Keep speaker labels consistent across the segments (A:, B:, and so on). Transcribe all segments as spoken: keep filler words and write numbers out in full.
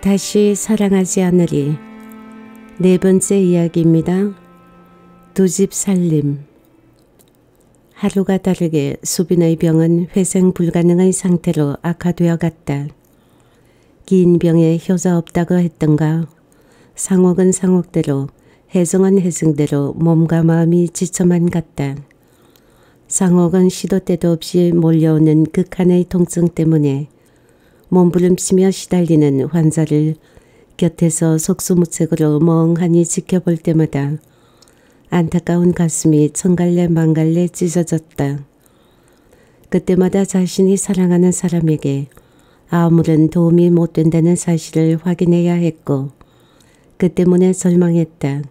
A: 다시 사랑하지 않으리. 네 번째 이야기입니다. 두 집 살림. 하루가 다르게 수빈의 병은 회생 불가능의 상태로 악화되어 갔다. 긴 병에 효자 없다고 했던가, 상옥은 상옥대로, 혜정은 혜정대로 몸과 마음이 지쳐만 갔다. 상옥은 시도 때도 없이 몰려오는 극한의 통증 때문에 몸부림치며 시달리는 환자를 곁에서 속수무책으로 멍하니 지켜볼 때마다 안타까운 가슴이 천갈래 만갈래 찢어졌다. 그때마다 자신이 사랑하는 사람에게 아무런 도움이 못 된다는 사실을 확인해야 했고, 그 때문에 절망했다.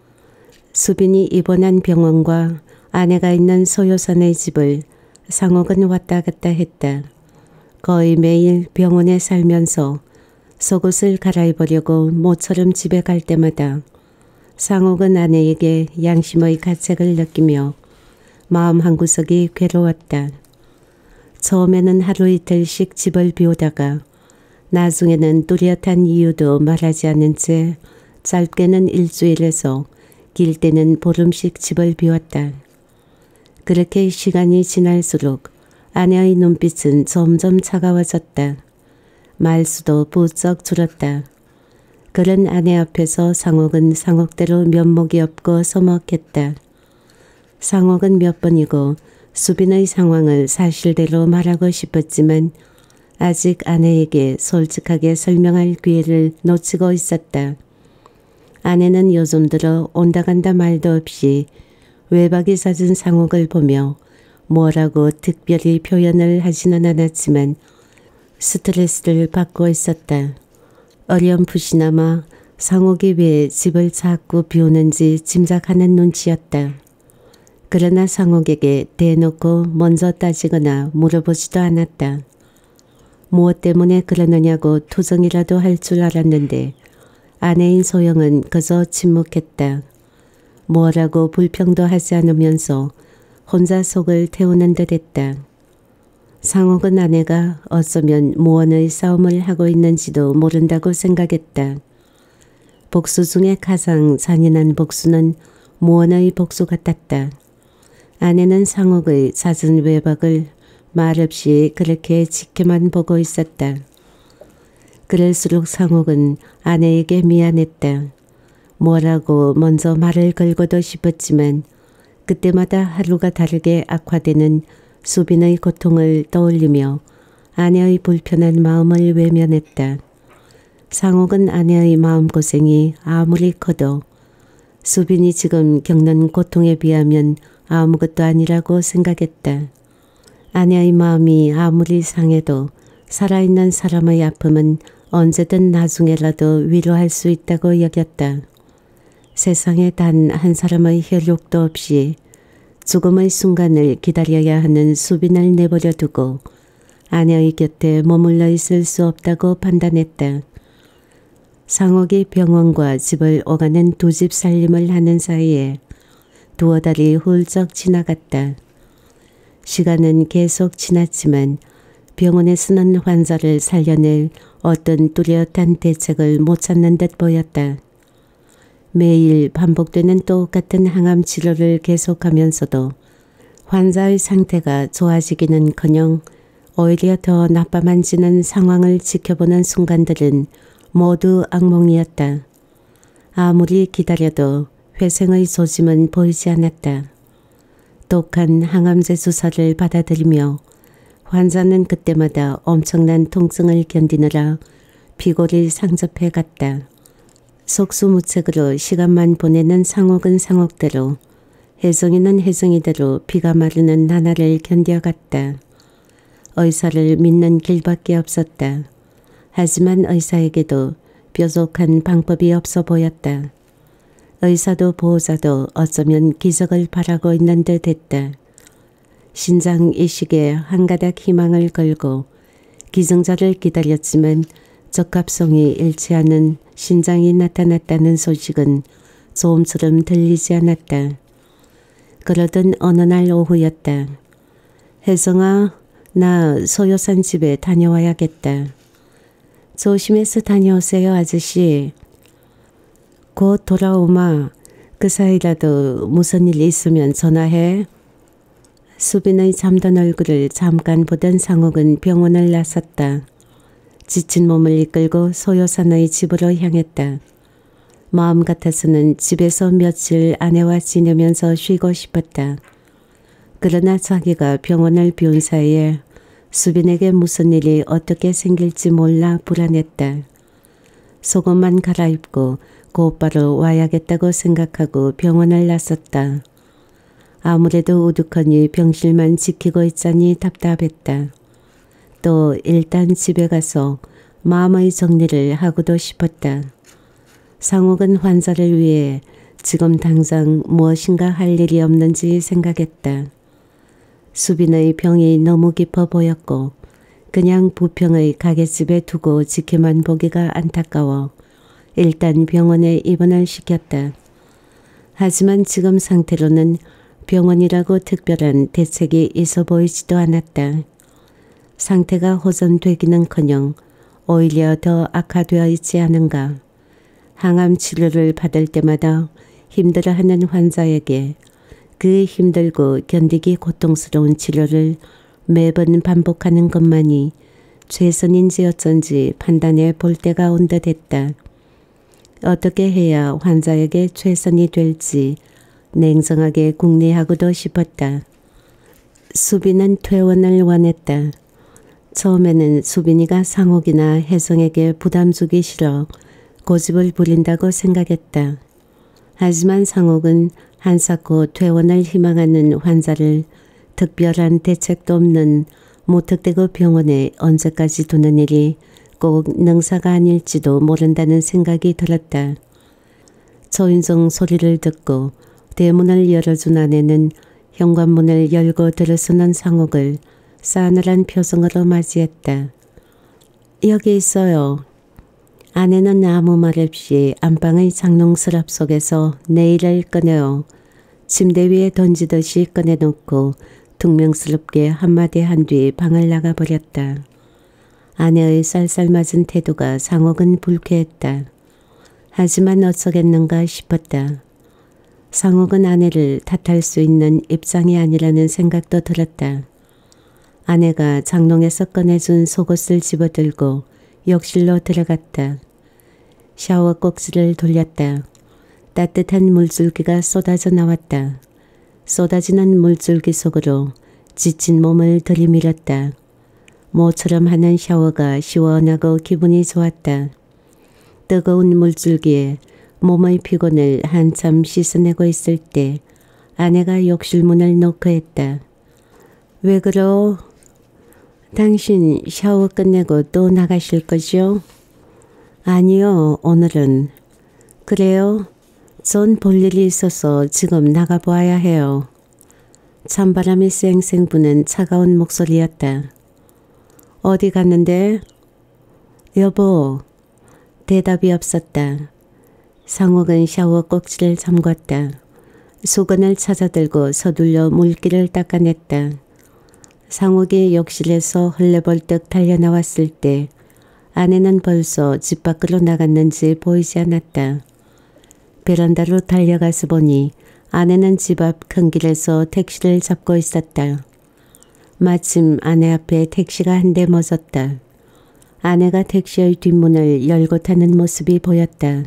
A: 수빈이 입원한 병원과 아내가 있는 소요산의 집을 상옥은 왔다 갔다 했다. 거의 매일 병원에 살면서 속옷을 갈아입으려고 모처럼 집에 갈 때마다 상옥은 아내에게 양심의 가책을 느끼며 마음 한구석이 괴로웠다. 처음에는 하루 이틀씩 집을 비우다가 나중에는 뚜렷한 이유도 말하지 않은 채 짧게는 일주일에서 길때는 보름씩 집을 비웠다. 그렇게 시간이 지날수록 아내의 눈빛은 점점 차가워졌다. 말수도 부쩍 줄었다. 그런 아내 앞에서 상옥은 상옥대로 면목이 없고 서먹했다. 상옥은 몇 번이고 수빈의 상황을 사실대로 말하고 싶었지만 아직 아내에게 솔직하게 설명할 기회를 놓치고 있었다. 아내는 요즘 들어 온다간다 말도 없이 외박이 잦은 상옥을 보며 뭐라고 특별히 표현을 하지는 않았지만 스트레스를 받고 있었다. 어렴풋이나마 상옥이 왜 집을 자꾸 비우는지 짐작하는 눈치였다. 그러나 상옥에게 대놓고 먼저 따지거나 물어보지도 않았다. 무엇 때문에 그러느냐고 투정이라도 할 줄 알았는데 아내인 소영은 그저 침묵했다. 뭐라고 불평도 하지 않으면서 혼자 속을 태우는 듯 했다. 상옥은 아내가 어쩌면 무언의 싸움을 하고 있는지도 모른다고 생각했다. 복수 중에 가장 잔인한 복수는 무언의 복수 같았다. 아내는 상옥의 잦은 외박을 말없이 그렇게 지켜만 보고 있었다. 그럴수록 상옥은 아내에게 미안했다. 뭐라고 먼저 말을 걸고도 싶었지만 그때마다 하루가 다르게 악화되는 수빈의 고통을 떠올리며 아내의 불편한 마음을 외면했다. 상옥은 아내의 마음고생이 아무리 커도 수빈이 지금 겪는 고통에 비하면 아무것도 아니라고 생각했다. 아내의 마음이 아무리 상해도 살아있는 사람의 아픔은 언제든 나중에라도 위로할 수 있다고 여겼다. 세상에 단 한 사람의 혈육도 없이 죽음의 순간을 기다려야 하는 수빈을 내버려 두고 아내의 곁에 머물러 있을 수 없다고 판단했다. 상옥이 병원과 집을 오가는 두 집 살림을 하는 사이에 두어 달이 훌쩍 지나갔다. 시간은 계속 지났지만 병원에서는 환자를 살려낼 어떤 뚜렷한 대책을 못 찾는 듯 보였다. 매일 반복되는 똑같은 항암 치료를 계속하면서도 환자의 상태가 좋아지기는커녕 오히려 더 나빠만지는 상황을 지켜보는 순간들은 모두 악몽이었다. 아무리 기다려도 회생의 조짐은 보이지 않았다. 독한 항암제 주사를 받아들이며 환자는 그때마다 엄청난 통증을 견디느라 피골이 상접해 갔다. 속수무책으로 시간만 보내는 상옥은 상옥대로, 혜정이는 혜정이대로 피가 마르는 나날을 견뎌갔다. 의사를 믿는 길밖에 없었다. 하지만 의사에게도 뾰족한 방법이 없어 보였다. 의사도 보호자도 어쩌면 기적을 바라고 있는 듯 했다. 신장 이식에 한가닥 희망을 걸고 기증자를 기다렸지만 적합성이 일치하는 신장이 나타났다는 소식은 소음처럼 들리지 않았다. 그러던 어느 날 오후였다. 혜정아, 나 소요산 집에 다녀와야겠다. 조심해서 다녀오세요, 아저씨. 곧 돌아오마. 그 사이라도 무슨 일 있으면 전화해. 수빈의 잠든 얼굴을 잠깐 보던 상옥은 병원을 나섰다. 지친 몸을 이끌고 소요산의 집으로 향했다. 마음 같아서는 집에서 며칠 아내와 지내면서 쉬고 싶었다. 그러나 자기가 병원을 비운 사이에 수빈에게 무슨 일이 어떻게 생길지 몰라 불안했다. 속옷만 갈아입고 곧바로 와야겠다고 생각하고 병원을 나섰다. 아무래도 우두커니 병실만 지키고 있자니 답답했다. 또 일단 집에 가서 마음의 정리를 하고도 싶었다. 상옥은 환자를 위해 지금 당장 무엇인가 할 일이 없는지 생각했다. 수빈의 병이 너무 깊어 보였고 그냥 부평의 가게집에 두고 지켜만 보기가 안타까워 일단 병원에 입원을 시켰다. 하지만 지금 상태로는 병원이라고 특별한 대책이 있어 보이지도 않았다. 상태가 호전되기는커녕 오히려 더 악화되어 있지 않은가. 항암 치료를 받을 때마다 힘들어하는 환자에게 그 힘들고 견디기 고통스러운 치료를 매번 반복하는 것만이 최선인지 어쩐지 판단해 볼 때가 온 듯했다. 어떻게 해야 환자에게 최선이 될지 냉정하게 궁리하고도 싶었다. 수빈은 퇴원을 원했다. 처음에는 수빈이가 상옥이나 혜성에게 부담 주기 싫어 고집을 부린다고 생각했다. 하지만 상옥은 한사코 퇴원을 희망하는 환자를 특별한 대책도 없는 무턱대고 병원에 언제까지 두는 일이 꼭 능사가 아닐지도 모른다는 생각이 들었다. 초인종 소리를 듣고 대문을 열어준 아내는 현관문을 열고 들어서는 상옥을 싸늘한 표정으로 맞이했다. 여기 있어요. 아내는 아무 말 없이 안방의 장롱 서랍 속에서 네일을 꺼내어 침대 위에 던지듯이 꺼내놓고 퉁명스럽게 한마디 한 뒤 방을 나가버렸다. 아내의 쌀쌀맞은 태도가 상옥은 불쾌했다. 하지만 어쩌겠는가 싶었다. 상옥은 아내를 탓할 수 있는 입장이 아니라는 생각도 들었다. 아내가 장롱에서 꺼내준 속옷을 집어들고 욕실로 들어갔다. 샤워 꼭지를 돌렸다. 따뜻한 물줄기가 쏟아져 나왔다. 쏟아지는 물줄기 속으로 지친 몸을 들이밀었다. 모처럼 하는 샤워가 시원하고 기분이 좋았다. 뜨거운 물줄기에 몸의 피곤을 한참 씻어내고 있을 때 아내가 욕실 문을 노크했다. 왜 그러? 당신 샤워 끝내고 또 나가실 거죠? 아니요, 오늘은. 그래요? 전 볼 일이 있어서 지금 나가보아야 해요. 찬바람이 쌩쌩 부는 차가운 목소리였다. 어디 갔는데? 여보. 대답이 없었다. 상옥은 샤워 꼭지를 잠궜다. 수건을 찾아들고 서둘러 물기를 닦아냈다. 상옥이 욕실에서 헐레벌떡 달려나왔을 때 아내는 벌써 집 밖으로 나갔는지 보이지 않았다. 베란다로 달려가서 보니 아내는 집 앞 큰 길에서 택시를 잡고 있었다. 마침 아내 앞에 택시가 한 대 멎었다. 아내가 택시의 뒷문을 열고 타는 모습이 보였다.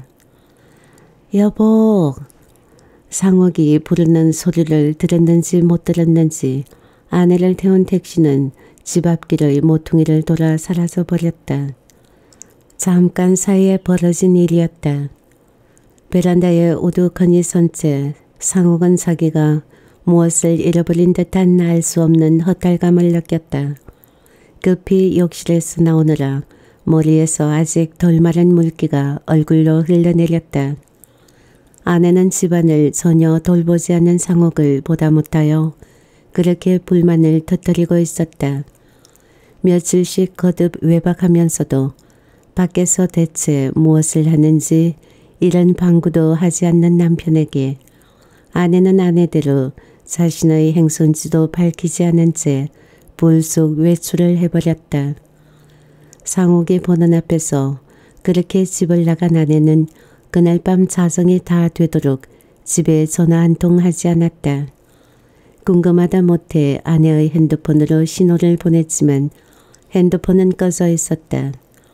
A: 여보. 상옥이 부르는 소리를 들었는지 못 들었는지 아내를 태운 택시는 집 앞길의 모퉁이를 돌아 사라져 버렸다. 잠깐 사이에 벌어진 일이었다. 베란다에 우두커니 선 채 상옥은 자기가 무엇을 잃어버린 듯한 알 수 없는 허탈감을 느꼈다. 급히 욕실에서 나오느라 머리에서 아직 덜 마른 물기가 얼굴로 흘러내렸다. 아내는 집안을 전혀 돌보지 않는 상옥을 보다 못하여 그렇게 불만을 터뜨리고 있었다. 며칠씩 거듭 외박하면서도 밖에서 대체 무엇을 하는지 이런 방구도 하지 않는 남편에게 아내는 아내대로 자신의 행선지도 밝히지 않은 채 불쑥 외출을 해버렸다. 상옥이 보는 앞에서 그렇게 집을 나간 아내는 그날 밤 자정이 다 되도록 집에 전화 한 통 하지 않았다. 궁금하다 못해 아내의 핸드폰으로 신호를 보냈지만 핸드폰은 꺼져 있었다.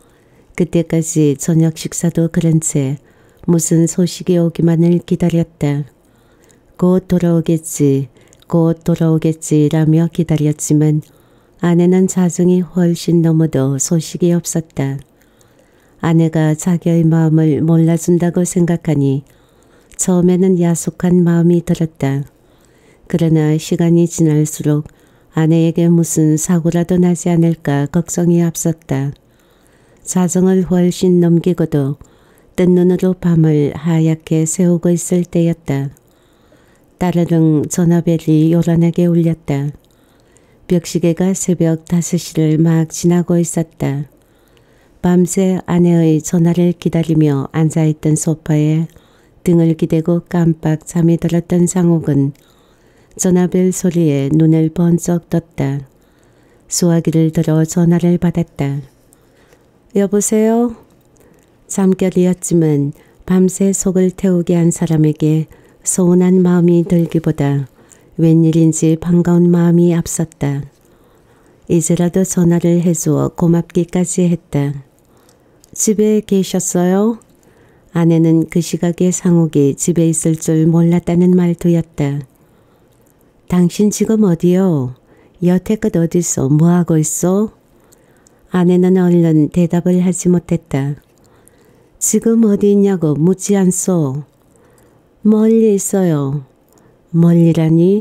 A: 그때까지 저녁 식사도 그런 채 무슨 소식이 오기만을 기다렸다. 곧 돌아오겠지, 곧 돌아오겠지라며 기다렸지만 아내는 자정이 훨씬 넘어도 소식이 없었다. 아내가 자기의 마음을 몰라준다고 생각하니 처음에는 야속한 마음이 들었다. 그러나 시간이 지날수록 아내에게 무슨 사고라도 나지 않을까 걱정이 앞섰다. 자정을 훨씬 넘기고도 뜬 눈으로 밤을 하얗게 새우고 있을 때였다. 따르릉 전화벨이 요란하게 울렸다. 벽시계가 새벽 다섯 시를 막 지나고 있었다. 밤새 아내의 전화를 기다리며 앉아있던 소파에 등을 기대고 깜빡 잠이 들었던 상옥은 전화벨 소리에 눈을 번쩍 떴다. 수화기를 들어 전화를 받았다. 여보세요? 잠결이었지만 밤새 속을 태우게 한 사람에게 서운한 마음이 들기보다 웬일인지 반가운 마음이 앞섰다. 이제라도 전화를 해주어 고맙기까지 했다. 집에 계셨어요? 아내는 그 시각에 상옥이 집에 있을 줄 몰랐다는 말투였다. 당신 지금 어디요? 여태껏 어디서 뭐하고 있어? 아내는 얼른 대답을 하지 못했다. 지금 어디 있냐고 묻지 않소. 멀리 있어요. 멀리라니?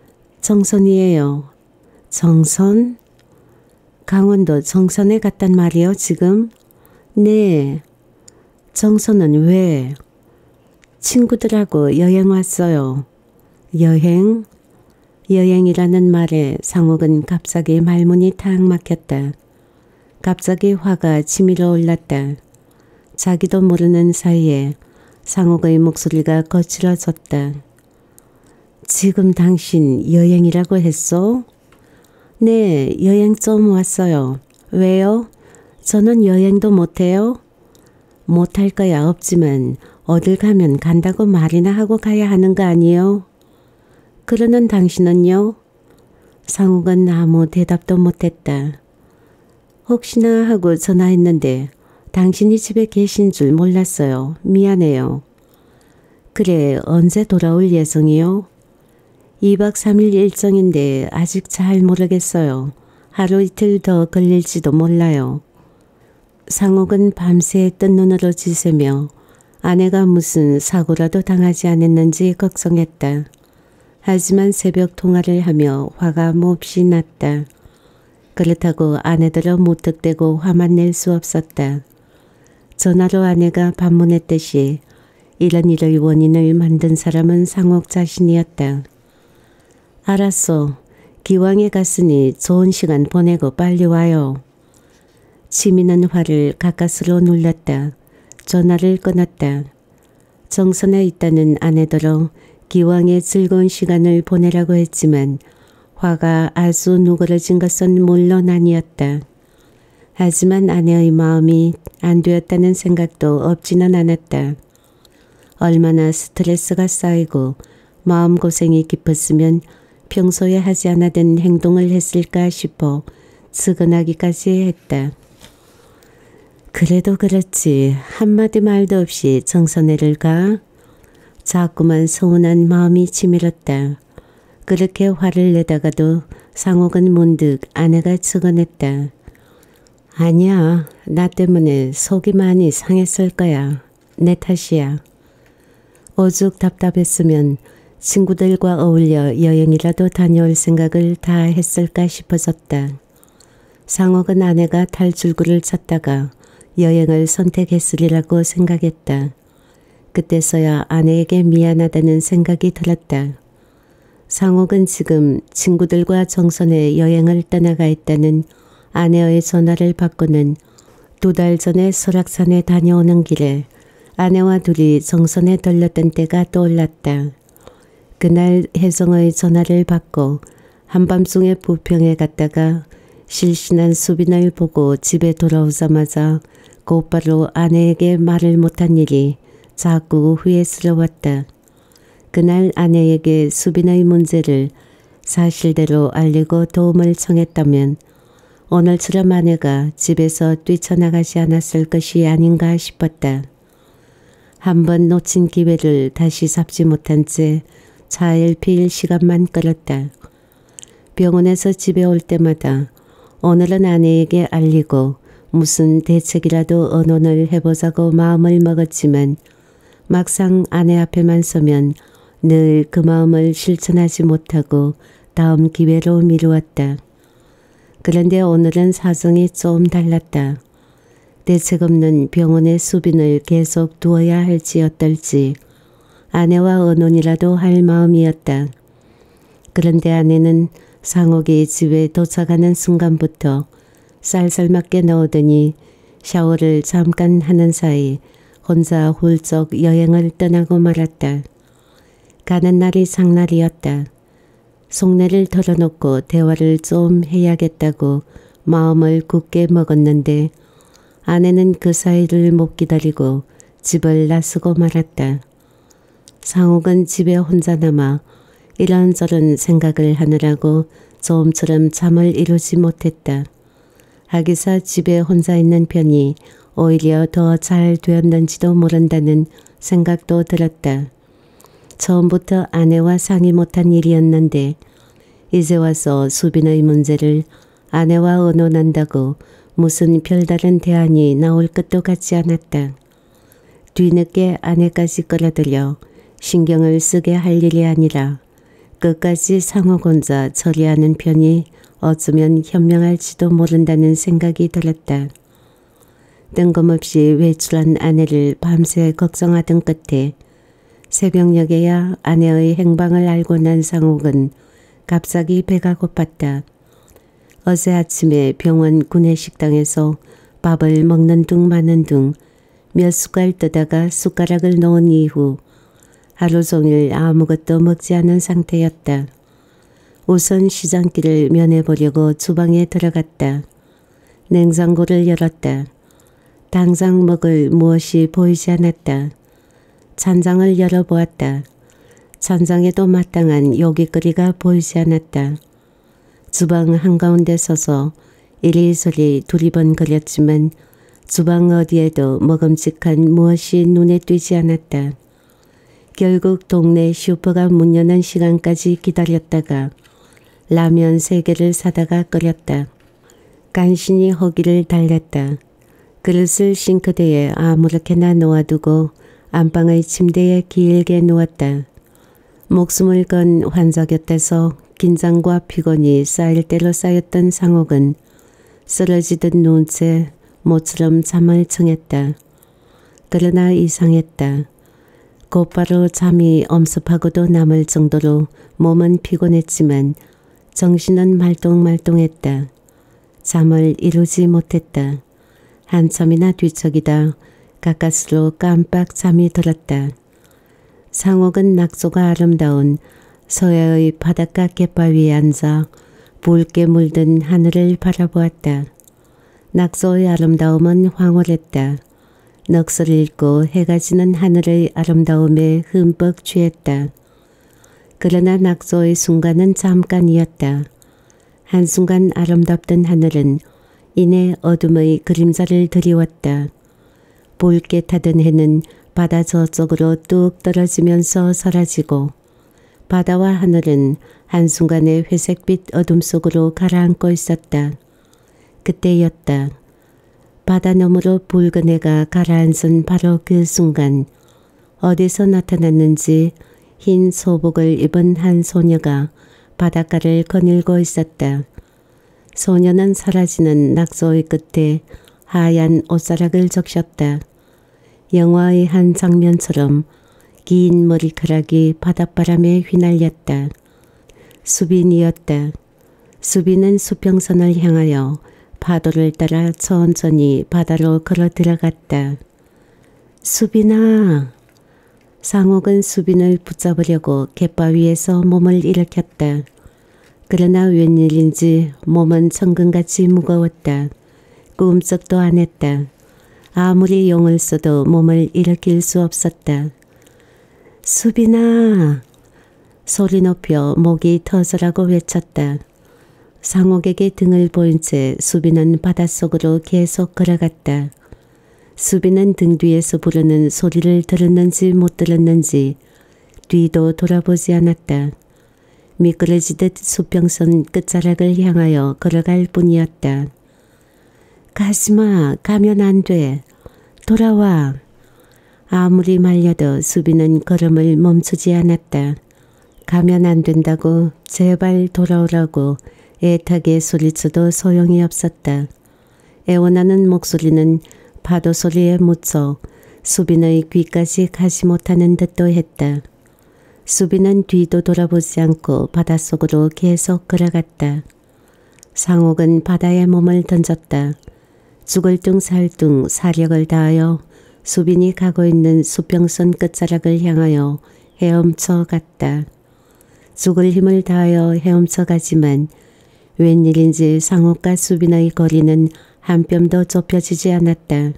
A: 정선이에요. 정선? 강원도 정선에 갔단 말이요 지금? 네. 정선은 왜? 친구들하고 여행 왔어요. 여행? 여행이라는 말에 상옥은 갑자기 말문이 탁 막혔다. 갑자기 화가 치밀어 올랐다. 자기도 모르는 사이에 상옥의 목소리가 거칠어졌다. 지금 당신 여행이라고 했소? 네, 여행 좀 왔어요. 왜요? 저는 여행도 못해요? 못할 거야 없지만 어딜 가면 간다고 말이나 하고 가야 하는 거 아니요? 그러는 당신은요? 상옥은 아무 대답도 못했다. 혹시나 하고 전화했는데 당신이 집에 계신 줄 몰랐어요. 미안해요. 그래, 언제 돌아올 예정이요? 이박 삼일 일정인데 아직 잘 모르겠어요. 하루 이틀 더 걸릴지도 몰라요. 상옥은 밤새 뜬 눈으로 지새며 아내가 무슨 사고라도 당하지 않았는지 걱정했다. 하지만 새벽 통화를 하며 화가 몹시 났다. 그렇다고 아내들어 무턱대고 화만 낼 수 없었다. 전화로 아내가 반문했듯이 이런 일의 원인을 만든 사람은 상옥 자신이었다. 알았어. 기왕에 갔으니 좋은 시간 보내고 빨리 와요. 치미는 화를 가까스로 눌렀다. 전화를 끊었다. 정선에 있다는 아내더러 기왕에 즐거운 시간을 보내라고 했지만 화가 아주 누그러진 것은 물론 아니었다. 하지만 아내의 마음이 안 되었다는 생각도 없지는 않았다. 얼마나 스트레스가 쌓이고 마음고생이 깊었으면 평소에 하지 않았던 행동을 했을까 싶어 측은하기까지 했다. 그래도 그렇지 한마디 말도 없이 정선회를 가? 자꾸만 서운한 마음이 치밀었다. 그렇게 화를 내다가도 상옥은 문득 아내가 측은했다. 아니야, 나 때문에 속이 많이 상했을 거야. 내 탓이야. 오죽 답답했으면 친구들과 어울려 여행이라도 다녀올 생각을 다 했을까 싶어졌다. 상옥은 아내가 탈출구를 찾다가 여행을 선택했으리라고 생각했다. 그때서야 아내에게 미안하다는 생각이 들었다. 상옥은 지금 친구들과 정선에 여행을 떠나가 있다는 아내의 전화를 받고는 두 달 전에 설악산에 다녀오는 길에 아내와 둘이 정선에 들렀던 때가 떠올랐다. 그날 혜정의 전화를 받고 한밤중에 부평에 갔다가 실신한 수빈을 보고 집에 돌아오자마자 곧바로 아내에게 말을 못한 일이 자꾸 후회스러웠다. 그날 아내에게 수빈의 문제를 사실대로 알리고 도움을 청했다면 오늘처럼 아내가 집에서 뛰쳐나가지 않았을 것이 아닌가 싶었다. 한번 놓친 기회를 다시 잡지 못한 채 차일피일 시간만 끌었다. 병원에서 집에 올 때마다 오늘은 아내에게 알리고 무슨 대책이라도 언론을 해보자고 마음을 먹었지만 막상 아내 앞에만 서면 늘 그 마음을 실천하지 못하고 다음 기회로 미루었다. 그런데 오늘은 사정이 좀 달랐다. 대책 없는 병원에 수빈을 계속 두어야 할지 어떨지 아내와 의논이라도 할 마음이었다. 그런데 아내는 상옥이 집에 도착하는 순간부터 쌀쌀맞게 나오더니 샤워를 잠깐 하는 사이 혼자 훌쩍 여행을 떠나고 말았다. 가는 날이 장날이었다. 속내를 털어놓고 대화를 좀 해야겠다고 마음을 굳게 먹었는데 아내는 그 사이를 못 기다리고 집을 나서고 말았다. 상옥은 집에 혼자 남아 이런저런 생각을 하느라고 좀처럼 잠을 이루지 못했다. 하기사 집에 혼자 있는 편이 오히려 더 잘 되었는지도 모른다는 생각도 들었다. 처음부터 아내와 상의 못한 일이었는데 이제 와서 수빈의 문제를 아내와 의논한다고 무슨 별다른 대안이 나올 것도 같지 않았다. 뒤늦게 아내까지 끌어들여 신경을 쓰게 할 일이 아니라 끝까지 상옥 혼자 처리하는 편이 어쩌면 현명할지도 모른다는 생각이 들었다. 뜬금없이 외출한 아내를 밤새 걱정하던 끝에 새벽녘에야 아내의 행방을 알고 난 상옥은 갑자기 배가 고팠다. 어제 아침에 병원 구내식당에서 밥을 먹는 둥 마는 둥 몇 숟갈 뜨다가 숟가락을 놓은 이후 하루 종일 아무것도 먹지 않은 상태였다. 우선 시장길을 면해보려고 주방에 들어갔다. 냉장고를 열었다. 당장 먹을 무엇이 보이지 않았다. 찬장을 열어보았다. 찬장에도 마땅한 요깃거리가 보이지 않았다. 주방 한가운데 서서 이리저리 두리번거렸지만 주방 어디에도 먹음직한 무엇이 눈에 띄지 않았다. 결국 동네 슈퍼가 문 여는 시간까지 기다렸다가 라면 세 개를 사다가 끓였다. 간신히 허기를 달랬다. 그릇을 싱크대에 아무렇게나 놓아두고 안방의 침대에 길게 누웠다. 목숨을 건 환자 곁에서 긴장과 피곤이 쌓일 대로 쌓였던 상옥은 쓰러지듯 누운 채 모처럼 잠을 청했다. 그러나 이상했다. 곧바로 잠이 엄습하고도 남을 정도로 몸은 피곤했지만 정신은 말똥말똥했다. 잠을 이루지 못했다. 한참이나 뒤척이다 가까스로 깜빡 잠이 들었다. 상옥은 낙조가 아름다운 서해의 바닷가 갯바위에 앉아 붉게 물든 하늘을 바라보았다. 낙조의 아름다움은 황홀했다. 넋을 잃고 해가 지는 하늘의 아름다움에 흠뻑 취했다. 그러나 낙조의 순간은 잠깐이었다. 한순간 아름답던 하늘은 이내 어둠의 그림자를 드리웠다. 붉게 타던 해는 바다 저쪽으로 뚝 떨어지면서 사라지고 바다와 하늘은 한순간에 회색빛 어둠 속으로 가라앉고 있었다. 그때였다. 바다 너머로 붉은 해가 가라앉은 바로 그 순간 어디서 나타났는지 흰 소복을 입은 한 소녀가 바닷가를 거닐고 있었다. 소녀는 사라지는 낙조의 끝에 하얀 옷자락을 적셨다. 영화의 한 장면처럼 긴 머리카락이 바닷바람에 휘날렸다. 수빈이었다. 수빈은 수평선을 향하여 파도를 따라 천천히 바다로 걸어 들어갔다. 수빈아! 상옥은 수빈을 붙잡으려고 갯바위에서 몸을 일으켰다. 그러나 웬일인지 몸은 천근같이 무거웠다. 꿈쩍도 안 했다. 아무리 용을 써도 몸을 일으킬 수 없었다. 수빈아! 소리 높여 목이 터져라고 외쳤다. 상옥에게 등을 보인 채 수빈은 바닷속으로 계속 걸어갔다. 수빈은 등 뒤에서 부르는 소리를 들었는지 못 들었는지 뒤도 돌아보지 않았다. 미끄러지듯 수평선 끝자락을 향하여 걸어갈 뿐이었다. 가지마, 가면 안 돼. 돌아와. 아무리 말려도 수빈은 걸음을 멈추지 않았다. 가면 안 된다고, 제발 돌아오라고 애타게 소리쳐도 소용이 없었다. 애원하는 목소리는 파도 소리에 묻혀 수빈의 귀까지 가지 못하는 듯도 했다. 수빈은 뒤도 돌아보지 않고 바닷속으로 계속 걸어갔다. 상옥은 바다에 몸을 던졌다. 죽을 둥 살 둥 사력을 다하여 수빈이 가고 있는 수평선 끝자락을 향하여 헤엄쳐 갔다. 죽을 힘을 다하여 헤엄쳐 가지만 웬일인지 상옥과 수빈의 거리는 한 뼘도 좁혀지지 않았다.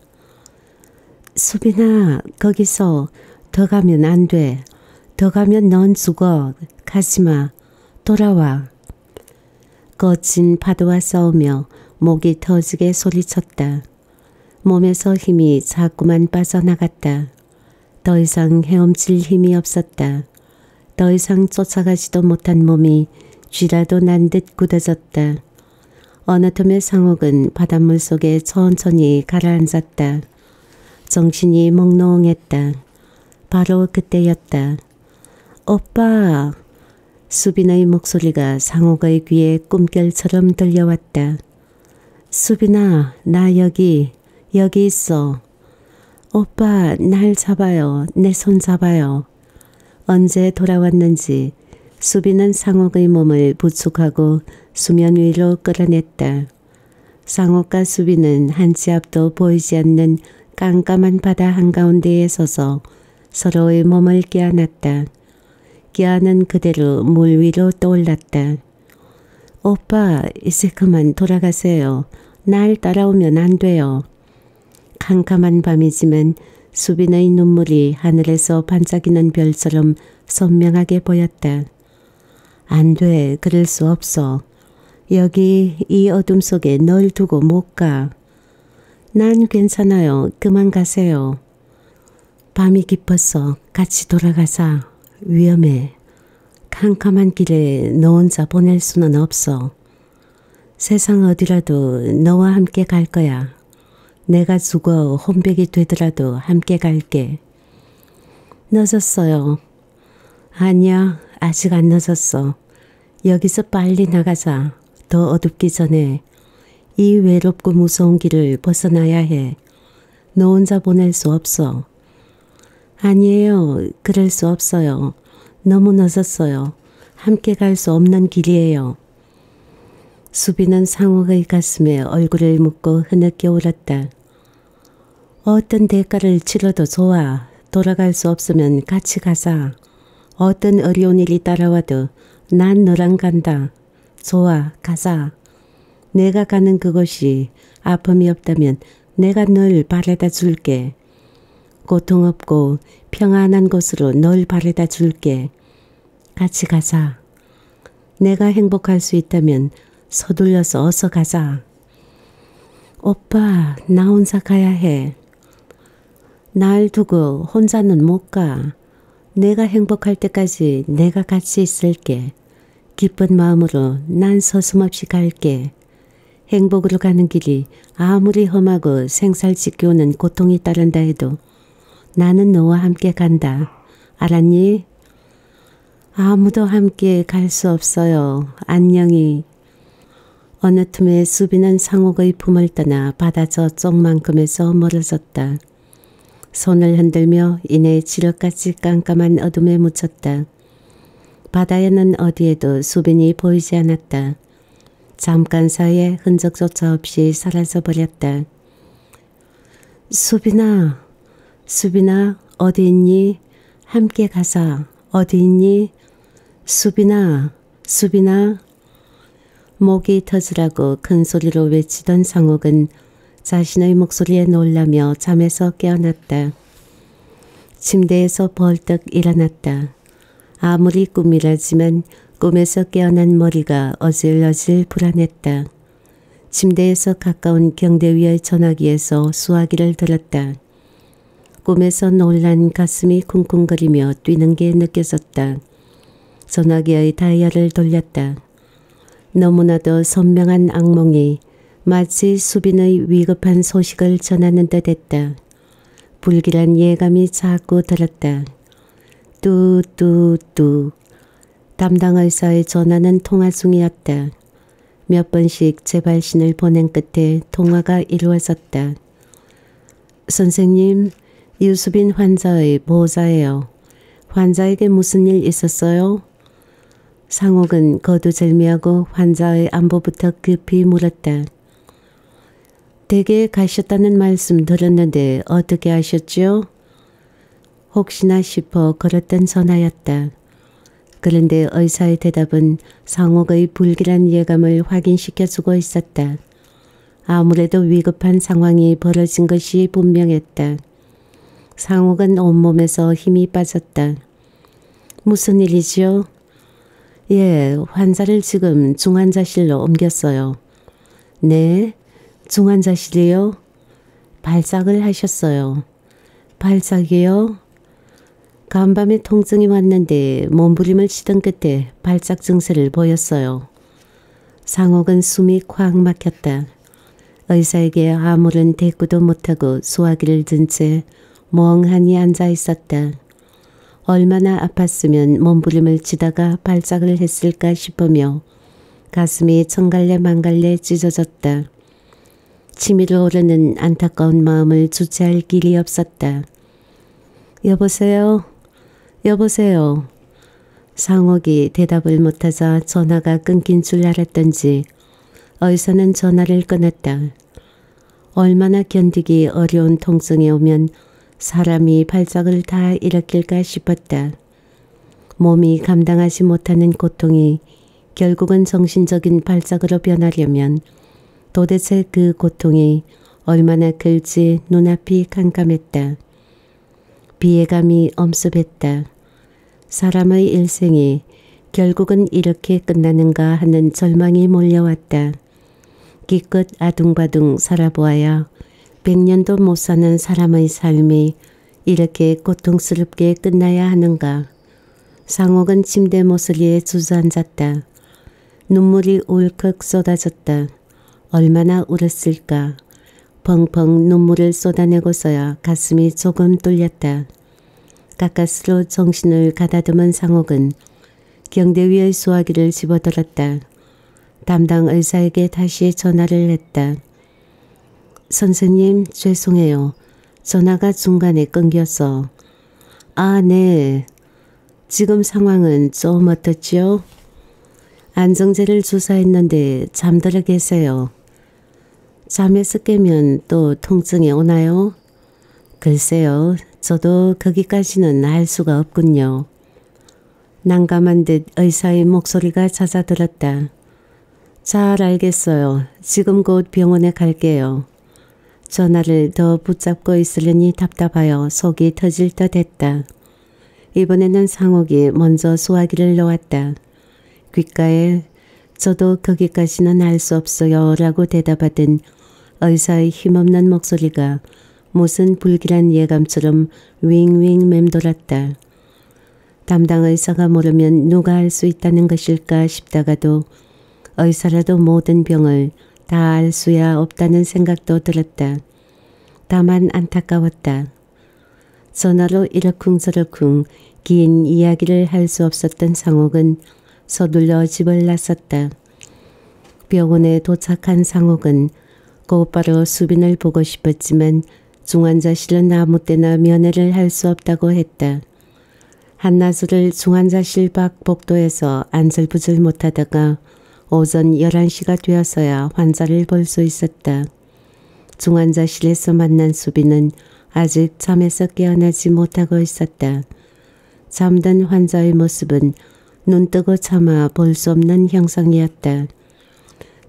A: 수빈아, 거기서 더 가면 안 돼. 더 가면 넌 죽어. 가지마. 돌아와. 거친 파도와 싸우며 목이 터지게 소리쳤다. 몸에서 힘이 자꾸만 빠져나갔다. 더 이상 헤엄칠 힘이 없었다. 더 이상 쫓아가지도 못한 몸이 쥐라도 난 듯 굳어졌다. 어느 틈에 상옥은 바닷물 속에 천천히 가라앉았다. 정신이 몽롱했다. 바로 그때였다. 오빠! 수빈의 목소리가 상옥의 귀에 꿈결처럼 들려왔다. 수빈아, 나 여기, 여기 있어. 오빠, 날 잡아요. 내 손 잡아요. 언제 돌아왔는지 수빈은 상옥의 몸을 부축하고 수면 위로 끌어냈다. 상옥과 수빈은 한 치 앞도 보이지 않는 깜깜한 바다 한가운데에 서서 서로의 몸을 껴안았다. 껴안은 그대로 물 위로 떠올랐다. 오빠, 이제 그만 돌아가세요. 날 따라오면 안 돼요. 캄캄한 밤이지만 수빈의 눈물이 하늘에서 반짝이는 별처럼 선명하게 보였다. 안 돼, 그럴 수 없어. 여기 이 어둠 속에 널 두고 못 가. 난 괜찮아요. 그만 가세요. 밤이 깊어서 같이 돌아가자. 위험해. 캄캄한 길에 너 혼자 보낼 수는 없어. 세상 어디라도 너와 함께 갈 거야. 내가 죽어 혼백이 되더라도 함께 갈게. 늦었어요. 아니야, 아직 안 늦었어. 여기서 빨리 나가자. 더 어둡기 전에. 이 외롭고 무서운 길을 벗어나야 해. 너 혼자 보낼 수 없어. 아니에요. 그럴 수 없어요. 너무 늦었어요. 함께 갈 수 없는 길이에요. 수빈은 상옥의 가슴에 얼굴을 묻고 흐느껴 울었다. 어떤 대가를 치러도 좋아. 돌아갈 수 없으면 같이 가자. 어떤 어려운 일이 따라와도 난 너랑 간다. 좋아, 가자. 내가 가는 그곳이 아픔이 없다면 내가 널 바래다 줄게. 고통 없고 평안한 곳으로 널 바래다 줄게. 같이 가자. 내가 행복할 수 있다면 서둘러서 어서 가자. 오빠, 나 혼자 가야 해. 날 두고 혼자는 못 가. 내가 행복할 때까지 내가 같이 있을게. 기쁜 마음으로 난 서슴없이 갈게. 행복으로 가는 길이 아무리 험하고 생살 지켜오는 고통이 따른다 해도 나는 너와 함께 간다. 알았니? 아무도 함께 갈 수 없어요. 안녕히. 어느 틈에 수빈은 상옥의 품을 떠나 바다 저쪽만큼에서 멀어졌다. 손을 흔들며 이내 지력같이 깜깜한 어둠에 묻혔다. 바다에는 어디에도 수빈이 보이지 않았다. 잠깐 사이에 흔적조차 없이 사라져버렸다. 수빈아, 수빈아, 어디 있니? 함께 가자. 어디 있니? 수빈아, 수빈아. 목이 터지라고 큰 소리로 외치던 상옥은 자신의 목소리에 놀라며 잠에서 깨어났다. 침대에서 벌떡 일어났다. 아무리 꿈이라지만 꿈에서 깨어난 머리가 어질어질 불안했다. 침대에서 가까운 경대위의 전화기에서 수화기를 들었다. 꿈에서 놀란 가슴이 쿵쿵거리며 뛰는 게 느껴졌다. 전화기의 다이얼을 돌렸다. 너무나도 선명한 악몽이 마치 수빈의 위급한 소식을 전하는 듯 했다. 불길한 예감이 자꾸 들었다. 뚜뚜뚜. 담당 의사의 전화는 통화 중이었다. 몇 번씩 재발신을 보낸 끝에 통화가 이루어졌다. 선생님, 유수빈 환자의 보호자예요. 환자에게 무슨 일 있었어요? 상옥은 거두절미하고 환자의 안부부터 급히 물었다. 댁에 가셨다는 말씀 들었는데 어떻게 아셨죠? 혹시나 싶어 걸었던 전화였다. 그런데 의사의 대답은 상옥의 불길한 예감을 확인시켜주고 있었다. 아무래도 위급한 상황이 벌어진 것이 분명했다. 상옥은 온몸에서 힘이 빠졌다. 무슨 일이지요? 예, 환자를 지금 중환자실로 옮겼어요. 네, 중환자실이요? 발작을 하셨어요. 발작이요? 간밤에 통증이 왔는데 몸부림을 치던 끝에 발작 증세를 보였어요. 상옥은 숨이 콱 막혔다. 의사에게 아무런 대꾸도 못하고 수화기를 든 채 멍하니 앉아 있었다. 얼마나 아팠으면 몸부림을 치다가 발작을 했을까 싶으며 가슴이 천갈래 만갈래 찢어졌다. 치밀어 오르는 안타까운 마음을 주체할 길이 없었다. 여보세요? 여보세요? 상옥이 대답을 못하자 전화가 끊긴 줄 알았던지 의사는 전화를 끊었다. 얼마나 견디기 어려운 통증이 오면 사람이 발작을 다 일으킬까 싶었다. 몸이 감당하지 못하는 고통이 결국은 정신적인 발작으로 변하려면 도대체 그 고통이 얼마나 클지 눈앞이 캄캄했다. 비애감이 엄습했다. 사람의 일생이 결국은 이렇게 끝나는가 하는 절망이 몰려왔다. 기껏 아둥바둥 살아보아야 백년도 못 사는 사람의 삶이 이렇게 고통스럽게 끝나야 하는가. 상옥은 침대 모서리에 주저앉았다. 눈물이 울컥 쏟아졌다. 얼마나 울었을까. 펑펑 눈물을 쏟아내고서야 가슴이 조금 뚫렸다. 가까스로 정신을 가다듬은 상옥은 경대위의 수화기를 집어들었다. 담당 의사에게 다시 전화를 했다. 선생님, 죄송해요. 전화가 중간에 끊겼어. 아, 네. 지금 상황은 좀 어떻지요? 안정제를 주사했는데 잠들어 계세요. 잠에서 깨면 또 통증이 오나요? 글쎄요. 저도 거기까지는 알 수가 없군요. 난감한 듯 의사의 목소리가 잦아들었다. 잘 알겠어요. 지금 곧 병원에 갈게요. 전화를 더 붙잡고 있으려니 답답하여 속이 터질 듯 했다. 이번에는 상옥이 먼저 수화기를 놓았다. 귓가에 저도 거기까지는 알 수 없어요 라고 대답하던 의사의 힘없는 목소리가 무슨 불길한 예감처럼 윙윙 맴돌았다. 담당 의사가 모르면 누가 알 수 있다는 것일까 싶다가도 의사라도 모든 병을 다 알 수야 없다는 생각도 들었다. 다만 안타까웠다. 전화로 이러쿵저러쿵 긴 이야기를 할 수 없었던 상옥은 서둘러 집을 나섰다. 병원에 도착한 상옥은 곧바로 수빈을 보고 싶었지만 중환자실은 아무 때나 면회를 할 수 없다고 했다. 한나절을 중환자실 밖 복도에서 안절부절 못하다가 오전 열한 시가 되어서야 환자를 볼 수 있었다. 중환자실에서 만난 수빈은 아직 잠에서 깨어나지 못하고 있었다. 잠든 환자의 모습은 눈뜨고 차마 볼 수 없는 형상이었다.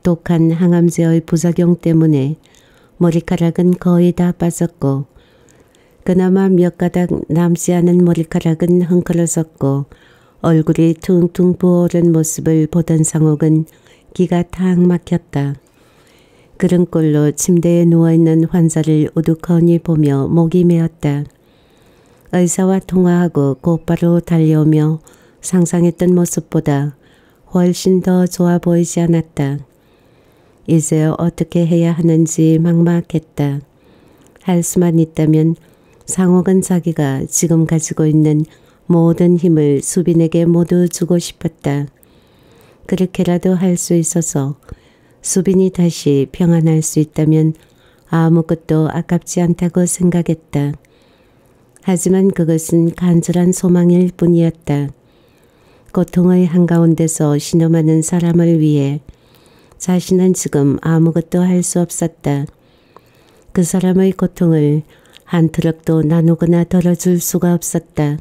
A: 독한 항암제의 부작용 때문에 머리카락은 거의 다 빠졌고 그나마 몇 가닥 남지 않은 머리카락은 흥컬어졌고 얼굴이 퉁퉁 부어오른 모습을 보던 상옥은 기가 탁 막혔다. 그런 꼴로 침대에 누워있는 환자를 우두커니 보며 목이 메었다. 의사와 통화하고 곧바로 달려오며 상상했던 모습보다 훨씬 더 좋아 보이지 않았다. 이제 어떻게 해야 하는지 막막했다. 할 수만 있다면 상옥은 자기가 지금 가지고 있는 모든 힘을 수빈에게 모두 주고 싶었다. 그렇게라도 할 수 있어서 수빈이 다시 평안할 수 있다면 아무것도 아깝지 않다고 생각했다. 하지만 그것은 간절한 소망일 뿐이었다. 고통의 한가운데서 신음하는 사람을 위해 자신은 지금 아무것도 할 수 없었다. 그 사람의 고통을 한 트럭도 나누거나 덜어줄 수가 없었다.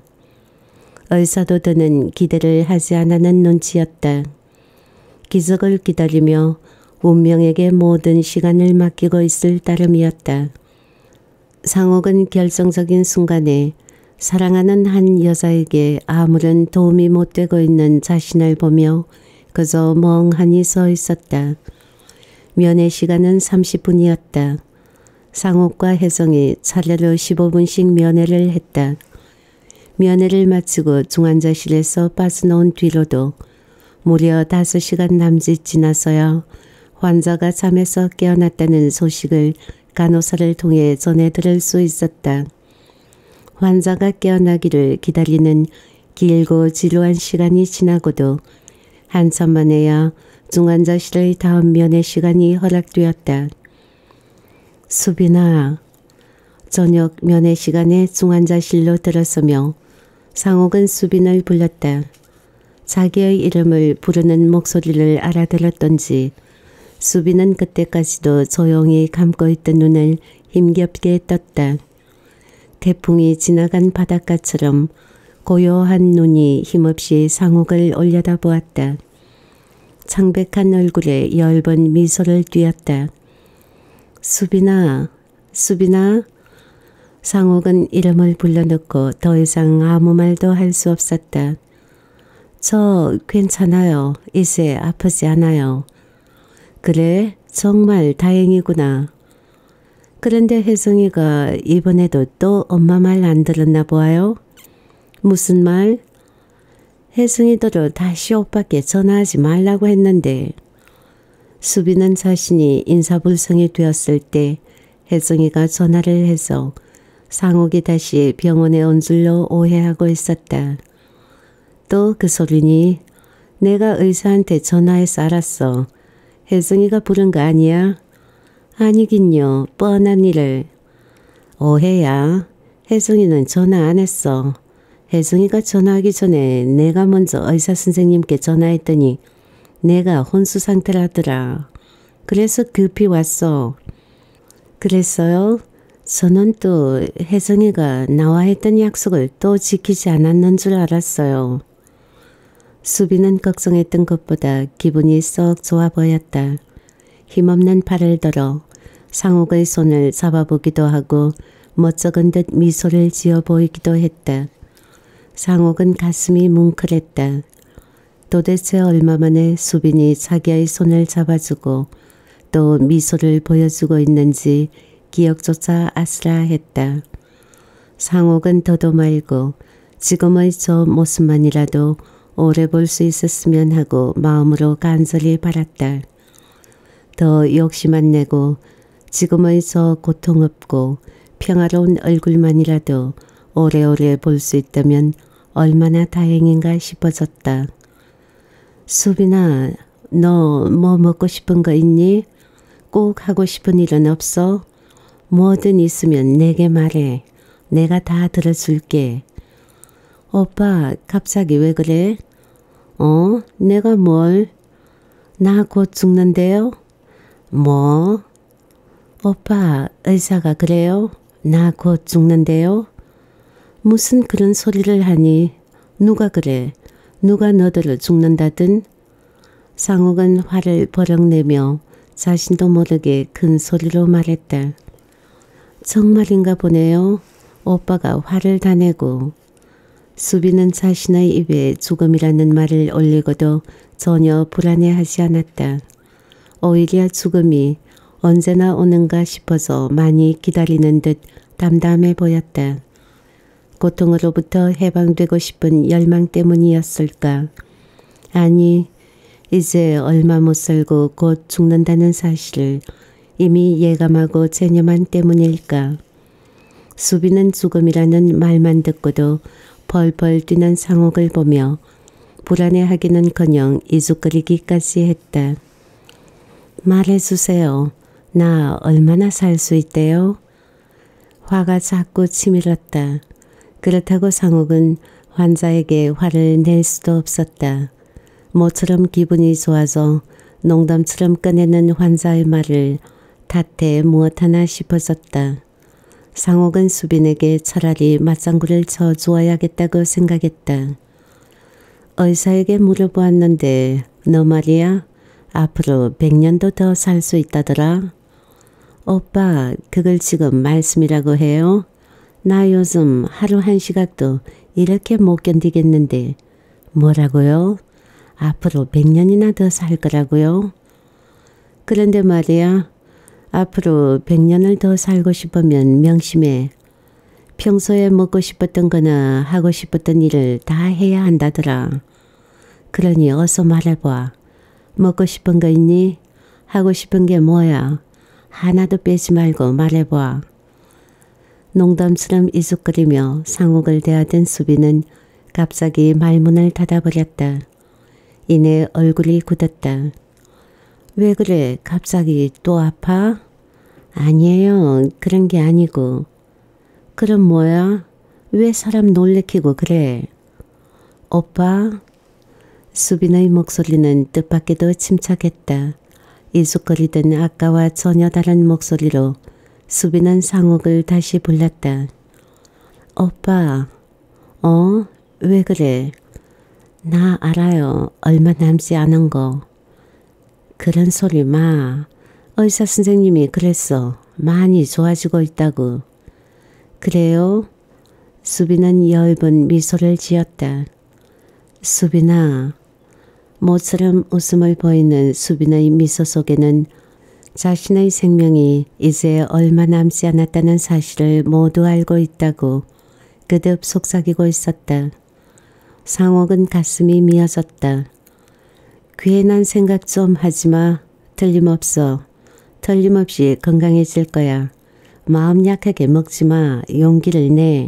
A: 의사도 더는 기대를 하지 않았는 눈치였다. 기적을 기다리며 운명에게 모든 시간을 맡기고 있을 따름이었다. 상옥은 결정적인 순간에 사랑하는 한 여자에게 아무런 도움이 못 되고 있는 자신을 보며 그저 멍하니 서 있었다. 면회 시간은 삼십 분이었다. 상옥과 혜성이 차례로 십오 분씩 면회를 했다. 면회를 마치고 중환자실에서 빠져나온 뒤로도 무려 다섯 시간 남짓 지나서야 환자가 잠에서 깨어났다는 소식을 간호사를 통해 전해 들을 수 있었다. 환자가 깨어나기를 기다리는 길고 지루한 시간이 지나고도 한참 만에야 중환자실의 다음 면회 시간이 허락되었다. 수빈아. 저녁 면회 시간에 중환자실로 들어서며 상옥은 수빈을 불렀다. 자기의 이름을 부르는 목소리를 알아들었던지 수빈은 그때까지도 조용히 감고 있던 눈을 힘겹게 떴다. 태풍이 지나간 바닷가처럼 고요한 눈이 힘없이 상옥을 올려다보았다. 창백한 얼굴에 열 번 미소를 띄었다. 수빈아, 수빈아. 상옥은 이름을 불러놓고 더 이상 아무 말도 할 수 없었다. 저 괜찮아요. 이제 아프지 않아요. 그래? 정말 다행이구나. 그런데 혜성이가 이번에도 또 엄마 말 안 들었나 보아요? 무슨 말? 혜성이더러 다시 오빠께 전화하지 말라고 했는데. 수빈은 자신이 인사불성이 되었을 때 혜성이가 전화를 해서 상옥이 다시 병원에 온 줄로 오해하고 있었다. 또 그 소리니? 내가 의사한테 전화해서 알았어. 혜성이가 부른 거 아니야? 아니긴요. 뻔한 일을. 오해야. 혜성이는 전화 안 했어. 혜성이가 전화하기 전에 내가 먼저 의사 선생님께 전화했더니 내가 혼수 상태라더라. 그래서 급히 왔어. 그랬어요? 저는 또 혜성이가 나와 했던 약속을 또 지키지 않았는 줄 알았어요. 수빈은 걱정했던 것보다 기분이 썩 좋아 보였다. 힘없는 팔을 들어 상옥의 손을 잡아보기도 하고 멋쩍은 듯 미소를 지어 보이기도 했다. 상옥은 가슴이 뭉클했다. 도대체 얼마 만에 수빈이 자기의 손을 잡아주고 또 미소를 보여주고 있는지 기억조차 아슬아했다. 상옥은 더도 말고 지금의 저 모습만이라도 오래 볼 수 있었으면 하고 마음으로 간절히 바랐다. 더 욕심 안 내고 지금의 저 고통 없고 평화로운 얼굴만이라도 오래오래 볼 수 있다면 얼마나 다행인가 싶어졌다. 수빈아, 너 뭐 먹고 싶은 거 있니? 꼭 하고 싶은 일은 없어? 뭐든 있으면 내게 말해. 내가 다 들어줄게. 오빠, 갑자기 왜 그래? 어? 내가 뭘? 나 곧 죽는데요? 뭐? 오빠, 의사가 그래요? 나 곧 죽는데요? 무슨 그런 소리를 하니? 누가 그래? 누가 너들을 죽는다든? 상옥은 화를 버럭 내며 자신도 모르게 큰 소리로 말했다. 정말인가 보네요. 오빠가 화를 다 내고. 수빈은 자신의 입에 죽음이라는 말을 올리고도 전혀 불안해하지 않았다. 오히려 죽음이 언제나 오는가 싶어서 많이 기다리는 듯 담담해 보였다. 고통으로부터 해방되고 싶은 열망 때문이었을까? 아니, 이제 얼마 못 살고 곧 죽는다는 사실을 이미 예감하고 체념한 때문일까? 수빈은 죽음이라는 말만 듣고도 벌벌 뛰는 상옥을 보며 불안해하기는커녕 이죽거리기까지 했다. 말해주세요. 나 얼마나 살 수 있대요? 화가 자꾸 치밀었다. 그렇다고 상옥은 환자에게 화를 낼 수도 없었다. 모처럼 기분이 좋아서 농담처럼 꺼내는 환자의 말을 탓해 무엇하나 싶어졌다. 상옥은 수빈에게 차라리 맞장구를 쳐 주어야겠다고 생각했다. 의사에게 물어보았는데 너 말이야? 앞으로 백 년도 더 살 수 있다더라? 오빠, 그걸 지금 말씀이라고 해요? 나 요즘 하루 한 시각도 이렇게 못 견디겠는데. 뭐라고요? 앞으로 백 년이나 더 살 거라고요? 그런데 말이야, 앞으로 백 년을 더 살고 싶으면 명심해. 평소에 먹고 싶었던 거나 하고 싶었던 일을 다 해야 한다더라. 그러니 어서 말해봐. 먹고 싶은 거 있니? 하고 싶은 게 뭐야? 하나도 빼지 말고 말해봐. 농담처럼 이죽거리며 상옥을 대하던 수빈은 갑자기 말문을 닫아버렸다. 이내 얼굴이 굳었다. 왜 그래? 갑자기 또 아파? 아니에요. 그런 게 아니고. 그럼 뭐야? 왜 사람 놀래키고 그래? 오빠? 수빈의 목소리는 뜻밖에도 침착했다. 이죽거리던 아까와 전혀 다른 목소리로 수빈은 상옥을 다시 불렀다. 오빠, 어? 왜 그래? 나 알아요. 얼마 남지 않은 거. 그런 소리 마. 의사 선생님이 그랬어. 많이 좋아지고 있다고. 그래요? 수빈은 엷은 미소를 지었다. 수빈아. 모처럼 웃음을 보이는 수빈의 미소 속에는 자신의 생명이 이제 얼마 남지 않았다는 사실을 모두 알고 있다고 그득 속삭이고 있었다. 상옥은 가슴이 미어졌다. 괜한 생각 좀 하지마. 틀림없어. 틀림없이 건강해질 거야. 마음 약하게 먹지마. 용기를 내.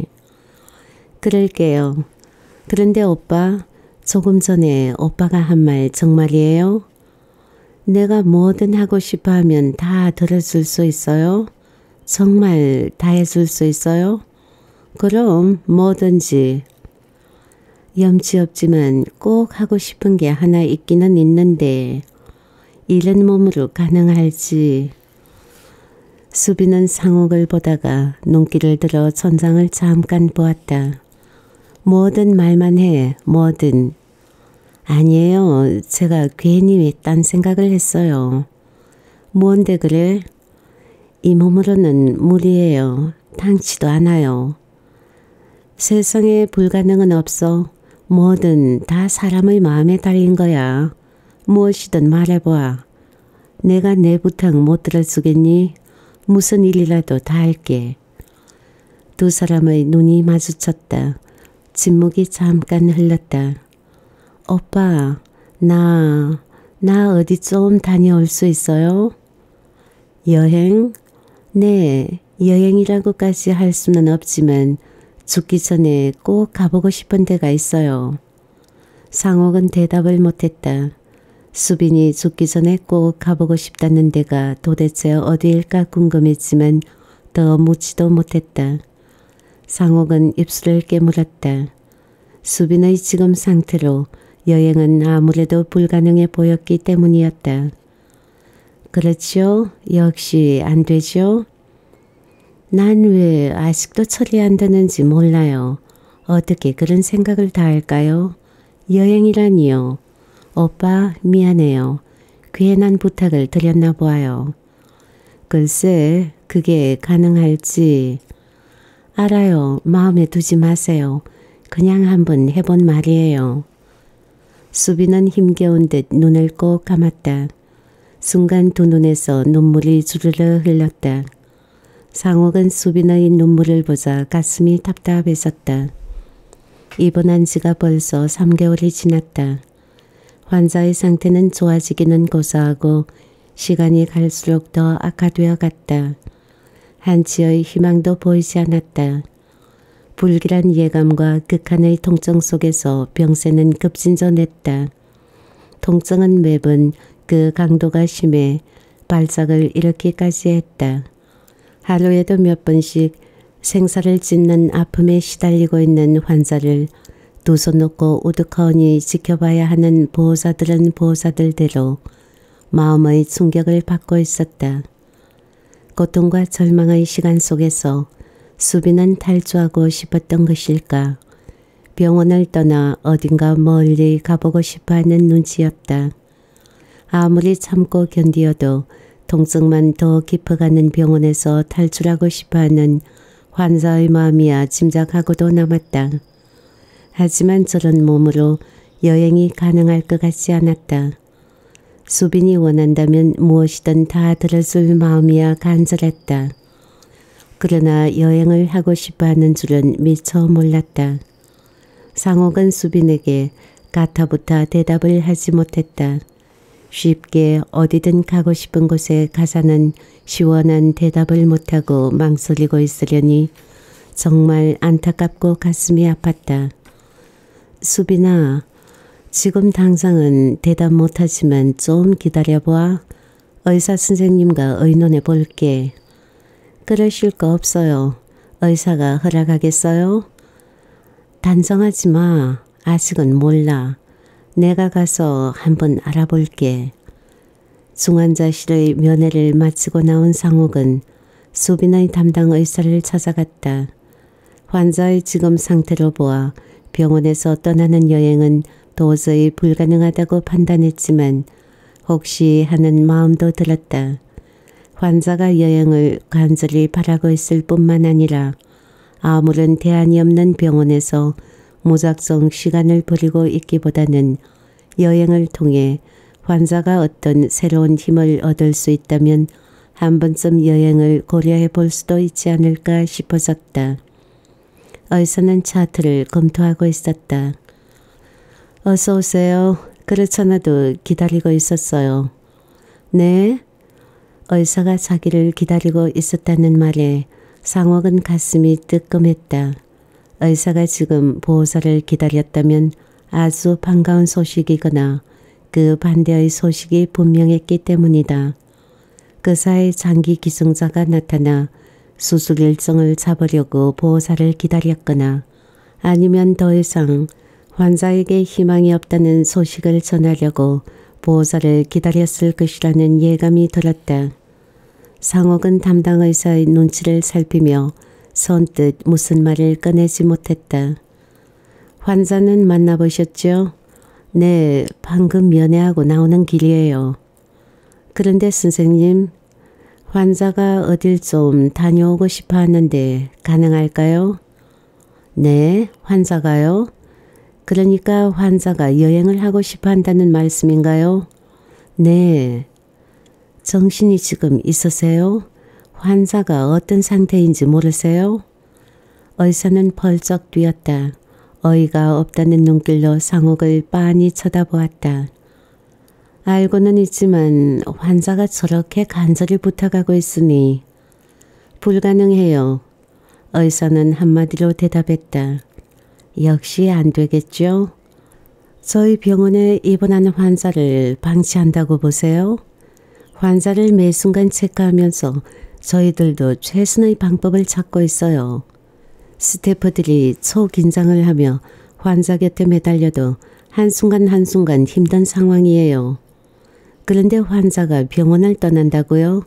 A: 그럴게요. 그런데 오빠, 조금 전에 오빠가 한 말 정말이에요? 내가 뭐든 하고 싶어 하면 다 들어줄 수 있어요? 정말 다 해줄 수 있어요? 그럼 뭐든지. 염치 없지만 꼭 하고 싶은 게 하나 있기는 있는데 이런 몸으로 가능할지. 수빈은 상옥을 보다가 눈길을 들어 천장을 잠깐 보았다. 뭐든 말만 해. 뭐든. 아니에요. 제가 괜히 딴 생각을 했어요. 뭔데 그래? 이 몸으로는 무리예요. 당치도 않아요. 세상에 불가능은 없어. 뭐든 다 사람의 마음에 달린 거야. 무엇이든 말해봐. 내가 내 부탁 못 들어주겠니? 무슨 일이라도 다 할게. 두 사람의 눈이 마주쳤다. 침묵이 잠깐 흘렀다. 오빠, 나, 나 어디 좀 다녀올 수 있어요? 여행? 네, 여행이라고까지 할 수는 없지만 죽기 전에 꼭 가보고 싶은 데가 있어요. 상옥은 대답을 못했다. 수빈이 죽기 전에 꼭 가보고 싶다는 데가 도대체 어디일까 궁금했지만 더 묻지도 못했다. 상옥은 입술을 깨물었다. 수빈의 지금 상태로 여행은 아무래도 불가능해 보였기 때문이었다. 그렇지요? 역시 안 되죠? 난 왜 아직도 처리 안 되는지 몰라요. 어떻게 그런 생각을 다 할까요? 여행이라니요. 오빠 미안해요. 괜한 부탁을 드렸나 보아요. 글쎄 그게 가능할지. 알아요. 마음에 두지 마세요. 그냥 한번 해본 말이에요. 수빈은 힘겨운 듯 눈을 꼭 감았다. 순간 두 눈에서 눈물이 주르르 흘렀다. 상옥은 수빈의 눈물을 보자 가슴이 답답해졌다. 입원한 지가 벌써 삼 개월이 지났다. 환자의 상태는 좋아지기는 고사하고 시간이 갈수록 더 악화되어 갔다. 한치의 희망도 보이지 않았다. 불길한 예감과 극한의 통증 속에서 병세는 급진전했다. 통증은 매번 그 강도가 심해 발작을 일으키기까지 했다. 하루에도 몇 번씩 생사를 짓는 아픔에 시달리고 있는 환자를 두 손 놓고 우두커니 지켜봐야 하는 보호자들은 보호자들대로 마음의 충격을 받고 있었다. 고통과 절망의 시간 속에서 수빈은 탈주하고 싶었던 것일까? 병원을 떠나 어딘가 멀리 가보고 싶어하는 눈치였다. 아무리 참고 견디어도 통증만 더 깊어가는 병원에서 탈출하고 싶어하는 환자의 마음이야 짐작하고도 남았다. 하지만 저런 몸으로 여행이 가능할 것 같지 않았다. 수빈이 원한다면 무엇이든 다 들어줄 마음이야 간절했다. 그러나 여행을 하고 싶어하는 줄은 미처 몰랐다. 상옥은 수빈에게 가타부타 대답을 하지 못했다. 쉽게 어디든 가고 싶은 곳에 가자는 시원한 대답을 못하고 망설이고 있으려니 정말 안타깝고 가슴이 아팠다. 수빈아, 지금 당장은 대답 못하지만 좀 기다려봐. 의사 선생님과 의논해 볼게. 그러실 거 없어요. 의사가 허락하겠어요? 단정하지 마. 아직은 몰라. 내가 가서 한번 알아볼게. 중환자실의 면회를 마치고 나온 상옥은 수빈의 담당 의사를 찾아갔다. 환자의 지금 상태로 보아 병원에서 떠나는 여행은 도저히 불가능하다고 판단했지만 혹시 하는 마음도 들었다. 환자가 여행을 간절히 바라고 있을 뿐만 아니라 아무런 대안이 없는 병원에서 무작정 시간을 버리고 있기보다는 여행을 통해 환자가 어떤 새로운 힘을 얻을 수 있다면 한 번쯤 여행을 고려해 볼 수도 있지 않을까 싶어졌다. 의사는 차트를 검토하고 있었다. 어서 오세요. 그렇잖아도 기다리고 있었어요. 네? 의사가 자기를 기다리고 있었다는 말에 상옥은 가슴이 뜨끔했다. 의사가 지금 보호자를 기다렸다면 아주 반가운 소식이거나 그 반대의 소식이 분명했기 때문이다. 그 사이 장기 기증자가 나타나 수술 일정을 잡으려고 보호자를 기다렸거나 아니면 더 이상 환자에게 희망이 없다는 소식을 전하려고 보호자를 기다렸을 것이라는 예감이 들었다. 상옥은 담당 의사의 눈치를 살피며 선뜻 무슨 말을 꺼내지 못했다. 환자는 만나보셨죠? 네, 방금 면회하고 나오는 길이에요. 그런데 선생님, 환자가 어딜 좀 다녀오고 싶어 하는데 가능할까요? 네, 환자가요? 그러니까 환자가 여행을 하고 싶어 한다는 말씀인가요? 네. 정신이 지금 있으세요? 환자가 어떤 상태인지 모르세요? 의사는 펄쩍 뛰었다. 어이가 없다는 눈길로 상옥을 빤히 쳐다보았다. 알고는 있지만 환자가 저렇게 간절히 부탁하고 있으니 불가능해요. 의사는 한마디로 대답했다. 역시 안 되겠죠? 저희 병원에 입원하는 환자를 방치한다고 보세요? 환자를 매 순간 체크하면서 저희들도 최선의 방법을 찾고 있어요. 스태프들이 초긴장을 하며 환자 곁에 매달려도 한순간 한순간 힘든 상황이에요. 그런데 환자가 병원을 떠난다고요?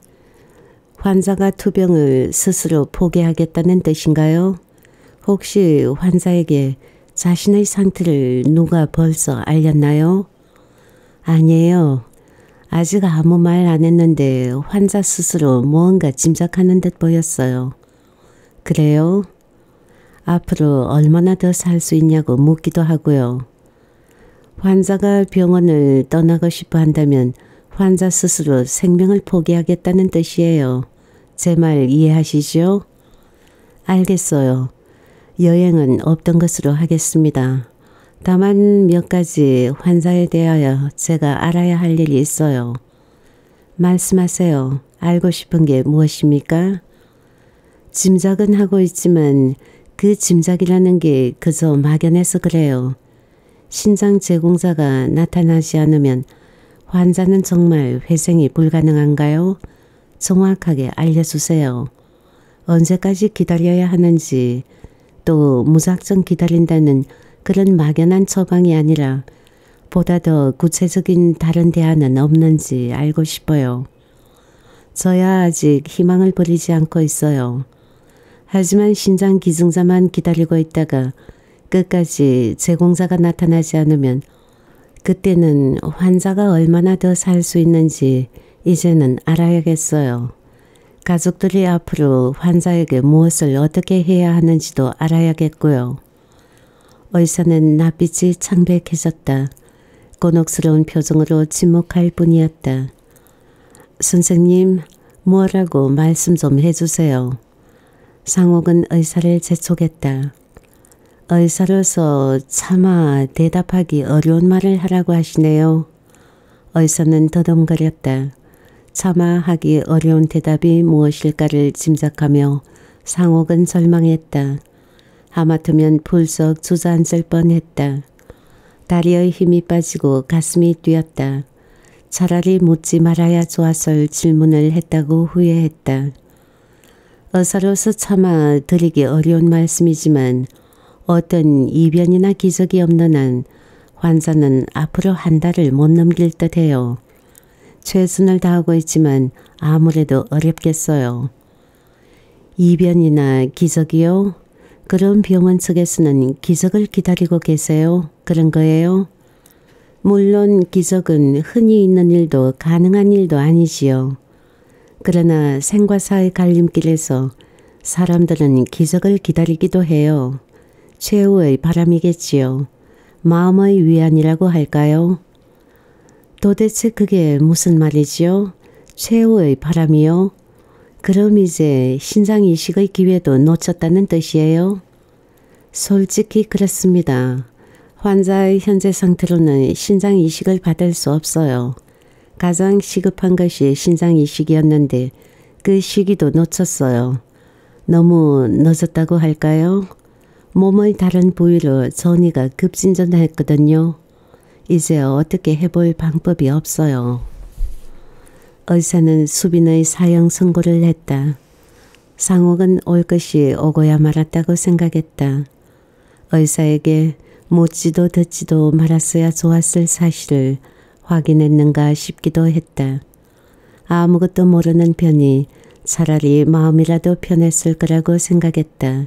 A: 환자가 투병을 스스로 포기하겠다는 뜻인가요? 혹시 환자에게 자신의 상태를 누가 벌써 알렸나요? 아니에요. 아직 아무 말 안 했는데 환자 스스로 무언가 짐작하는 듯 보였어요. 그래요? 앞으로 얼마나 더 살 수 있냐고 묻기도 하고요. 환자가 병원을 떠나고 싶어 한다면 환자 스스로 생명을 포기하겠다는 뜻이에요. 제 말 이해하시죠? 알겠어요. 여행은 없던 것으로 하겠습니다. 다만 몇 가지 환자에 대하여 제가 알아야 할 일이 있어요. 말씀하세요. 알고 싶은 게 무엇입니까? 짐작은 하고 있지만 그 짐작이라는 게 그저 막연해서 그래요. 신장 제공자가 나타나지 않으면 환자는 정말 회생이 불가능한가요? 정확하게 알려주세요. 언제까지 기다려야 하는지, 또 무작정 기다린다는 그런 막연한 처방이 아니라 보다 더 구체적인 다른 대안은 없는지 알고 싶어요. 저야 아직 희망을 버리지 않고 있어요. 하지만 신장 기증자만 기다리고 있다가 끝까지 제공자가 나타나지 않으면 그때는 환자가 얼마나 더 살 수 있는지 이제는 알아야겠어요. 가족들이 앞으로 환자에게 무엇을 어떻게 해야 하는지도 알아야겠고요. 의사는 낯빛이 창백해졌다. 곤혹스러운 표정으로 침묵할 뿐이었다. 선생님, 뭐라고 말씀 좀 해주세요. 상옥은 의사를 재촉했다. 의사로서 차마 대답하기 어려운 말을 하라고 하시네요. 의사는 더듬거렸다. 차마 하기 어려운 대답이 무엇일까를 짐작하며 상옥은 절망했다. 하마터면 불쑥 주저앉을 뻔했다. 다리의 힘이 빠지고 가슴이 뛰었다. 차라리 묻지 말아야 좋았을 질문을 했다고 후회했다. 의사로서 차마 드리기 어려운 말씀이지만 어떤 이변이나 기적이 없는 한 환자는 앞으로 한 달을 못 넘길 듯해요. 최선을 다하고 있지만 아무래도 어렵겠어요. 이변이나 기적이요? 그럼 병원 측에서는 기적을 기다리고 계세요? 그런 거예요? 물론 기적은 흔히 있는 일도 가능한 일도 아니지요. 그러나 생과 사의 갈림길에서 사람들은 기적을 기다리기도 해요. 최후의 바람이겠지요. 마음의 위안이라고 할까요? 도대체 그게 무슨 말이지요? 최후의 바람이요? 그럼 이제 신장 이식의 기회도 놓쳤다는 뜻이에요? 솔직히 그렇습니다. 환자의 현재 상태로는 신장 이식을 받을 수 없어요. 가장 시급한 것이 신장 이식이었는데 그 시기도 놓쳤어요. 너무 늦었다고 할까요? 몸의 다른 부위로 전이가 급진전했거든요. 이제 어떻게 해볼 방법이 없어요. 의사는 수빈의 사형 선고를 했다. 상옥은 올 것이 오고야 말았다고 생각했다. 의사에게 묻지도 듣지도 말았어야 좋았을 사실을 확인했는가 싶기도 했다. 아무것도 모르는 편이 차라리 마음이라도 편했을 거라고 생각했다.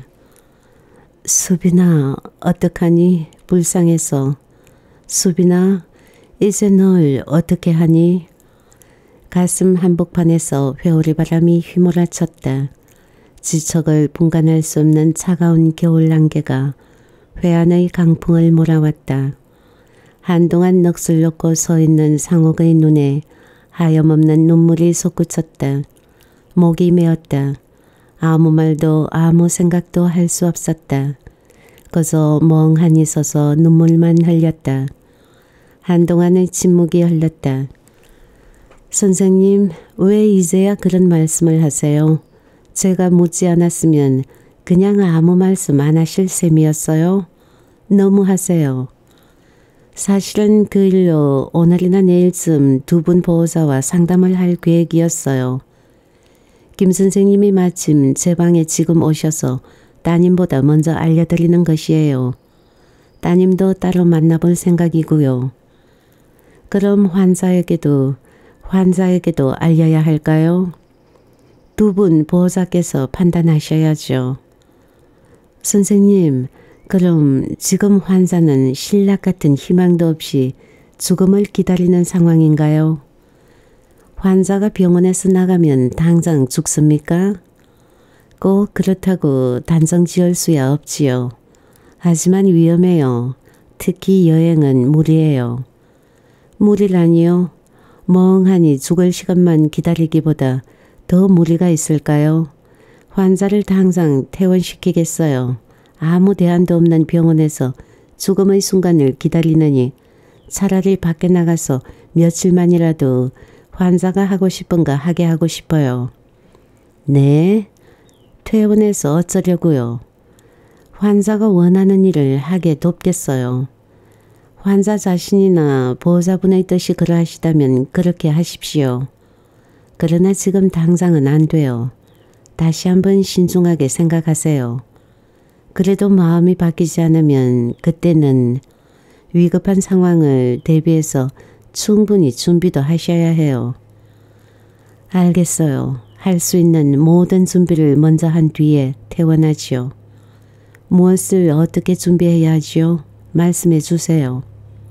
A: 수빈아, 어떡하니? 불쌍해서. 수빈아, 이제 널 어떻게 하니? 가슴 한복판에서 회오리 바람이 휘몰아쳤다. 지척을 분간할 수 없는 차가운 겨울 안개가 회한의 강풍을 몰아왔다. 한동안 넋을 놓고 서 있는 상옥의 눈에 하염없는 눈물이 솟구쳤다. 목이 메었다. 아무 말도 아무 생각도 할 수 없었다. 그저 멍하니 서서 눈물만 흘렸다. 한동안의 침묵이 흘렀다. 선생님, 왜 이제야 그런 말씀을 하세요? 제가 묻지 않았으면 그냥 아무 말씀 안 하실 셈이었어요? 너무 하세요. 사실은 그 일로 오늘이나 내일쯤 두 분 보호자와 상담을 할 계획이었어요. 김 선생님이 마침 제 방에 지금 오셔서 따님보다 먼저 알려드리는 것이에요. 따님도 따로 만나볼 생각이고요. 그럼 환자에게도 환자에게도 알려야 할까요? 두 분 보호자께서 판단하셔야죠. 선생님, 그럼 지금 환자는 신락 같은 희망도 없이 죽음을 기다리는 상황인가요? 환자가 병원에서 나가면 당장 죽습니까? 꼭 그렇다고 단정 지을 수야 없지요. 하지만 위험해요. 특히 여행은 무리예요. 무리라니요? 멍하니 죽을 시간만 기다리기보다 더 무리가 있을까요? 환자를 당장 퇴원시키겠어요. 아무 대안도 없는 병원에서 죽음의 순간을 기다리느니 차라리 밖에 나가서 며칠만이라도 환자가 하고 싶은 거 하게 하고 싶어요. 네? 퇴원해서 어쩌려고요? 환자가 원하는 일을 하게 돕겠어요. 환자 자신이나 보호자분의 뜻이 그러하시다면 그렇게 하십시오. 그러나 지금 당장은 안 돼요. 다시 한번 신중하게 생각하세요. 그래도 마음이 바뀌지 않으면 그때는 위급한 상황을 대비해서 충분히 준비도 하셔야 해요. 알겠어요. 할 수 있는 모든 준비를 먼저 한 뒤에 퇴원하지요. 무엇을 어떻게 준비해야 하지요? 말씀해 주세요.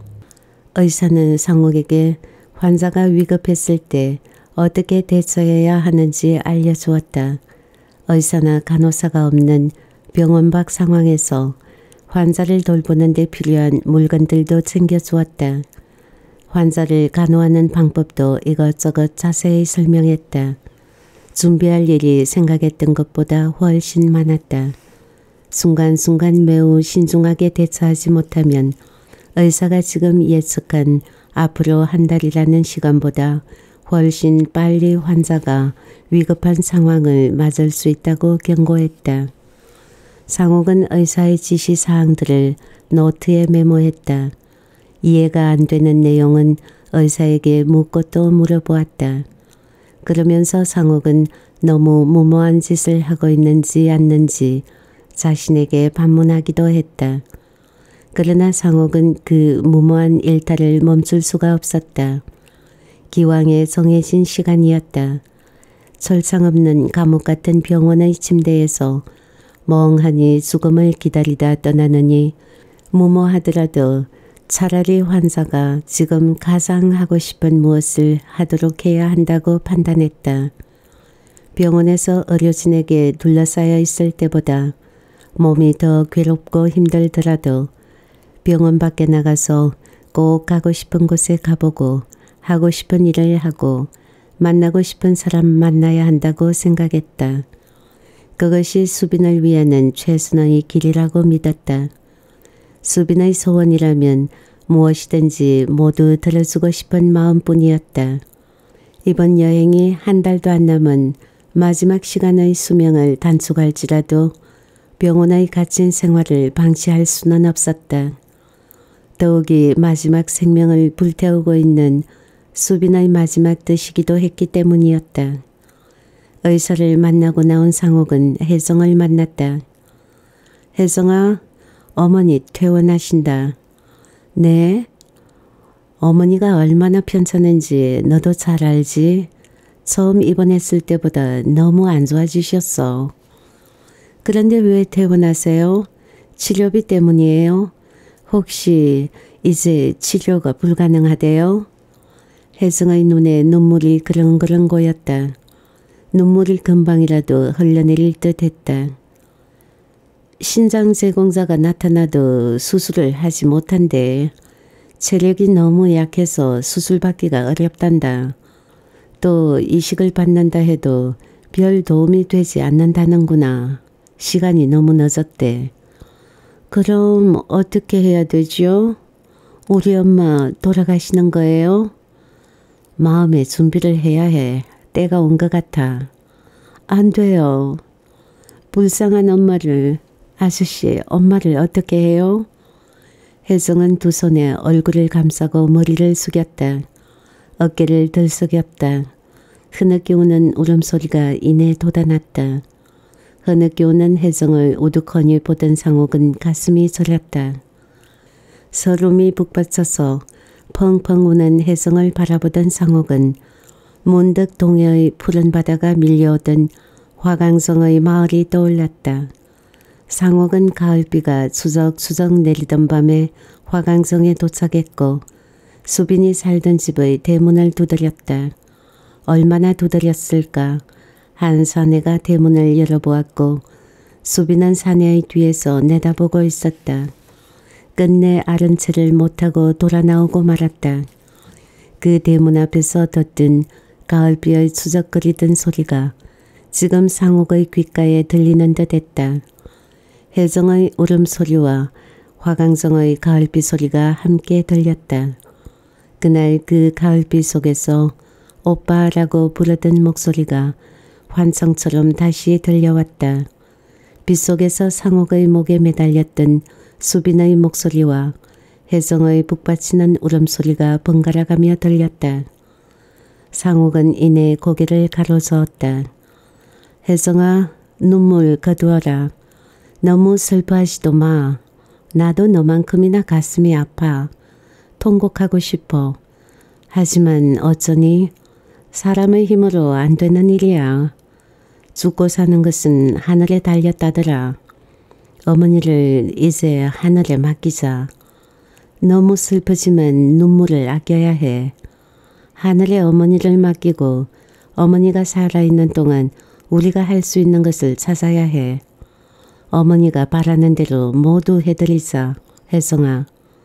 A: 의사는 상옥에게 환자가 위급했을 때 어떻게 대처해야 하는지 알려주었다. 의사나 간호사가 없는 병원 밖 상황에서 환자를 돌보는 데 필요한 물건들도 챙겨주었다. 환자를 간호하는 방법도 이것저것 자세히 설명했다. 준비할 일이 생각했던 것보다 훨씬 많았다. 순간순간 매우 신중하게 대처하지 못하면 의사가 지금 예측한 앞으로 한 달이라는 시간보다 훨씬 빨리 환자가 위급한 상황을 맞을 수 있다고 경고했다. 상옥은 의사의 지시사항들을 노트에 메모했다. 이해가 안 되는 내용은 의사에게 묻고 또 물어보았다. 그러면서 상옥은 너무 무모한 짓을 하고 있는지 않는지 자신에게 반문하기도 했다. 그러나 상옥은 그 무모한 일탈을 멈출 수가 없었다. 기왕에 정해진 시간이었다. 철창 없는 감옥 같은 병원의 침대에서 멍하니 죽음을 기다리다 떠나느니 무모하더라도 차라리 환자가 지금 가장 하고 싶은 무엇을 하도록 해야 한다고 판단했다. 병원에서 의료진에게 둘러싸여 있을 때보다 몸이 더 괴롭고 힘들더라도 병원 밖에 나가서 꼭 가고 싶은 곳에 가보고 하고 싶은 일을 하고 만나고 싶은 사람 만나야 한다고 생각했다. 그것이 수빈을 위하는 최선의 길이라고 믿었다. 수빈의 소원이라면 무엇이든지 모두 들어주고 싶은 마음뿐이었다. 이번 여행이 한 달도 안 남은 마지막 시간의 수명을 단축할지라도 병원의 갇힌 생활을 방치할 수는 없었다. 더욱이 마지막 생명을 불태우고 있는 수빈의 마지막 뜻이기도 했기 때문이었다. 의사를 만나고 나온 상옥은 혜정을 만났다. 혜정아, 어머니 퇴원하신다. 네? 어머니가 얼마나 편찮은지 너도 잘 알지? 처음 입원했을 때보다 너무 안 좋아지셨어. 그런데 왜 퇴원하세요? 치료비 때문이에요? 혹시 이제 치료가 불가능하대요? 혜정의 눈에 눈물이 그렁그렁 고였다. 눈물이 금방이라도 흘러내릴 듯 했다. 신장 제공자가 나타나도 수술을 하지 못한대. 체력이 너무 약해서 수술받기가 어렵단다. 또 이식을 받는다 해도 별 도움이 되지 않는다는구나. 시간이 너무 늦었대. 그럼 어떻게 해야 되죠? 우리 엄마 돌아가시는 거예요? 마음의 준비를 해야 해. 때가 온 것 같아. 안 돼요. 불쌍한 엄마를, 아저씨 엄마를 어떻게 해요? 혜정은 두 손에 얼굴을 감싸고 머리를 숙였다. 어깨를 들썩였다. 흐느끼 우는 울음소리가 이내 돋아났다. 흐느끼 우는 혜정을 우두커니 보던 상옥은 가슴이 저렸다. 서름이 북받쳐서 펑펑 우는 혜정을 바라보던 상옥은 문득 동해의 푸른 바다가 밀려오던 화강성의 마을이 떠올랐다. 상옥은 가을비가 추적추적 내리던 밤에 화강성에 도착했고 수빈이 살던 집의 대문을 두드렸다. 얼마나 두드렸을까. 한 사내가 대문을 열어보았고 수빈은 사내의 뒤에서 내다보고 있었다. 끝내 아른 채를 못하고 돌아 나오고 말았다. 그 대문 앞에서 덧든 가을비의 추적거리던 소리가 지금 상옥의 귓가에 들리는 듯 했다. 혜정의 울음소리와 화강정의 가을비 소리가 함께 들렸다. 그날 그 가을비 속에서 오빠라고 부르던 목소리가 환청처럼 다시 들려왔다. 빗속에서 상옥의 목에 매달렸던 수빈의 목소리와 혜정의 북받치는 울음소리가 번갈아가며 들렸다. 상옥은 이내 고개를 가로저었다. 혜정아, 눈물 거두어라. 너무 슬퍼하지도 마. 나도 너만큼이나 가슴이 아파. 통곡하고 싶어. 하지만 어쩌니 사람의 힘으로 안 되는 일이야. 죽고 사는 것은 하늘에 달렸다더라. 어머니를 이제 하늘에 맡기자. 너무 슬프지만 눈물을 아껴야 해. 하늘에 어머니를 맡기고 어머니가 살아있는 동안 우리가 할 수 있는 것을 찾아야 해. 어머니가 바라는 대로 모두 해드리자. 혜정아.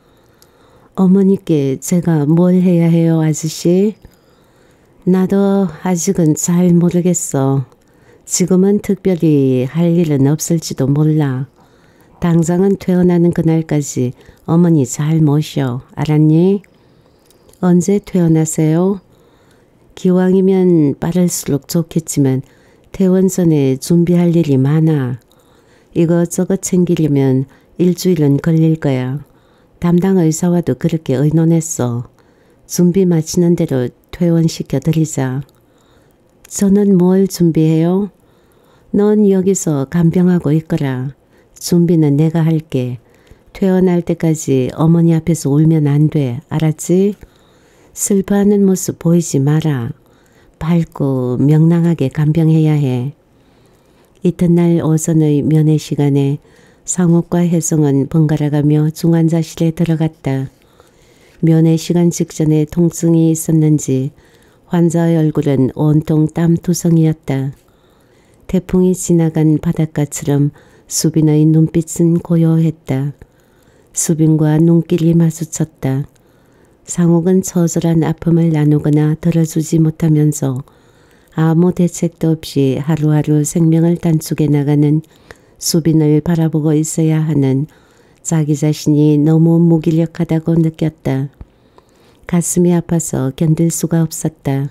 A: 어머니께 제가 뭘 해야 해요, 아저씨? 나도 아직은 잘 모르겠어. 지금은 특별히 할 일은 없을지도 몰라. 당장은 퇴원하는 그날까지 어머니 잘 모셔. 알았니? 언제 퇴원하세요? 기왕이면 빠를수록 좋겠지만 퇴원 전에 준비할 일이 많아. 이것저것 챙기려면 일주일은 걸릴 거야. 담당 의사와도 그렇게 의논했어. 준비 마치는 대로 퇴원시켜드리자. 저는 뭘 준비해요? 넌 여기서 간병하고 있거라. 준비는 내가 할게. 퇴원할 때까지 어머니 앞에서 울면 안 돼. 알았지? 슬퍼하는 모습 보이지 마라. 밝고 명랑하게 간병해야 해. 이튿날 오전의 면회 시간에 상옥과 혜성은 번갈아가며 중환자실에 들어갔다. 면회 시간 직전에 통증이 있었는지 환자의 얼굴은 온통 땀투성이었다. 태풍이 지나간 바닷가처럼 수빈의 눈빛은 고요했다. 수빈과 눈길이 마주쳤다. 상옥은 처절한 아픔을 나누거나 들어주지 못하면서 아무 대책도 없이 하루하루 생명을 단축해 나가는 수빈을 바라보고 있어야 하는 자기 자신이 너무 무기력하다고 느꼈다. 가슴이 아파서 견딜 수가 없었다.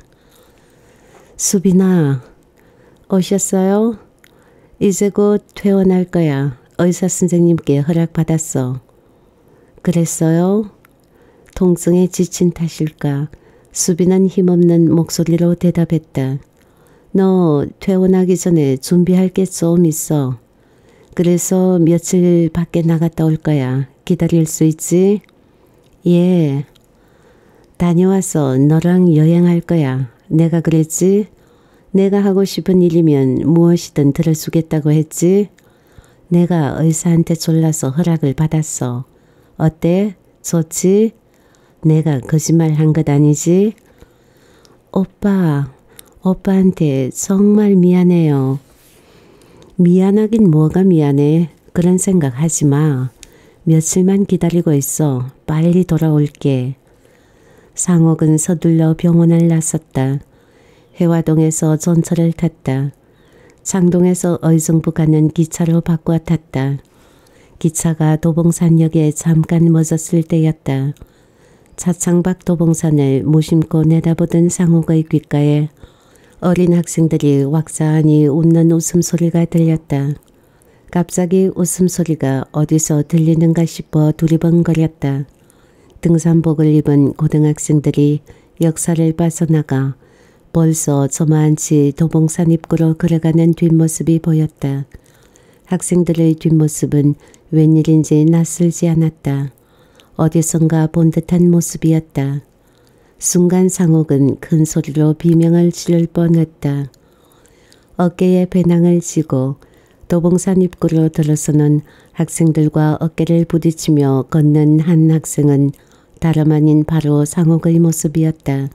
A: 수빈아, 오셨어요? 이제 곧 퇴원할 거야. 의사 선생님께 허락받았어. 그랬어요? 통증에 지친 탓일까? 수빈은 힘없는 목소리로 대답했다. 너 퇴원하기 전에 준비할 게 좀 있어. 그래서 며칠 밖에 나갔다 올 거야. 기다릴 수 있지? 예. 다녀와서 너랑 여행할 거야. 내가 그랬지? 내가 하고 싶은 일이면 무엇이든 들어주겠다고 했지? 내가 의사한테 졸라서 허락을 받았어. 어때? 좋지? 내가 거짓말 한 것 아니지? 오빠, 오빠한테 정말 미안해요. 미안하긴 뭐가 미안해. 그런 생각 하지 마. 며칠만 기다리고 있어. 빨리 돌아올게. 상옥은 서둘러 병원을 나섰다. 해화동에서 전철을 탔다. 창동에서 의정부 가는 기차로 바꿔 탔다. 기차가 도봉산역에 잠깐 멎었을 때였다. 차창밖 도봉산을 무심코 내다보던 상옥의 귓가에 어린 학생들이 왁자하니 웃는 웃음소리가 들렸다. 갑자기 웃음소리가 어디서 들리는가 싶어 두리번거렸다. 등산복을 입은 고등학생들이 역사를 빠져나가 벌써 저만치 도봉산 입구로 걸어가는 뒷모습이 보였다. 학생들의 뒷모습은 웬일인지 낯설지 않았다. 어디선가 본 듯한 모습이었다. 순간 상옥은 큰 소리로 비명을 지를 뻔했다. 어깨에 배낭을 지고 도봉산 입구로 들어서는 학생들과 어깨를 부딪히며 걷는 한 학생은 다름 아닌 바로 상옥의 모습이었다.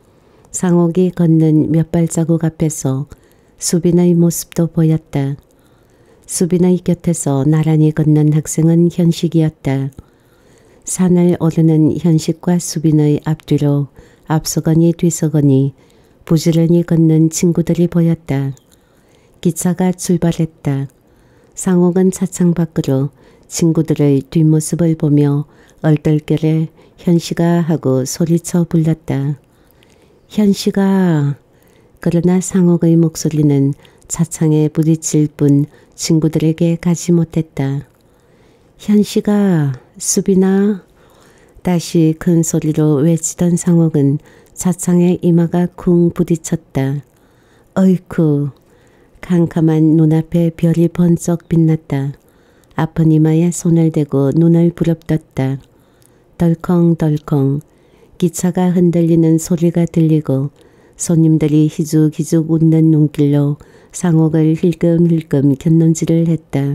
A: 상옥이 걷는 몇 발자국 앞에서 수빈의 모습도 보였다. 수빈의 곁에서 나란히 걷는 학생은 현식이었다. 산을 오르는 현식과 수빈의 앞뒤로 앞서거니 뒤서거니 부지런히 걷는 친구들이 보였다. 기차가 출발했다. 상옥은 차창 밖으로 친구들의 뒷모습을 보며 얼떨결에 현식아 하고 소리쳐 불렀다. 현식아. 그러나 상옥의 목소리는 차창에 부딪힐 뿐 친구들에게 가지 못했다. 현식아, 수빈아. 다시 큰 소리로 외치던 상옥은 차창에 이마가 쿵 부딪혔다. 어이쿠. 캄캄한 눈앞에 별이 번쩍 빛났다. 아픈 이마에 손을 대고 눈을 부릅떴다. 덜컹덜컹 기차가 흔들리는 소리가 들리고 손님들이 희죽희죽 웃는 눈길로 상옥을 힐끔힐끔 곁눈질을 했다.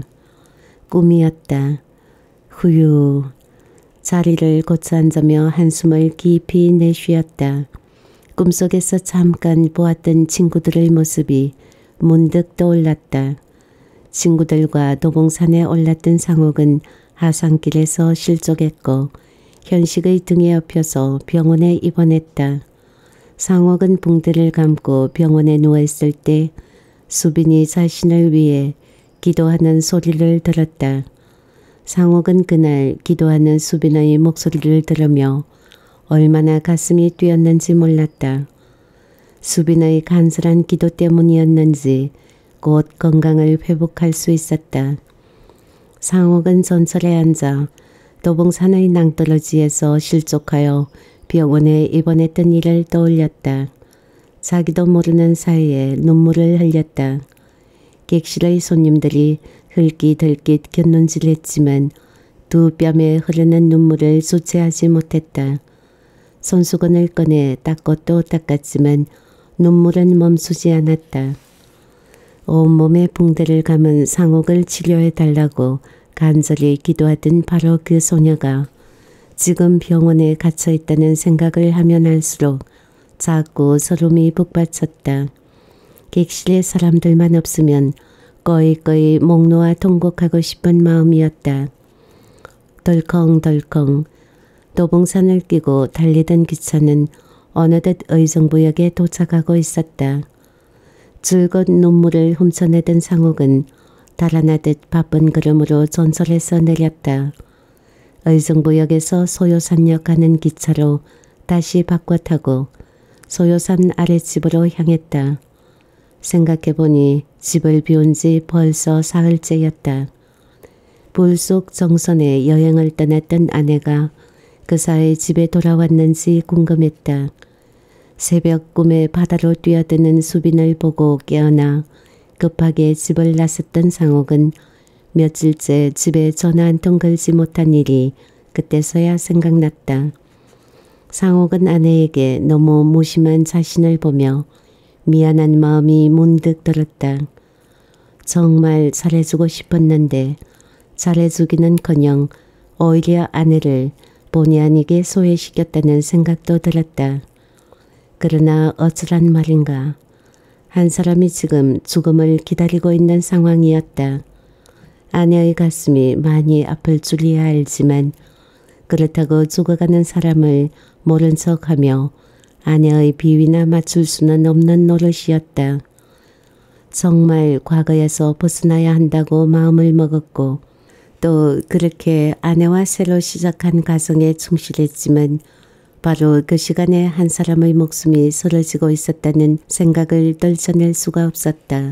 A: 꿈이었다. 후유. 자리를 고쳐 앉으며 한숨을 깊이 내쉬었다. 꿈속에서 잠깐 보았던 친구들의 모습이 문득 떠올랐다. 친구들과 도봉산에 올랐던 상옥은 하산길에서 실족했고 현식의 등에 엎여서 병원에 입원했다. 상옥은 붕대를 감고 병원에 누워있을 때 수빈이 자신을 위해 기도하는 소리를 들었다. 상옥은 그날 기도하는 수빈의 목소리를 들으며 얼마나 가슴이 뛰었는지 몰랐다. 수빈의 간절한 기도 때문이었는지 곧 건강을 회복할 수 있었다. 상옥은 전철에 앉아 도봉산의 낭떠러지에서 실족하여 병원에 입원했던 일을 떠올렸다. 자기도 모르는 사이에 눈물을 흘렸다. 객실의 손님들이 흘깃흘깃 곁눈질했지만 두 뺨에 흐르는 눈물을 주체하지 못했다. 손수건을 꺼내 닦고 또 닦았지만 눈물은 멈추지 않았다. 온몸에 붕대를 감은 상옥을 치료해달라고 간절히 기도하던 바로 그 소녀가 지금 병원에 갇혀있다는 생각을 하면 할수록 자꾸 서름이 북받쳤다. 객실에 사람들만 없으면 꺼이꺼이 목 놓아 통곡하고 싶은 마음이었다. 덜컹덜컹 도봉산을 끼고 달리던 기차는 어느덧 의정부역에 도착하고 있었다. 즐거운 눈물을 훔쳐내던 상옥은 달아나듯 바쁜 걸음으로 전철에서 내렸다. 의정부역에서 소요산역 가는 기차로 다시 바꿔 타고 소요산 아랫집으로 향했다. 생각해보니 집을 비운 지 벌써 사흘째였다. 불속 정선에 여행을 떠났던 아내가 그 사이 집에 돌아왔는지 궁금했다. 새벽 꿈에 바다로 뛰어드는 수빈을 보고 깨어나 급하게 집을 나섰던 상옥은 며칠째 집에 전화 한 통 걸지 못한 일이 그때서야 생각났다. 상옥은 아내에게 너무 무심한 자신을 보며 미안한 마음이 문득 들었다. 정말 잘해주고 싶었는데 잘해주기는커녕 오히려 아내를 본의 아니게 소외시켰다는 생각도 들었다. 그러나 어쩌란 말인가. 한 사람이 지금 죽음을 기다리고 있는 상황이었다. 아내의 가슴이 많이 아플 줄이야 알지만 그렇다고 죽어가는 사람을 모른 척하며 아내의 비위나 맞출 수는 없는 노릇이었다. 정말 과거에서 벗어나야 한다고 마음을 먹었고 또 그렇게 아내와 새로 시작한 가정에 충실했지만 바로 그 시간에 한 사람의 목숨이 쓰러지고 있었다는 생각을 떨쳐낼 수가 없었다.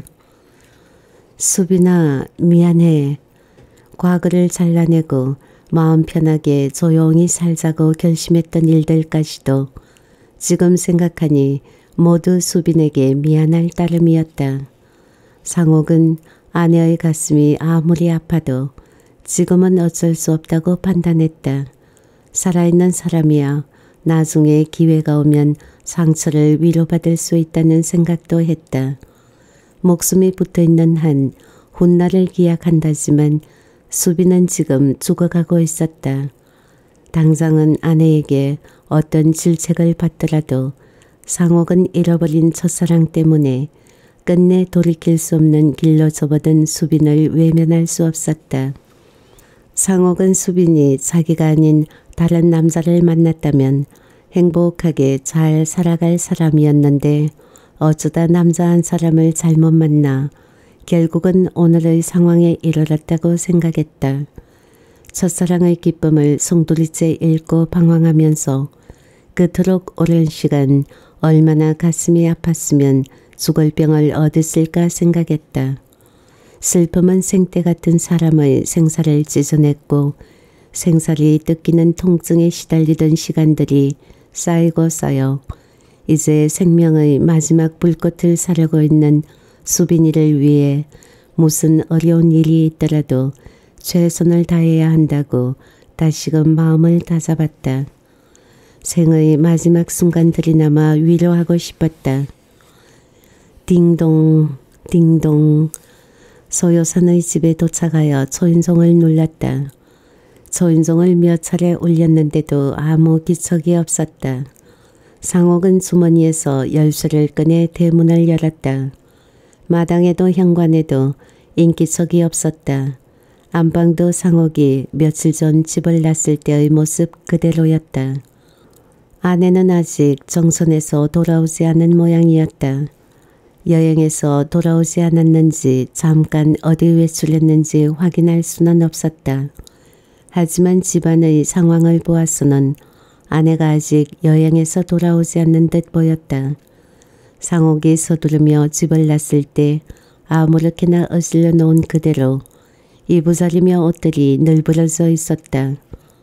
A: 수빈아, 미안해. 과거를 잘라내고 마음 편하게 조용히 살자고 결심했던 일들까지도 지금 생각하니 모두 수빈에게 미안할 따름이었다. 상옥은 아내의 가슴이 아무리 아파도 지금은 어쩔 수 없다고 판단했다. 살아있는 사람이야 나중에 기회가 오면 상처를 위로받을 수 있다는 생각도 했다. 목숨이 붙어있는 한 훗날을 기약한다지만 수빈은 지금 죽어가고 있었다. 당장은 아내에게 어떤 질책을 받더라도 상옥은 잃어버린 첫사랑 때문에 끝내 돌이킬 수 없는 길로 접어든 수빈을 외면할 수 없었다. 상옥은 수빈이 자기가 아닌 다른 남자를 만났다면 행복하게 잘 살아갈 사람이었는데 어쩌다 남자 한 사람을 잘못 만나 결국은 오늘의 상황에 이르렀다고 생각했다. 첫사랑의 기쁨을 송두리째 잃고 방황하면서 그토록 오랜 시간 얼마나 가슴이 아팠으면 죽을 병을 얻었을까 생각했다. 슬픔은 생떼 같은 사람의 생사를 찢어냈고 생사를 뜯기는 통증에 시달리던 시간들이 쌓이고 쌓여 이제 생명의 마지막 불꽃을 사려고 있는 수빈이를 위해 무슨 어려운 일이 있더라도 최선을 다해야 한다고 다시금 마음을 다잡았다. 생의 마지막 순간들이나마 위로하고 싶었다. 딩동 딩동 소요선의 집에 도착하여 초인종을 눌렀다. 초인종을 몇 차례 울렸는데도 아무 기척이 없었다. 상옥은 주머니에서 열쇠를 꺼내 대문을 열었다. 마당에도 현관에도 인기척이 없었다. 안방도 상옥이 며칠 전 집을 났을 때의 모습 그대로였다. 아내는 아직 정선에서 돌아오지 않은 모양이었다. 여행에서 돌아오지 않았는지 잠깐 어디 외출했는지 확인할 수는 없었다. 하지만 집안의 상황을 보아서는 아내가 아직 여행에서 돌아오지 않는 듯 보였다. 상옥이 서두르며 집을 났을 때 아무렇게나 어질러 놓은 그대로 이부자리며 옷들이 널브러져 있었다.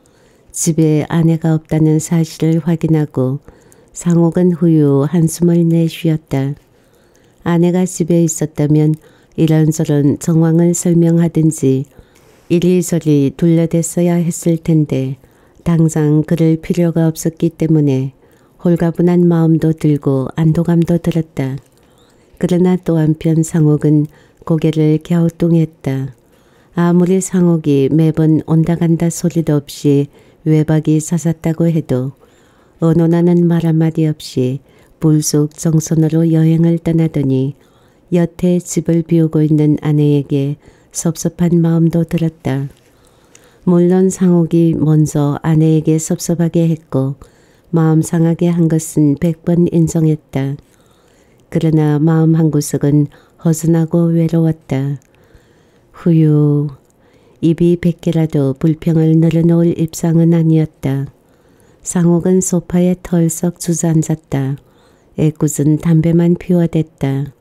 A: 집에 아내가 없다는 사실을 확인하고 상옥은 후유 한숨을 내쉬었다. 아내가 집에 있었다면 이런저런 정황을 설명하든지 이리저리 둘러댔어야 했을 텐데 당장 그럴 필요가 없었기 때문에 홀가분한 마음도 들고 안도감도 들었다. 그러나 또 한편 상옥은 고개를 갸우뚱했다. 아무리 상옥이 매번 온다 간다 소리도 없이 외박이 잦았다고 해도 언론하는 말 한마디 없이 불쑥 정선으로 여행을 떠나더니 여태 집을 비우고 있는 아내에게 섭섭한 마음도 들었다. 물론 상옥이 먼저 아내에게 섭섭하게 했고 마음 상하게 한 것은 백 번 인정했다. 그러나 마음 한구석은 허전하고 외로웠다. 후유, 입이 백 개라도 불평을 늘어놓을 입상은 아니었다. 상옥은 소파에 털썩 주저앉았다. 애꿎은 담배만 피워댔다.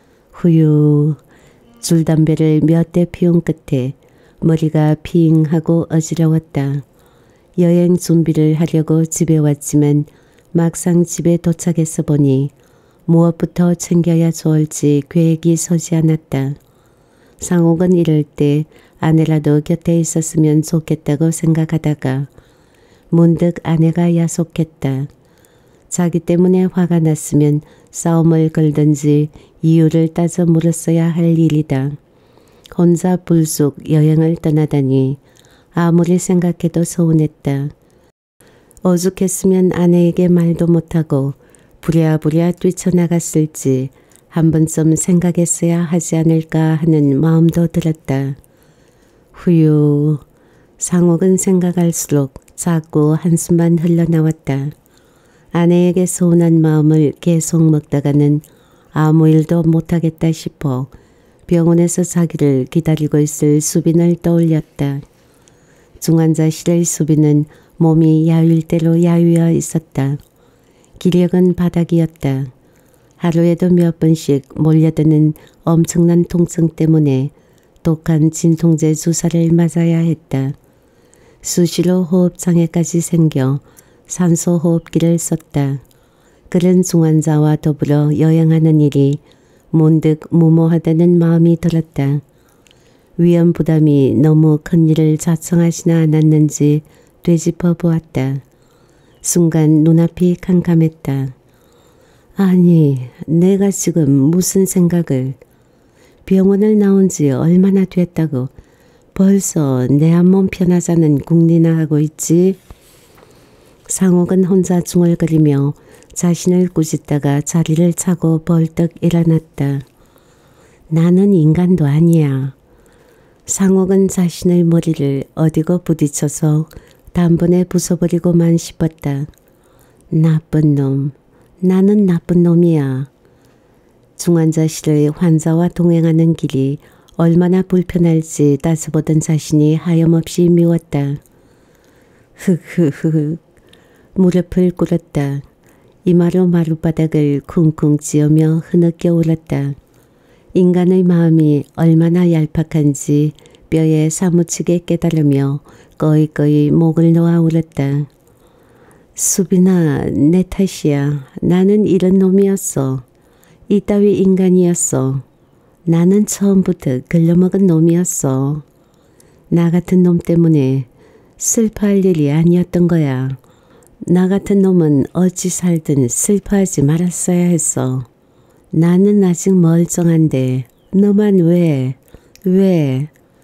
A: 후유, 줄담배를 몇 대 피운 끝에 머리가 핑하고 어지러웠다. 여행 준비를 하려고 집에 왔지만 막상 집에 도착해서 보니 무엇부터 챙겨야 좋을지 계획이 서지 않았다. 상옥은 이럴 때 아내라도 곁에 있었으면 좋겠다고 생각하다가 문득 아내가 야속했다. 자기 때문에 화가 났으면 싸움을 걸든지 이유를 따져 물었어야 할 일이다. 혼자 불쑥 여행을 떠나다니 아무리 생각해도 서운했다. 오죽했으면 아내에게 말도 못하고 부랴부랴 뛰쳐나갔을지 한 번쯤 생각했어야 하지 않을까 하는 마음도 들었다. 후유, 상옥은 생각할수록 자꾸 한숨만 흘러나왔다. 아내에게 서운한 마음을 계속 먹다가는 아무 일도 못하겠다 싶어 병원에서 자기를 기다리고 있을 수빈을 떠올렸다. 중환자실의 수빈은 몸이 야윈 대로 야위어 있었다. 기력은 바닥이었다. 하루에도 몇 번씩 몰려드는 엄청난 통증 때문에 독한 진통제 주사를 맞아야 했다. 수시로 호흡장애까지 생겨 산소호흡기를 썼다. 그런 중환자와 더불어 여행하는 일이 문득 무모하다는 마음이 들었다. 위험 부담이 너무 큰 일을 자청하지는 않았는지 되짚어 보았다. 순간 눈앞이 캄캄했다. 아니, 내가 지금 무슨 생각을. 병원을 나온 지 얼마나 됐다고 벌써 내 한 몸 편하자는 궁리나 하고 있지. 상옥은 혼자 중얼거리며 자신을 꾸짖다가 자리를 차고 벌떡 일어났다. 나는 인간도 아니야. 상옥은 자신의 머리를 어디고 부딪혀서 단번에 부숴버리고만 싶었다. 나쁜 놈, 나는 나쁜 놈이야. 중환자실의 환자와 동행하는 길이 얼마나 불편할지 따져보던 자신이 하염없이 미웠다. 흑흑흑 무릎을 꿇었다. 이마로 마룻바닥을 쿵쿵 찌으며 흐느껴 울었다. 인간의 마음이 얼마나 얄팍한지 뼈에 사무치게 깨달으며 꺼이꺼이 목을 놓아 울었다. 수빈아, 내 탓이야. 나는 이런 놈이었어. 이따위 인간이었어. 나는 처음부터 글러먹은 놈이었어. 나 같은 놈 때문에 슬퍼할 일이 아니었던 거야. 나 같은 놈은 어찌 살든 슬퍼하지 말았어야 했어. 나는 아직 멀쩡한데 너만 왜, 왜?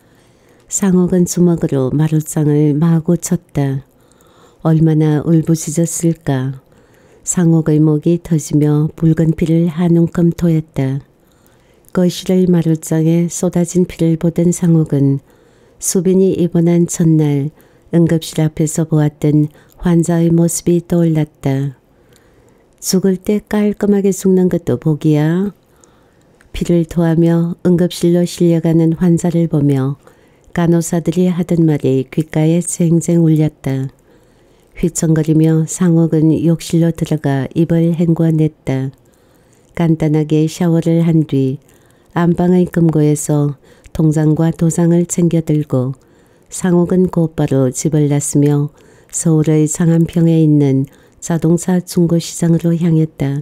A: 상옥은 주먹으로 마룻장을 마구 쳤다. 얼마나 울부짖었을까. 상옥의 목이 터지며 붉은 피를 한 움큼 토했다. 거실의 마룻장에 쏟아진 피를 보던 상옥은 수빈이 입원한 첫날 응급실 앞에서 보았던 환자의 모습이 떠올랐다. 죽을 때 깔끔하게 죽는 것도 복이야. 피를 토하며 응급실로 실려가는 환자를 보며 간호사들이 하던 말이 귓가에 쟁쟁 울렸다. 휘청거리며 상옥은 욕실로 들어가 입을 헹궈냈다. 간단하게 샤워를 한 뒤 안방의 금고에서 통장과 도장을 챙겨 들고 상옥은 곧바로 집을 나서며 서울의 장안평에 있는 자동차 중고시장으로 향했다.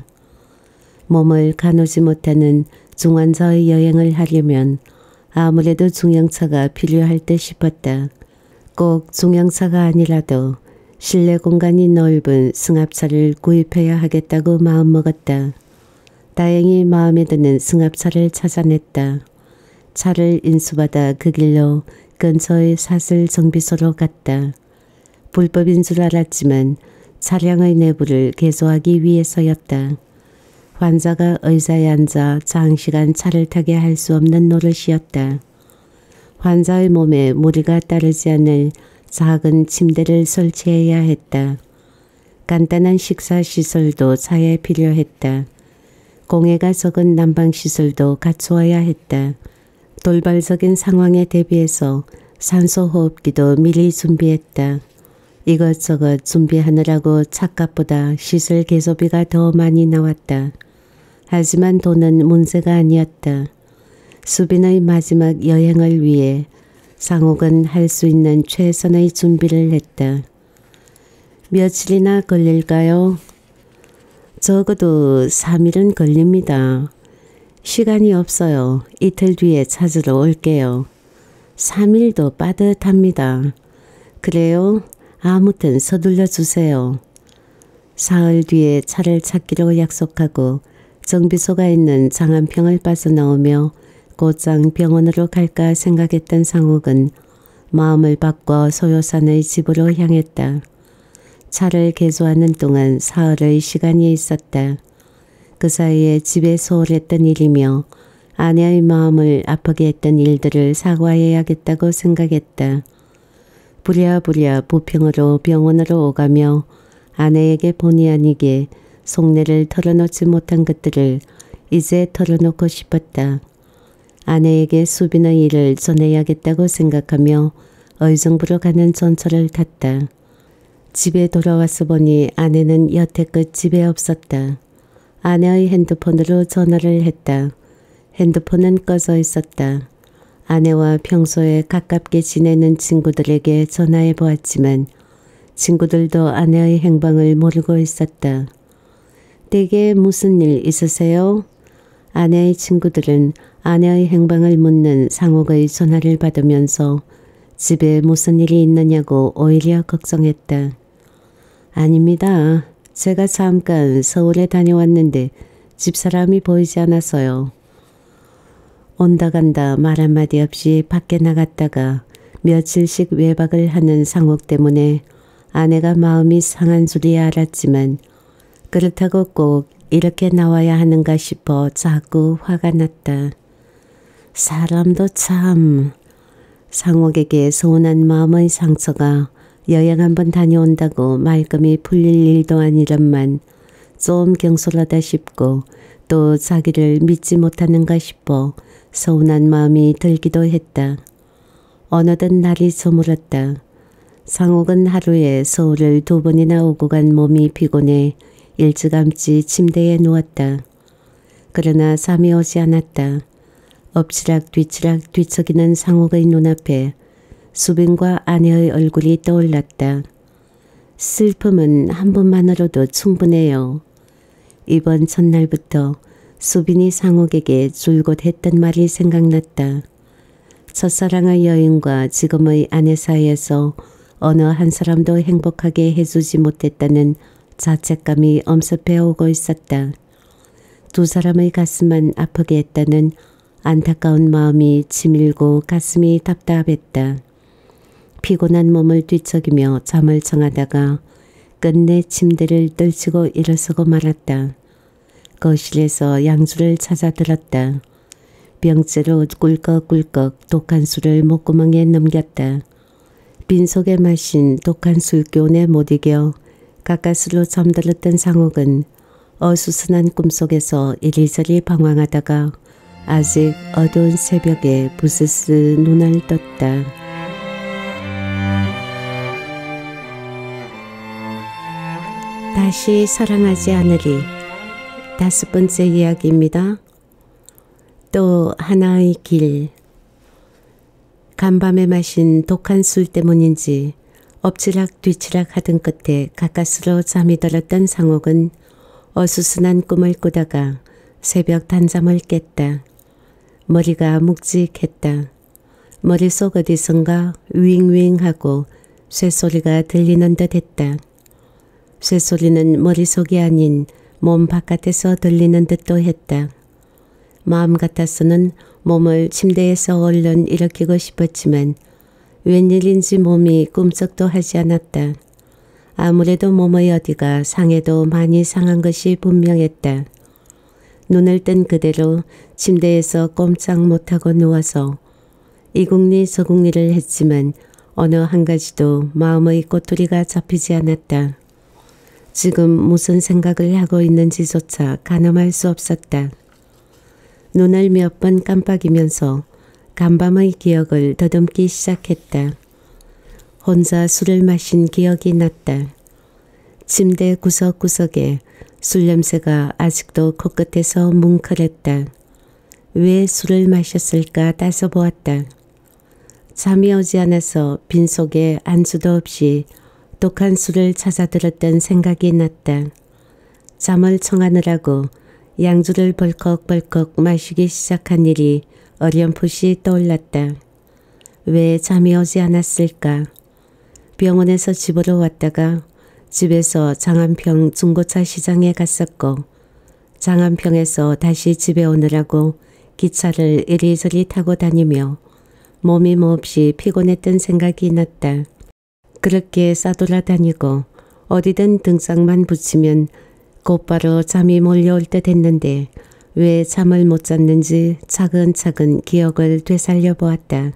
A: 몸을 가누지 못하는 중환자의 여행을 하려면 아무래도 중형차가 필요할 듯 싶었다. 꼭 중형차가 아니라도 실내 공간이 넓은 승합차를 구입해야 하겠다고 마음먹었다. 다행히 마음에 드는 승합차를 찾아냈다. 차를 인수받아 그 길로 근처의 사슬 정비소로 갔다. 불법인 줄 알았지만 차량의 내부를 개조하기 위해서였다. 환자가 의자에 앉아 장시간 차를 타게 할 수 없는 노릇이었다. 환자의 몸에 무리가 따르지 않을 작은 침대를 설치해야 했다. 간단한 식사시설도 차에 필요했다. 공해가 적은 난방시설도 갖추어야 했다. 돌발적인 상황에 대비해서 산소호흡기도 미리 준비했다. 이것저것 준비하느라고 차값보다 시설 개조비가 더 많이 나왔다. 하지만 돈은 문제가 아니었다. 수빈의 마지막 여행을 위해 상옥은 할 수 있는 최선의 준비를 했다. 며칠이나 걸릴까요? 적어도 삼 일은 걸립니다. 시간이 없어요. 이틀 뒤에 찾으러 올게요. 삼 일도 빠듯합니다. 그래요? 아무튼 서둘러 주세요. 사흘 뒤에 차를 찾기로 약속하고 정비소가 있는 장안평을 빠져나오며 곧장 병원으로 갈까 생각했던 상옥은 마음을 바꿔 소요산의 집으로 향했다. 차를 개조하는 동안 사흘의 시간이 있었다. 그 사이에 집에 소홀했던 일이며 아내의 마음을 아프게 했던 일들을 사과해야겠다고 생각했다. 부랴부랴 부평으로 병원으로 오가며 아내에게 본의 아니게 속내를 털어놓지 못한 것들을 이제 털어놓고 싶었다. 아내에게 수빈의 일을 전해야겠다고 생각하며 의정부로 가는 전철을 탔다. 집에 돌아와서 보니 아내는 여태껏 집에 없었다. 아내의 핸드폰으로 전화를 했다. 핸드폰은 꺼져 있었다. 아내와 평소에 가깝게 지내는 친구들에게 전화해 보았지만 친구들도 아내의 행방을 모르고 있었다. 댁에 무슨 일 있으세요? 아내의 친구들은 아내의 행방을 묻는 상옥의 전화를 받으면서 집에 무슨 일이 있느냐고 오히려 걱정했다. 아닙니다. 제가 잠깐 서울에 다녀왔는데 집사람이 보이지 않아서요. 온다 간다 말 한마디 없이 밖에 나갔다가 며칠씩 외박을 하는 상옥 때문에 아내가 마음이 상한 줄이 알았지만 그렇다고 꼭 이렇게 나와야 하는가 싶어 자꾸 화가 났다. 사람도 참... 상옥에게 서운한 마음의 상처가 여행 한번 다녀온다고 말끔히 풀릴 일도 아니련만 좀 경솔하다 싶고 또 자기를 믿지 못하는가 싶어 서운한 마음이 들기도 했다. 어느덧 날이 저물었다. 상옥은 하루에 서울을 두 번이나 오고 간 몸이 피곤해 일찌감치 침대에 누웠다. 그러나 잠이 오지 않았다. 엎치락 뒤치락 뒤척이는 상옥의 눈앞에 수빈과 아내의 얼굴이 떠올랐다. 슬픔은 한 번만으로도 충분해요. 이번 첫날부터 수빈이 상옥에게 줄곧 했던 말이 생각났다. 첫사랑의 여인과 지금의 아내 사이에서 어느 한 사람도 행복하게 해주지 못했다는 자책감이 엄습해 오고 있었다. 두 사람의 가슴만 아프게 했다는 안타까운 마음이 치밀고 가슴이 답답했다. 피곤한 몸을 뒤척이며 잠을 청하다가 끝내 침대를 떨치고 일어서고 말았다. 거실에서 양주를 찾아 들었다. 병째로 꿀꺽꿀꺽 독한 술을 목구멍에 넘겼다. 빈속에 마신 독한 술기운에 못 이겨 가까스로 잠들었던 상옥은 어수선한 꿈속에서 이리저리 방황하다가 아직 어두운 새벽에 부스스 눈을 떴다. 다시 사랑하지 않으리. 다섯 번째 이야기입니다. 또 하나의 길. 간밤에 마신 독한 술 때문인지 엎치락 뒤치락 하던 끝에 가까스로 잠이 들었던 상옥은 어수선한 꿈을 꾸다가 새벽 단잠을 깼다. 머리가 묵직했다. 머릿속 어디선가 윙윙하고 쇠소리가 들리는 듯 했다. 쇠소리는 머릿속이 아닌 몸 바깥에서 들리는 듯도 했다. 마음 같아서는 몸을 침대에서 얼른 일으키고 싶었지만 웬일인지 몸이 꿈쩍도 하지 않았다. 아무래도 몸의 어디가 상해도 많이 상한 것이 분명했다. 눈을 뜬 그대로 침대에서 꼼짝 못하고 누워서 이궁리 저궁리를 했지만 어느 한 가지도 마음의 꼬투리가 잡히지 않았다. 지금 무슨 생각을 하고 있는지조차 가늠할 수 없었다. 눈을 몇 번 깜빡이면서 간밤의 기억을 더듬기 시작했다. 혼자 술을 마신 기억이 났다. 침대 구석구석에 술 냄새가 아직도 코끝에서 뭉클했다. 왜 술을 마셨을까 따져 보았다. 잠이 오지 않아서 빈속에 안주도 없이 독한 술을 찾아 들었던 생각이 났다. 잠을 청하느라고 양주를 벌컥벌컥 마시기 시작한 일이 어렴풋이 떠올랐다. 왜 잠이 오지 않았을까? 병원에서 집으로 왔다가 집에서 장안평 중고차 시장에 갔었고 장안평에서 다시 집에 오느라고 기차를 이리저리 타고 다니며 몸이 몹시 피곤했던 생각이 났다. 그렇게 싸돌아다니고 어디든 등짝만 붙이면 곧바로 잠이 몰려올 듯 했는데 왜 잠을 못 잤는지 차근차근 기억을 되살려 보았다.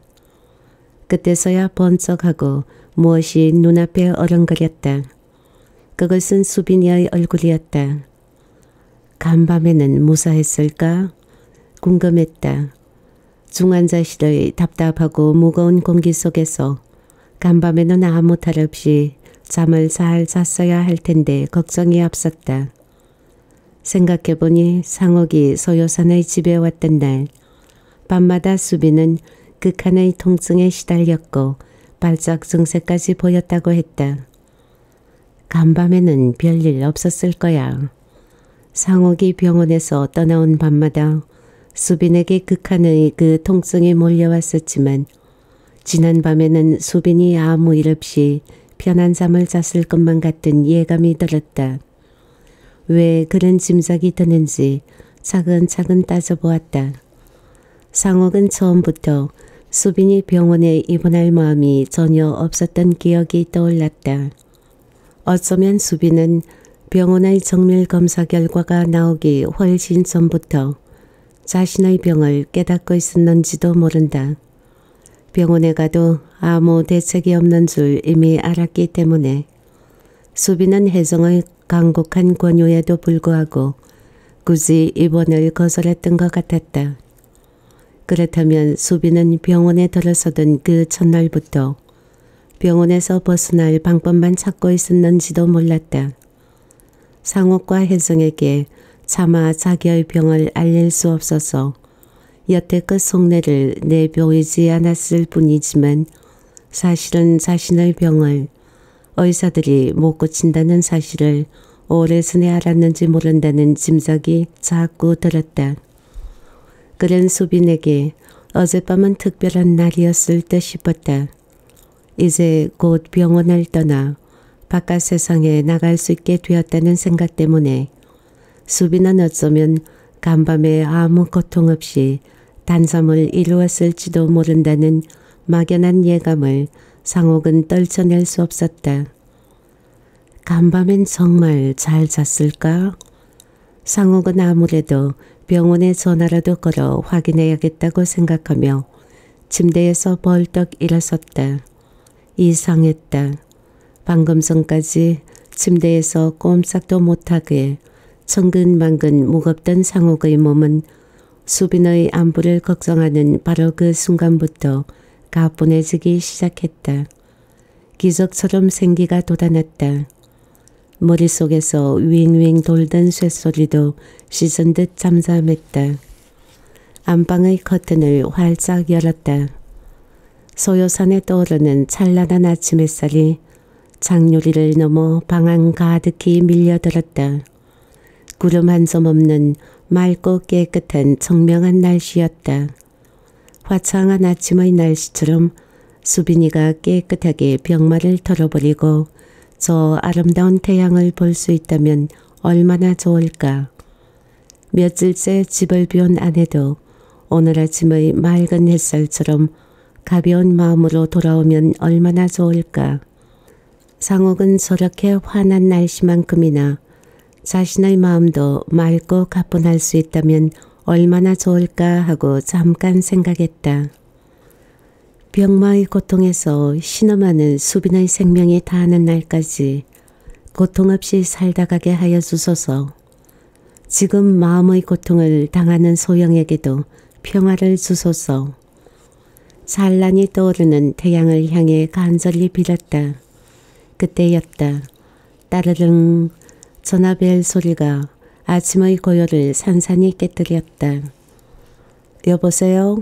A: 그때서야 번쩍하고 무엇이 눈앞에 어른거렸다. 그것은 수빈이의 얼굴이었다. 간밤에는 무사했을까? 궁금했다. 중환자실의 답답하고 무거운 공기 속에서 간밤에는 아무 탈 없이 잠을 잘 잤어야 할 텐데 걱정이 앞섰다. 생각해보니 상옥이 소요산의 집에 왔던 날 밤마다 수빈은 극한의 통증에 시달렸고 발작 증세까지 보였다고 했다. 간밤에는 별일 없었을 거야. 상옥이 병원에서 떠나온 밤마다 수빈에게 극한의 그 통증이 몰려왔었지만 지난 밤에는 수빈이 아무 일 없이 편한 잠을 잤을 것만 같은 예감이 들었다. 왜 그런 짐작이 드는지 차근차근 따져보았다. 상옥은 처음부터 수빈이 병원에 입원할 마음이 전혀 없었던 기억이 떠올랐다. 어쩌면 수빈은 병원의 정밀 검사 결과가 나오기 훨씬 전부터 자신의 병을 깨닫고 있었는지도 모른다. 병원에 가도 아무 대책이 없는 줄 이미 알았기 때문에 수빈은 혜정의 간곡한 권유에도 불구하고 굳이 입원을 거절했던 것 같았다. 그렇다면 수빈은 병원에 들어서던 그 첫날부터 병원에서 벗어날 방법만 찾고 있었는지도 몰랐다. 상옥과 혜정에게 차마 자기의 병을 알릴 수 없어서 여태껏 속내를 내보이지 않았을 뿐이지만 사실은 자신의 병을 의사들이 못 고친다는 사실을 오래전에 알았는지 모른다는 짐작이 자꾸 들었다. 그런 수빈에게 어젯밤은 특별한 날이었을 듯 싶었다. 이제 곧 병원을 떠나 바깥 세상에 나갈 수 있게 되었다는 생각 때문에 수빈은 어쩌면 간밤에 아무 고통 없이 단잠을 이루었을지도 모른다는 막연한 예감을 상옥은 떨쳐낼 수 없었다. 간밤엔 정말 잘 잤을까? 상옥은 아무래도 병원에 전화라도 걸어 확인해야겠다고 생각하며 침대에서 벌떡 일어섰다. 이상했다. 방금 전까지 침대에서 꼼짝도 못하게 천근만근 무겁던 상옥의 몸은 수빈의 안부를 걱정하는 바로 그 순간부터 가뿐해지기 시작했다. 기적처럼 생기가 돋아났다. 머릿속에서 윙윙 돌던 쇳소리도 씻은 듯 잠잠했다. 안방의 커튼을 활짝 열었다. 소요산에 떠오르는 찬란한 아침 햇살이 창유리를 넘어 방 안 가득히 밀려들었다. 구름 한 점 없는 맑고 깨끗한 청명한 날씨였다. 화창한 아침의 날씨처럼 수빈이가 깨끗하게 병마를 털어버리고 저 아름다운 태양을 볼 수 있다면 얼마나 좋을까. 며칠째 집을 비운 아내도 오늘 아침의 맑은 햇살처럼 가벼운 마음으로 돌아오면 얼마나 좋을까. 상옥은 저렇게 환한 날씨만큼이나 자신의 마음도 맑고 가뿐할 수 있다면 얼마나 좋을까 하고 잠깐 생각했다. 병마의 고통에서 신음하는 수빈의 생명이 다하는 날까지 고통 없이 살다 가게 하여 주소서. 지금 마음의 고통을 당하는 소영에게도 평화를 주소서. 찬란히 떠오르는 태양을 향해 간절히 빌었다. 그때였다. 따르릉 전화벨 소리가 아침의 고요를 산산히 깨뜨렸다. 여보세요?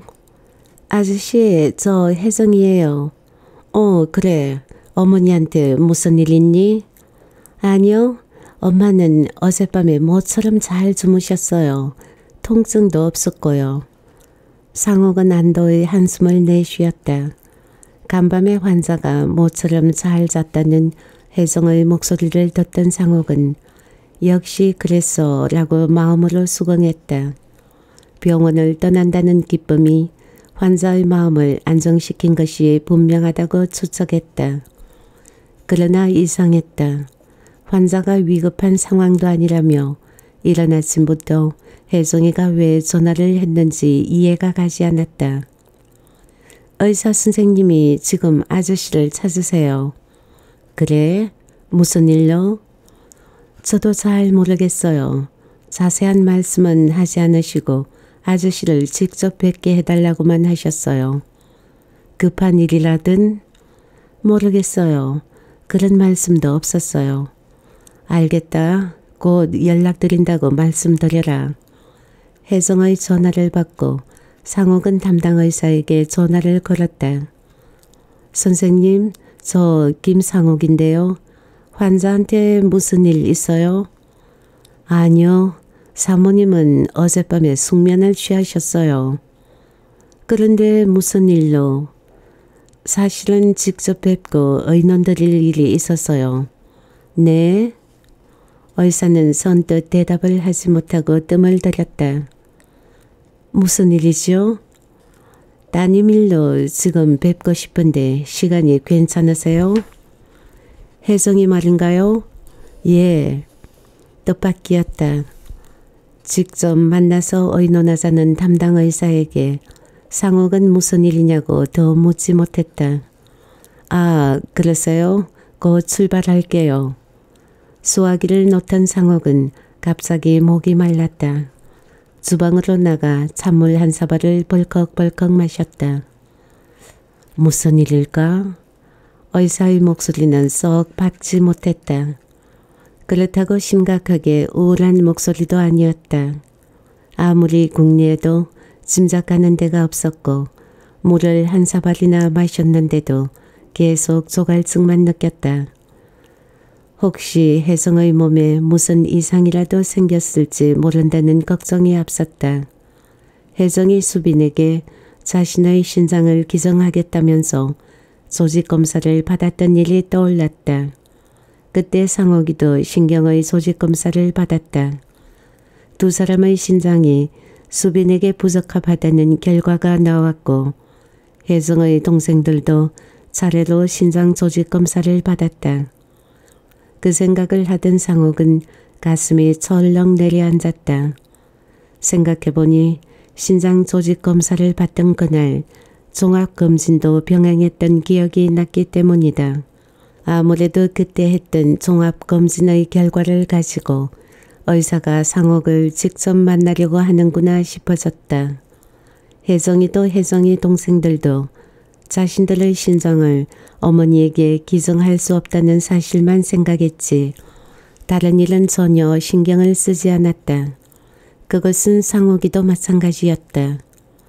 A: 아저씨, 저 혜정이에요. 어, 그래. 어머니한테 무슨 일 있니? 아니요. 엄마는 어젯밤에 모처럼 잘 주무셨어요. 통증도 없었고요. 상옥은 안도의 한숨을 내쉬었다. 간밤에 환자가 모처럼 잘 잤다는 혜정의 목소리를 듣던 상옥은 역시 그랬어 라고 마음으로 수긍했다. 병원을 떠난다는 기쁨이 환자의 마음을 안정시킨 것이 분명하다고 추측했다. 그러나 이상했다. 환자가 위급한 상황도 아니라며 이른 아침부터 혜정이가 왜 전화를 했는지 이해가 가지 않았다. 의사 선생님이 지금 아저씨를 찾으세요. 그래? 무슨 일로? 저도 잘 모르겠어요. 자세한 말씀은 하지 않으시고 아저씨를 직접 뵙게 해달라고만 하셨어요. 급한 일이라든? 모르겠어요. 그런 말씀도 없었어요. 알겠다. 곧 연락드린다고 말씀드려라. 혜정의 전화를 받고 상옥은 담당 의사에게 전화를 걸었다. 선생님, 저 김상옥인데요. 환자한테 무슨 일 있어요? 아니요. 사모님은 어젯밤에 숙면을 취하셨어요. 그런데 무슨 일로? 사실은 직접 뵙고 의논드릴 일이 있었어요. 네? 의사는 선뜻 대답을 하지 못하고 뜸을 들였다. 무슨 일이죠? 따님 일로 지금 뵙고 싶은데 시간이 괜찮으세요? 혜정이 말인가요? 예, 뜻밖이었다. 직접 만나서 의논하자는 담당 의사에게 상옥은 무슨 일이냐고 더 묻지 못했다. 아, 그러세요? 곧 출발할게요. 수화기를 놓던 상옥은 갑자기 목이 말랐다. 주방으로 나가 찬물 한 사발을 벌컥벌컥 마셨다. 무슨 일일까? 의사의 목소리는 썩 밝지 못했다. 그렇다고 심각하게 우울한 목소리도 아니었다. 아무리 궁리해도 짐작가는 데가 없었고 물을 한 사발이나 마셨는데도 계속 조갈증만 느꼈다. 혹시 혜정의 몸에 무슨 이상이라도 생겼을지 모른다는 걱정이 앞섰다. 혜정이 수빈에게 자신의 신장을 기증하겠다면서 조직검사를 받았던 일이 떠올랐다. 그때 상옥이도 신경의 조직검사를 받았다. 두 사람의 신장이 수빈에게 부적합하다는 결과가 나왔고 혜정의 동생들도 차례로 신장 조직검사를 받았다. 그 생각을 하던 상옥은 가슴이 철렁 내려앉았다. 생각해보니 신장 조직검사를 받던 그날 종합검진도 병행했던 기억이 났기 때문이다. 아무래도 그때 했던 종합검진의 결과를 가지고 의사가 상옥을 직접 만나려고 하는구나 싶어졌다. 혜정이도 혜정이 동생들도 자신들의 신장을 어머니에게 기증할 수 없다는 사실만 생각했지 다른 일은 전혀 신경을 쓰지 않았다. 그것은 상옥이도 마찬가지였다.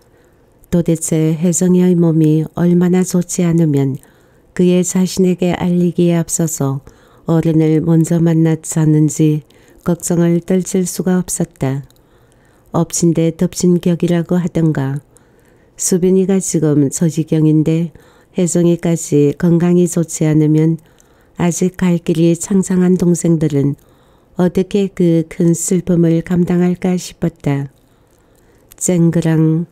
A: 도대체 혜정이의 몸이 얼마나 좋지 않으면 그의 자신에게 알리기에 앞서서 어른을 먼저 만났었는지 걱정을 떨칠 수가 없었다. 엎친 데 덮친 격이라고 하던가. 수빈이가 지금 저 지경인데 혜정이까지 건강이 좋지 않으면 아직 갈 길이 창창한 동생들은 어떻게 그 큰 슬픔을 감당할까 싶었다. 쨍그랑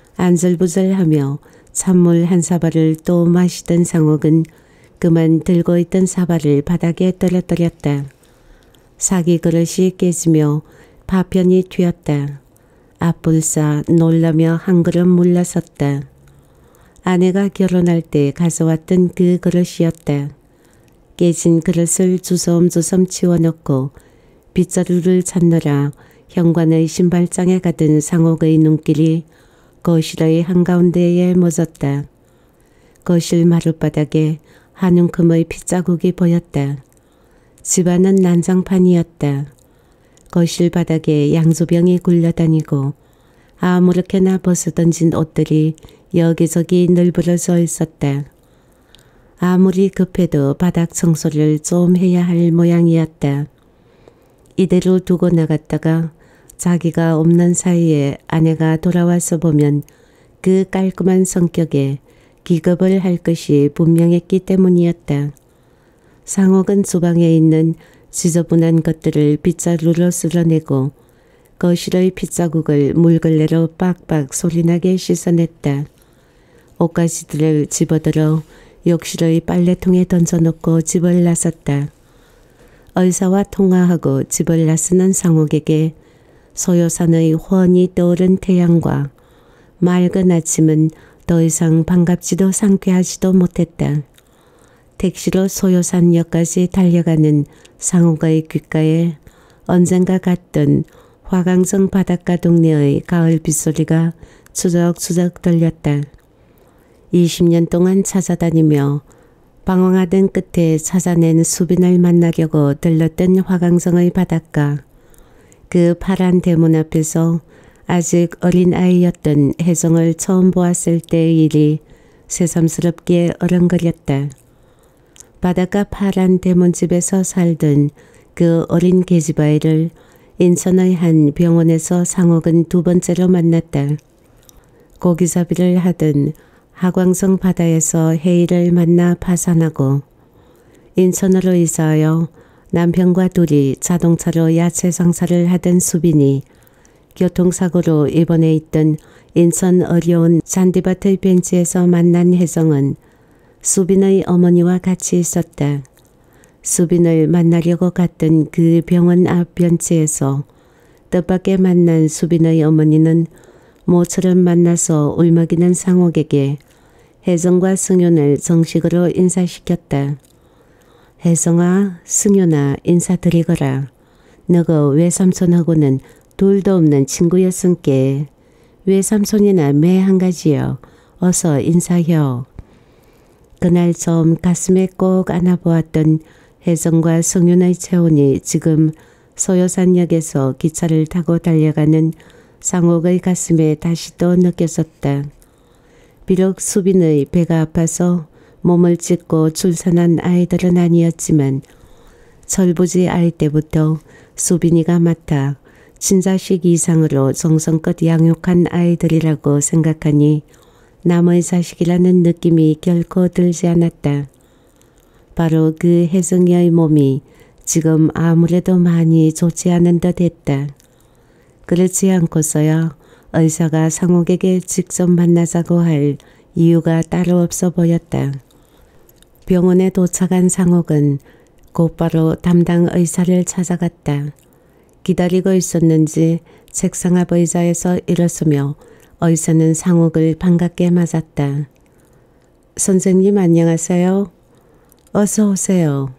A: 안절부절하며 찬물 한 사발을 또 마시던 상옥은 그만 들고 있던 사발을 바닥에 떨어뜨렸다. 사기 그릇이 깨지며 파편이 튀었다. 앞불사 놀라며 한 그릇 물러섰다. 아내가 결혼할 때 가져왔던 그 그릇이었다. 깨진 그릇을 주섬주섬 치워놓고 빗자루를 찾느라 현관의 신발장에 가던 상옥의 눈길이 거실의 한가운데에 멎었다. 거실 마룻바닥에 한 움큼의 핏자국이 보였다. 집안은 난장판이었다. 거실 바닥에 양조병이 굴려다니고 아무렇게나 벗어던진 옷들이 여기저기 널브러져 있었다. 아무리 급해도 바닥 청소를 좀 해야 할 모양이었다. 이대로 두고 나갔다가 자기가 없는 사이에 아내가 돌아와서 보면 그 깔끔한 성격에 기겁을 할 것이 분명했기 때문이었다. 상옥은 주방에 있는 지저분한 것들을 빗자루로 쓸어내고 거실의 핏자국을 물걸레로 빡빡 소리나게 씻어냈다. 옷가지들을 집어들어 욕실의 빨래통에 던져놓고 집을 나섰다. 의사와 통화하고 집을 나서는 상옥에게 소요산의 훤히 떠오른 태양과 맑은 아침은 더 이상 반갑지도 상쾌하지도 못했다. 택시로 소요산역까지 달려가는 상옥의 귓가에 언젠가 갔던 화강정 바닷가 동네의 가을 빗소리가 추적추적 들렸다. 이십 년 동안 찾아다니며 방황하던 끝에 찾아낸 수빈을 만나려고 들렀던 화강정의 바닷가. 그 파란 대문 앞에서 아직 어린 아이였던 혜정을 처음 보았을 때의 일이 새삼스럽게 어른거렸다. 바닷가 파란 대문집에서 살던 그 어린 계집아이를 인천의 한 병원에서 상옥은 두 번째로 만났다. 고기잡이를 하던 하광성 바다에서 혜이를 만나 파산하고 인천으로 이사하여 남편과 둘이 자동차로 야채 장사를 하던 수빈이 교통사고로 입원해 있던 인천 어려운 잔디밭의 벤치에서 만난 혜정은 수빈의 어머니와 같이 있었다. 수빈을 만나려고 갔던 그 병원 앞 벤치에서 뜻밖의 만난 수빈의 어머니는 모처럼 만나서 울먹이는 상옥에게 혜성과 승윤을 정식으로 인사시켰다. 혜성아, 승윤아 인사드리거라. 너가 외삼촌하고는 둘도 없는 친구였은께 외삼촌이나 매 한 가지여. 어서 인사혀. 그날 처음 가슴에 꼭 안아보았던 혜성과 승윤의 체온이 지금 소요산역에서 기차를 타고 달려가는 상옥의 가슴에 다시 또 느껴졌다. 비록 수빈의 배가 아파서 몸을 찢고 출산한 아이들은 아니었지만 철부지 아이 때부터 수빈이가 맡아 친자식 이상으로 정성껏 양육한 아이들이라고 생각하니 남의 자식이라는 느낌이 결코 들지 않았다. 바로 그 혜성이의 몸이 지금 아무래도 많이 좋지 않은 듯 했다. 그렇지 않고서야 의사가 상옥에게 직접 만나자고 할 이유가 따로 없어 보였다. 병원에 도착한 상옥은 곧바로 담당 의사를 찾아갔다. 기다리고 있었는지 책상 앞 의자에서 일어서며 의사는 상옥을 반갑게 맞았다. 선생님 안녕하세요. 어서 오세요.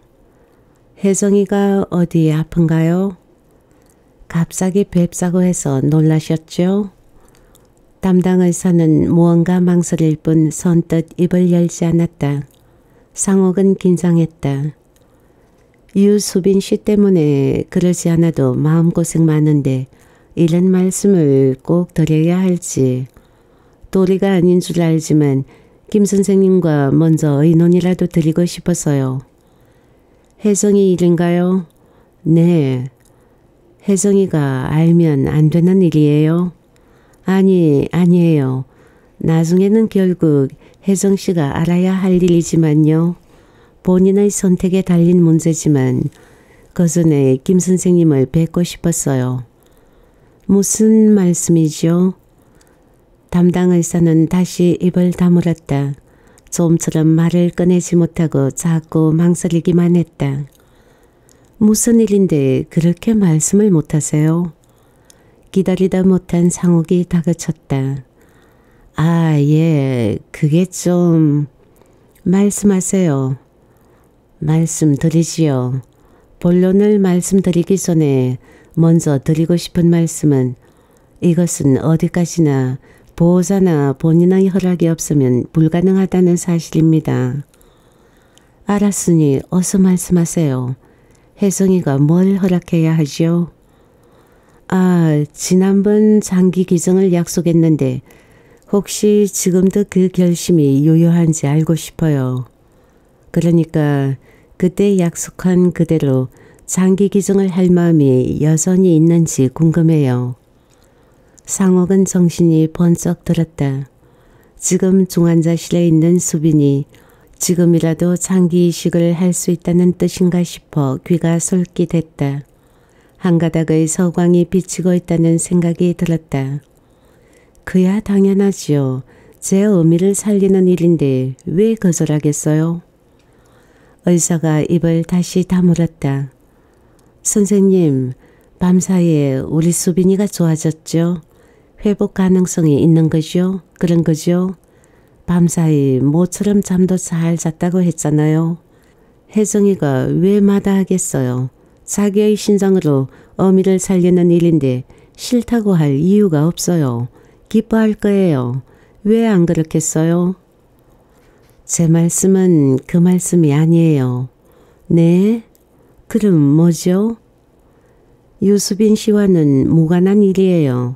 A: 혜성이가 어디 아픈가요? 갑자기 뵙자고 해서 놀라셨죠? 담당 의사는 무언가 망설일 뿐 선뜻 입을 열지 않았다. 상옥은 긴장했다. 유수빈 씨 때문에 그러지 않아도 마음고생 많은데 이런 말씀을 꼭 드려야 할지. 도리가 아닌 줄 알지만 김 선생님과 먼저 의논이라도 드리고 싶어서요. 혜성이 일인가요? 네. 혜성이가 알면 안 되는 일이에요? 아니, 아니에요. 나중에는 결국 혜성씨가 알아야 할 일이지만요. 본인의 선택에 달린 문제지만 그 전에 김 선생님을 뵙고 싶었어요. 무슨 말씀이죠? 담당 의사는 다시 입을 다물었다. 좀처럼 말을 꺼내지 못하고 자꾸 망설이기만 했다. 무슨 일인데 그렇게 말씀을 못하세요? 기다리다 못한 상옥이 다그쳤다. 아, 예, 그게 좀... 말씀하세요. 말씀드리지요. 본론을 말씀드리기 전에 먼저 드리고 싶은 말씀은 이것은 어디까지나 보호자나 본인의 허락이 없으면 불가능하다는 사실입니다. 알았으니 어서 말씀하세요. 혜성이가 뭘 허락해야 하죠? 아, 지난번 장기 기증을 약속했는데 혹시 지금도 그 결심이 유효한지 알고 싶어요. 그러니까 그때 약속한 그대로 장기 기증을 할 마음이 여전히 있는지 궁금해요. 상옥은 정신이 번쩍 들었다. 지금 중환자실에 있는 수빈이 지금이라도 장기 이식을 할 수 있다는 뜻인가 싶어 귀가 솔깃했다. 한 가닥의 서광이 비치고 있다는 생각이 들었다. 그야 당연하지요. 제 의미를 살리는 일인데 왜 거절하겠어요? 의사가 입을 다시 다물었다. 선생님, 밤사이에 우리 수빈이가 좋아졌죠? 회복 가능성이 있는 거죠? 그런 거죠? 밤사이 모처럼 잠도 잘 잤다고 했잖아요. 혜성이가 왜 마다하겠어요? 자기의 신장으로 어미를 살리는 일인데 싫다고 할 이유가 없어요. 기뻐할 거예요. 왜 안 그렇겠어요? 제 말씀은 그 말씀이 아니에요. 네? 그럼 뭐죠? 유수빈 씨와는 무관한 일이에요.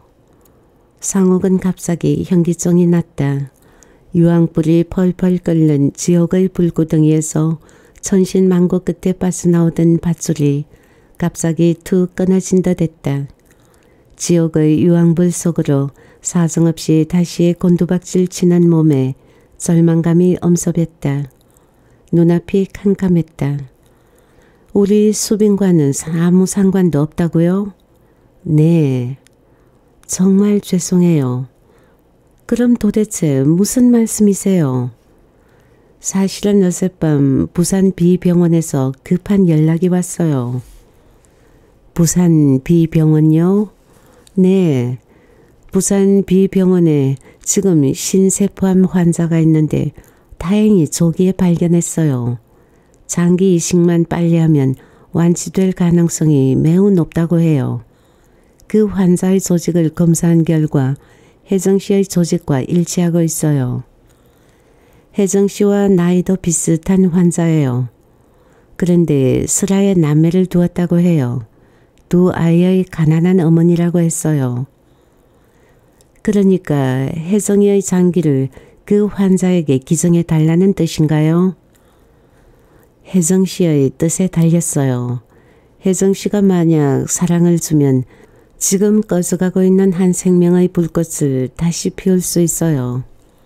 A: 상옥은 갑자기 현기증이 났다. 유황불이 펄펄 끓는 지옥의 불구덩이에서 천신만고 끝에 빠져나오던 밧줄이 갑자기 툭 끊어진 듯 했다. 지옥의 유황불 속으로 사정없이 다시 곤두박질 치는 몸에 절망감이 엄습했다. 눈앞이 캄캄했다. 우리 수빈과는 아무 상관도 없다고요? 네. 정말 죄송해요. 그럼 도대체 무슨 말씀이세요? 사실은 어젯밤 부산 B병원에서 급한 연락이 왔어요. 부산 B병원요? 네. 부산 B병원에 지금 신세포암 환자가 있는데 다행히 조기에 발견했어요. 장기 이식만 빨리 하면 완치될 가능성이 매우 높다고 해요. 그 환자의 조직을 검사한 결과 혜정 씨의 조직과 일치하고 있어요. 혜정 씨와 나이도 비슷한 환자예요. 그런데 슬하에 남매를 두었다고 해요. 두 아이의 가난한 어머니라고 했어요. 그러니까 혜정이의 장기를 그 환자에게 기증해 달라는 뜻인가요? 혜정 씨의 뜻에 달렸어요. 혜정 씨가 만약 사랑을 주면 지금 꺼져가고 있는 한 생명의 불꽃을 다시 피울 수 있어요.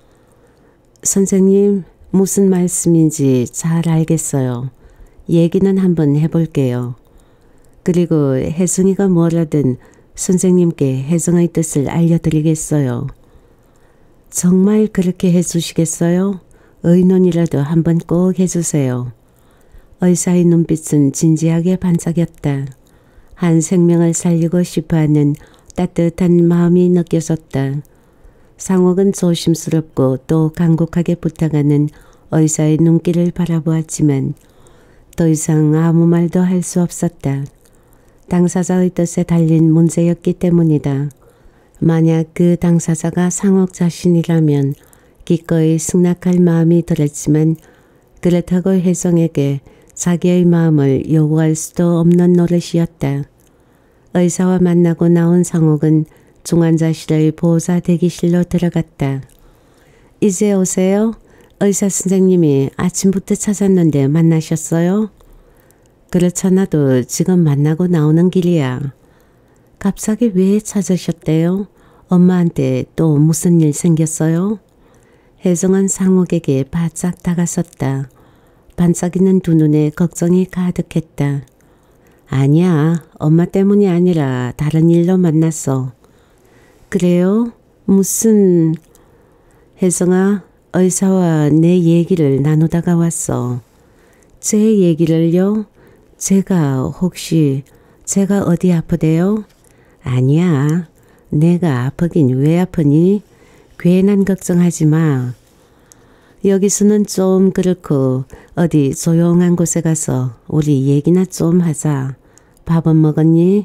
A: 선생님, 무슨 말씀인지 잘 알겠어요. 얘기는 한번 해볼게요. 그리고 혜정이가 뭐라든 선생님께 혜정의 뜻을 알려드리겠어요. 정말 그렇게 해주시겠어요? 의논이라도 한번 꼭 해주세요. 의사의 눈빛은 진지하게 반짝였다. 한 생명을 살리고 싶어하는 따뜻한 마음이 느껴졌다. 상옥은 조심스럽고 또 간곡하게 부탁하는 의사의 눈길을 바라보았지만 더 이상 아무 말도 할 수 없었다. 당사자의 뜻에 달린 문제였기 때문이다. 만약 그 당사자가 상옥 자신이라면 기꺼이 승낙할 마음이 들었지만 그렇다고 혜정에게 자기의 마음을 요구할 수도 없는 노릇이었다. 의사와 만나고 나온 상옥은 중환자실의 보호자 대기실로 들어갔다. 이제 오세요? 의사 선생님이 아침부터 찾았는데 만나셨어요? 그렇잖아도 지금 만나고 나오는 길이야. 갑자기 왜 찾으셨대요? 엄마한테 또 무슨 일 생겼어요? 혜정은 상옥에게 바짝 다가섰다. 반짝이는 두 눈에 걱정이 가득했다. 아니야, 엄마 때문이 아니라 다른 일로 만났어. 그래요? 무슨... 혜정아, 의사와 내 얘기를 나누다가 왔어. 제 얘기를요? 제가 혹시 제가 어디 아프대요? 아니야. 내가 아프긴 왜 아프니? 괜한 걱정하지 마. 여기서는 좀 그렇고 어디 조용한 곳에 가서 우리 얘기나 좀 하자. 밥은 먹었니?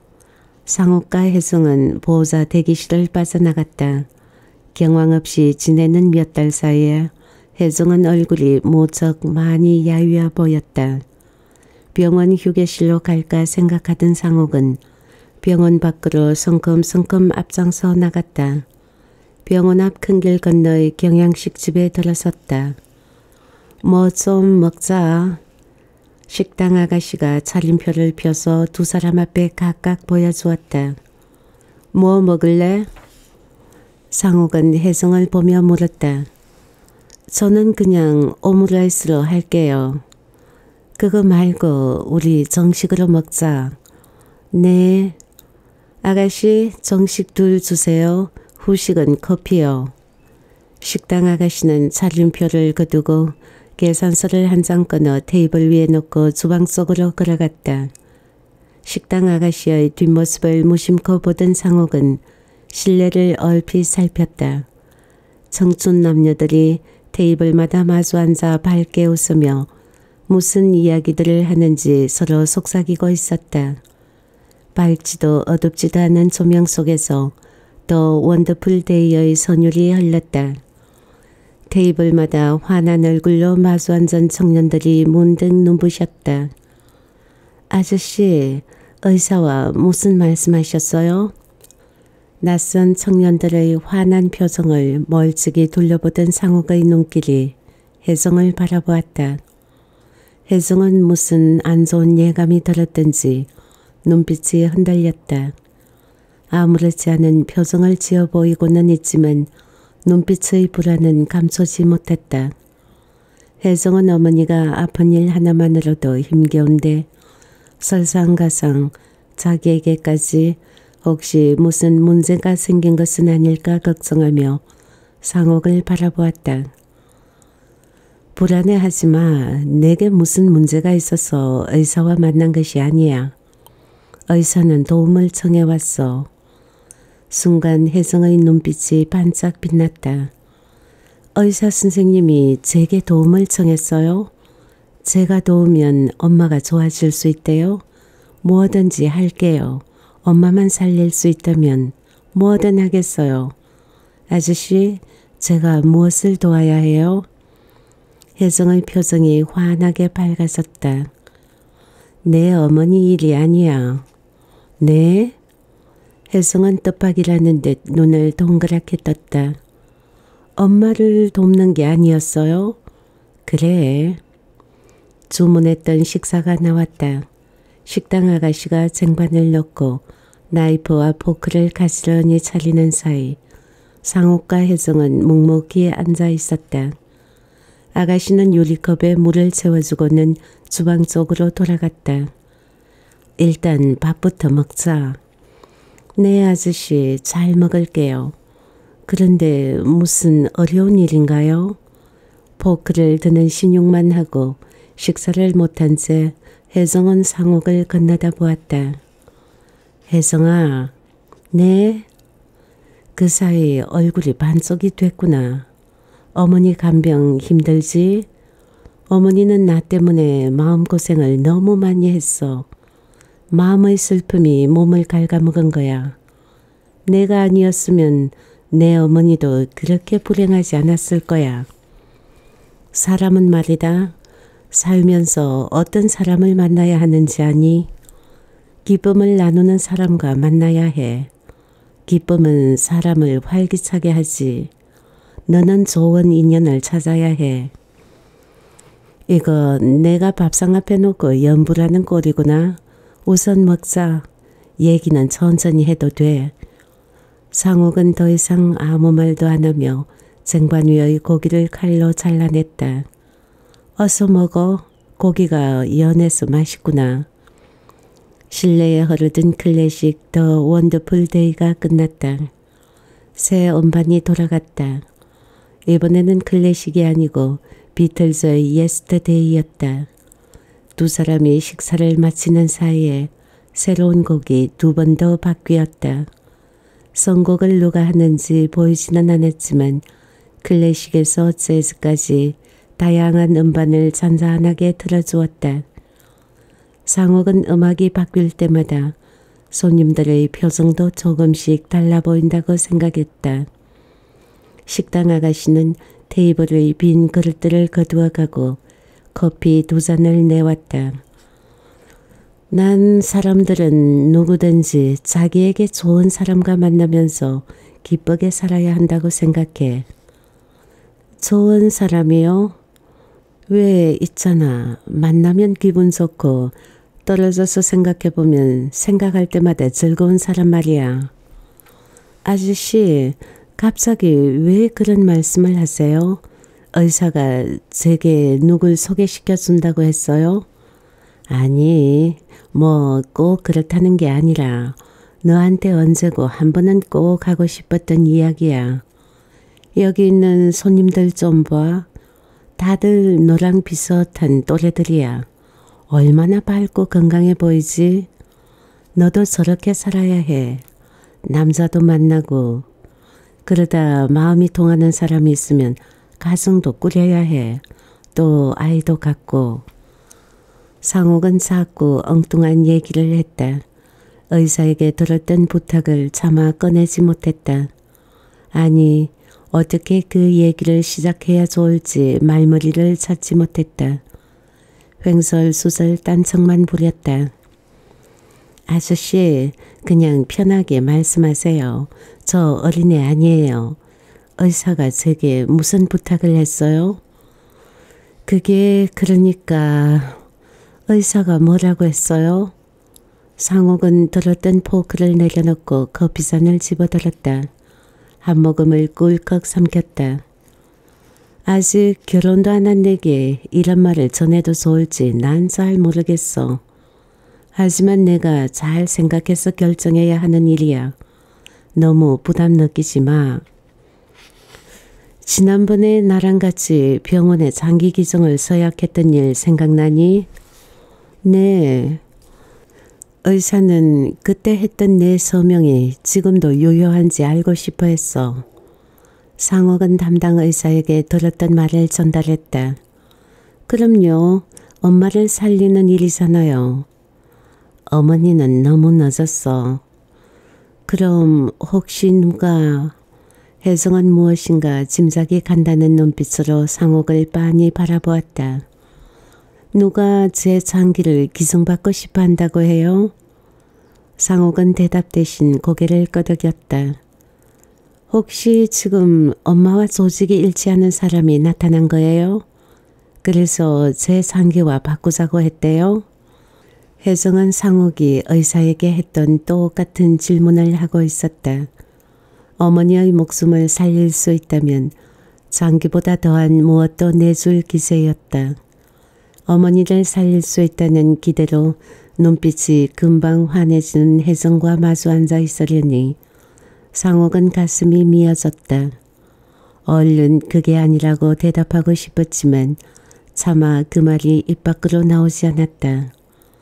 A: 상옥과 혜정은 보호자 대기실을 빠져나갔다. 경황 없이 지내는 몇 달 사이에 혜정은 얼굴이 무척 많이 야위어 보였다. 병원 휴게실로 갈까 생각하던 상옥은 병원 밖으로 성큼성큼 앞장서 나갔다. 병원 앞 큰 길 건너의 경양식집에 들어섰다. 뭐 좀 먹자. 식당 아가씨가 차림표를 펴서 두 사람 앞에 각각 보여주었다. 뭐 먹을래? 상옥은 혜정을 보며 물었다. 저는 그냥 오므라이스로 할게요. 그거 말고 우리 정식으로 먹자. 네. 아가씨 정식 둘 주세요. 후식은 커피요. 식당 아가씨는 차림표를 거두고 계산서를 한 장 꺼내 테이블 위에 놓고 주방 속으로 걸어갔다. 식당 아가씨의 뒷모습을 무심코 보던 상옥은 실내를 얼핏 살폈다. 청춘 남녀들이 테이블마다 마주 앉아 밝게 웃으며 무슨 이야기들을 하는지 서로 속삭이고 있었다. 밝지도 어둡지도 않은 조명 속에서 더 원더풀 데이의 선율이 흘렀다. 테이블마다 환한 얼굴로 마주 앉은 청년들이 문득 눈부셨다. 아저씨, 의사와 무슨 말씀하셨어요? 낯선 청년들의 환한 표정을 멀찍이 둘러보던 상옥의 눈길이 혜정을 바라보았다. 혜정은 무슨 안 좋은 예감이 들었든지 눈빛이 흔들렸다. 아무렇지 않은 표정을 지어 보이고는 있지만 눈빛의 불안은 감추지 못했다. 혜정은 어머니가 아픈 일 하나만으로도 힘겨운데 설상가상 자기에게까지 혹시 무슨 문제가 생긴 것은 아닐까 걱정하며 상옥을 바라보았다. 불안해하지 마. 내게 무슨 문제가 있어서 의사와 만난 것이 아니야. 의사는 도움을 청해왔어. 순간 혜성의 눈빛이 반짝 빛났다. 의사 선생님이 제게 도움을 청했어요? 제가 도우면 엄마가 좋아질 수 있대요? 뭐든지 할게요. 엄마만 살릴 수 있다면 뭐든 하겠어요. 아저씨, 제가 무엇을 도와야 해요? 혜성의 표정이 환하게 밝아졌다. 내 어머니 일이 아니야. 네? 혜성은 뜻밖이라는 듯 눈을 동그랗게 떴다. 엄마를 돕는 게 아니었어요? 그래. 주문했던 식사가 나왔다. 식당 아가씨가 쟁반을 넣고 나이프와 포크를 가지런히 차리는 사이 상옥과 혜성은 묵묵히 앉아 있었다. 아가씨는 유리컵에 물을 채워주고는 주방 쪽으로 돌아갔다. 일단 밥부터 먹자. 네 아저씨, 잘 먹을게요. 그런데 무슨 어려운 일인가요? 포크를 드는 신용만 하고 식사를 못한 채 혜성은 상옥을 건너다 보았다. 혜성아, 네? 그 사이 얼굴이 반쪽이 됐구나. 어머니 간병 힘들지? 어머니는 나 때문에 마음고생을 너무 많이 했어. 마음의 슬픔이 몸을 갉아먹은 거야. 내가 아니었으면 내 어머니도 그렇게 불행하지 않았을 거야. 사람은 말이다. 살면서 어떤 사람을 만나야 하는지 아니? 기쁨을 나누는 사람과 만나야 해. 기쁨은 사람을 활기차게 하지. 너는 좋은 인연을 찾아야 해. 이거 내가 밥상 앞에 놓고 연부라는 꼴이구나. 우선 먹자. 얘기는 천천히 해도 돼. 상옥은 더 이상 아무 말도 안 하며 쟁반 위의 고기를 칼로 잘라냈다. 어서 먹어. 고기가 연해서 맛있구나. 실내에 흐르던 클래식 더 원더풀 데이가 끝났다. 새 음반이 돌아갔다. 이번에는 클래식이 아니고 비틀즈의 예스터데이였다. 두 사람이 식사를 마치는 사이에 새로운 곡이 두 번 더 바뀌었다. 선곡을 누가 하는지 보이지는 않았지만 클래식에서 재즈까지 다양한 음반을 잔잔하게 틀어주었다. 상옥은 음악이 바뀔 때마다 손님들의 표정도 조금씩 달라 보인다고 생각했다. 식당 아가씨는 테이블의 빈 그릇들을 거두어 가고 커피 두 잔을 내왔다. 난 사람들은 누구든지 자기에게 좋은 사람과 만나면서 기쁘게 살아야 한다고 생각해. 좋은 사람이요? 왜 있잖아. 만나면 기분 좋고 떨어져서 생각해보면 생각할 때마다 즐거운 사람 말이야. 아저씨, 갑자기 왜 그런 말씀을 하세요? 의사가 제게 누굴 소개시켜준다고 했어요? 아니, 뭐 꼭 그렇다는 게 아니라 너한테 언제고 한 번은 꼭 하고 싶었던 이야기야. 여기 있는 손님들 좀 봐. 다들 너랑 비슷한 또래들이야. 얼마나 밝고 건강해 보이지? 너도 저렇게 살아야 해. 남자도 만나고. 그러다 마음이 통하는 사람이 있으면 가정도 꾸려야 해. 또 아이도 갖고. 상옥은 자꾸 엉뚱한 얘기를 했다. 의사에게 들었던 부탁을 차마 꺼내지 못했다. 아니, 어떻게 그 얘기를 시작해야 좋을지 말머리를 찾지 못했다. 횡설수설 딴청만 부렸다. 아저씨, 그냥 편하게 말씀하세요. 저 어린애 아니에요. 의사가 제게 무슨 부탁을 했어요? 그게 그러니까 의사가 뭐라고 했어요? 상옥은 들었던 포크를 내려놓고 커피잔을 집어들었다. 한 모금을 꿀꺽 삼켰다. 아직 결혼도 안 한 내게 이런 말을 전해도 좋을지 난 잘 모르겠어. 하지만 내가 잘 생각해서 결정해야 하는 일이야. 너무 부담 느끼지 마. 지난번에 나랑 같이 병원에 장기 기증을 서약했던 일 생각나니? 네. 의사는 그때 했던 내 서명이 지금도 유효한지 알고 싶어 했어. 상옥은 담당 의사에게 들었던 말을 전달했다. 그럼요. 엄마를 살리는 일이잖아요. 어머니는 너무 늦었어. 그럼 혹시 누가... 혜성은 무엇인가 짐작이 간다는 눈빛으로 상옥을 빤히 바라보았다. 누가 제 장기를 기증받고 싶어 한다고 해요? 상옥은 대답 대신 고개를 끄덕였다. 혹시 지금 엄마와 조직이 일치하는 사람이 나타난 거예요? 그래서 제 장기와 바꾸자고 했대요? 혜성은 상옥이 의사에게 했던 똑같은 질문을 하고 있었다. 어머니의 목숨을 살릴 수 있다면 장기보다 더한 무엇도 내줄 기세였다. 어머니를 살릴 수 있다는 기대로 눈빛이 금방 환해지는 혜성과 마주 앉아 있으려니 상옥은 가슴이 미어졌다. 얼른 그게 아니라고 대답하고 싶었지만 차마 그 말이 입 밖으로 나오지 않았다.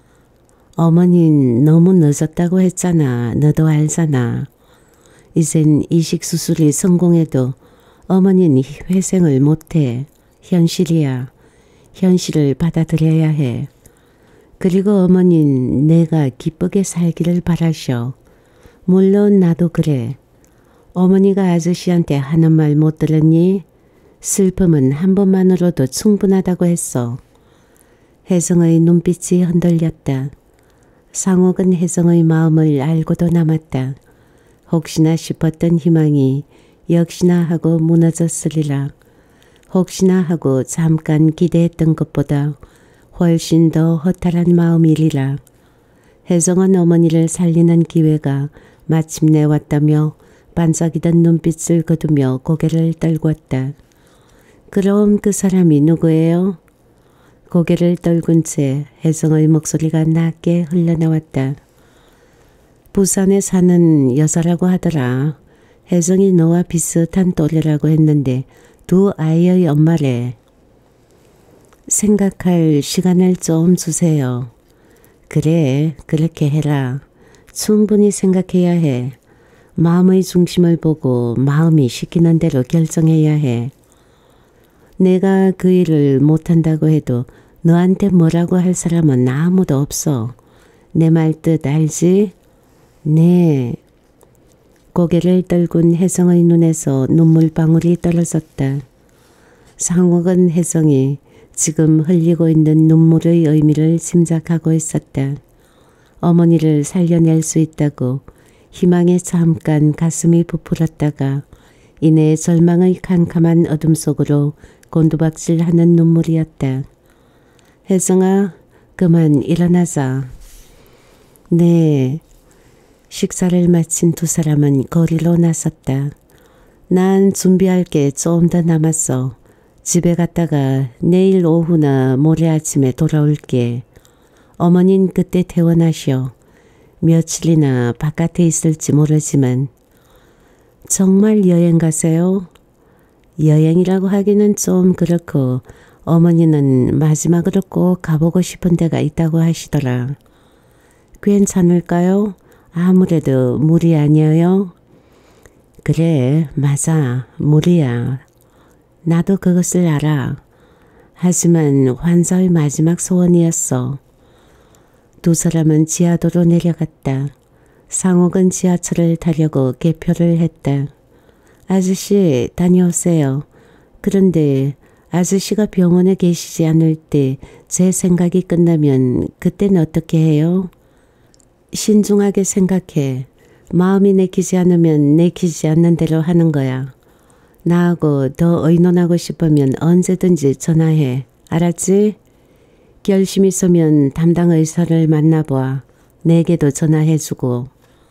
A: 어머닌 너무 늦었다고 했잖아. 너도 알잖아. 이젠 이식수술이 성공해도 어머니는 회생을 못해. 현실이야. 현실을 받아들여야 해. 그리고 어머니는 내가 기쁘게 살기를 바라셔. 물론 나도 그래. 어머니가 아저씨한테 하는 말 못 들었니? 슬픔은 한 번만으로도 충분하다고 했어. 혜성의 눈빛이 흔들렸다. 상옥은 혜성의 마음을 알고도 남았다. 혹시나 싶었던 희망이 역시나 하고 무너졌으리라. 혹시나 하고 잠깐 기대했던 것보다 훨씬 더 허탈한 마음이리라. 혜성은 어머니를 살리는 기회가 마침내 왔다며 반짝이던 눈빛을 거두며 고개를 떨궜다. 그럼 그 사람이 누구예요? 고개를 떨군 채 혜성의 목소리가 낮게 흘러나왔다. 부산에 사는 여자라고 하더라. 혜성이 너와 비슷한 또래라고 했는데 두 아이의 엄마래. 생각할 시간을 좀 주세요. 그래, 그렇게 해라. 충분히 생각해야 해. 마음의 중심을 보고 마음이 시키는 대로 결정해야 해. 내가 그 일을 못한다고 해도 너한테 뭐라고 할 사람은 아무도 없어. 내 말 뜻 알지? 네. 고개를 떨군 혜성의 눈에서 눈물방울이 떨어졌다. 상옥은 혜성이 지금 흘리고 있는 눈물의 의미를 짐작하고 있었다. 어머니를 살려낼 수 있다고 희망에 잠깐 가슴이 부풀었다가 이내 절망의 캄캄한 어둠 속으로 곤두박질하는 눈물이었다. 혜성아, 그만 일어나자. 네. 식사를 마친 두 사람은 거리로 나섰다. 난 준비할 게 좀 더 남았어. 집에 갔다가 내일 오후나 모레 아침에 돌아올게. 어머닌 그때 퇴원하셔. 며칠이나 바깥에 있을지 모르지만. 정말 여행 가세요? 여행이라고 하기는 좀 그렇고 어머니는 마지막으로 꼭 가보고 싶은 데가 있다고 하시더라. 괜찮을까요? 아무래도 무리 아니에요? 그래, 맞아. 무리야. 나도 그것을 알아. 하지만 환자의 마지막 소원이었어. 두 사람은 지하도로 내려갔다. 상옥은 지하철을 타려고 개표를 했다. 아저씨, 다녀오세요. 그런데 아저씨가 병원에 계시지 않을 때 제 생각이 끝나면 그땐 어떻게 해요? 신중하게 생각해. 마음이 내키지 않으면 내키지 않는 대로 하는 거야. 나하고 더 의논하고 싶으면 언제든지 전화해. 알았지? 결심 있으면 담당 의사를 만나봐. 내게도 전화해주고.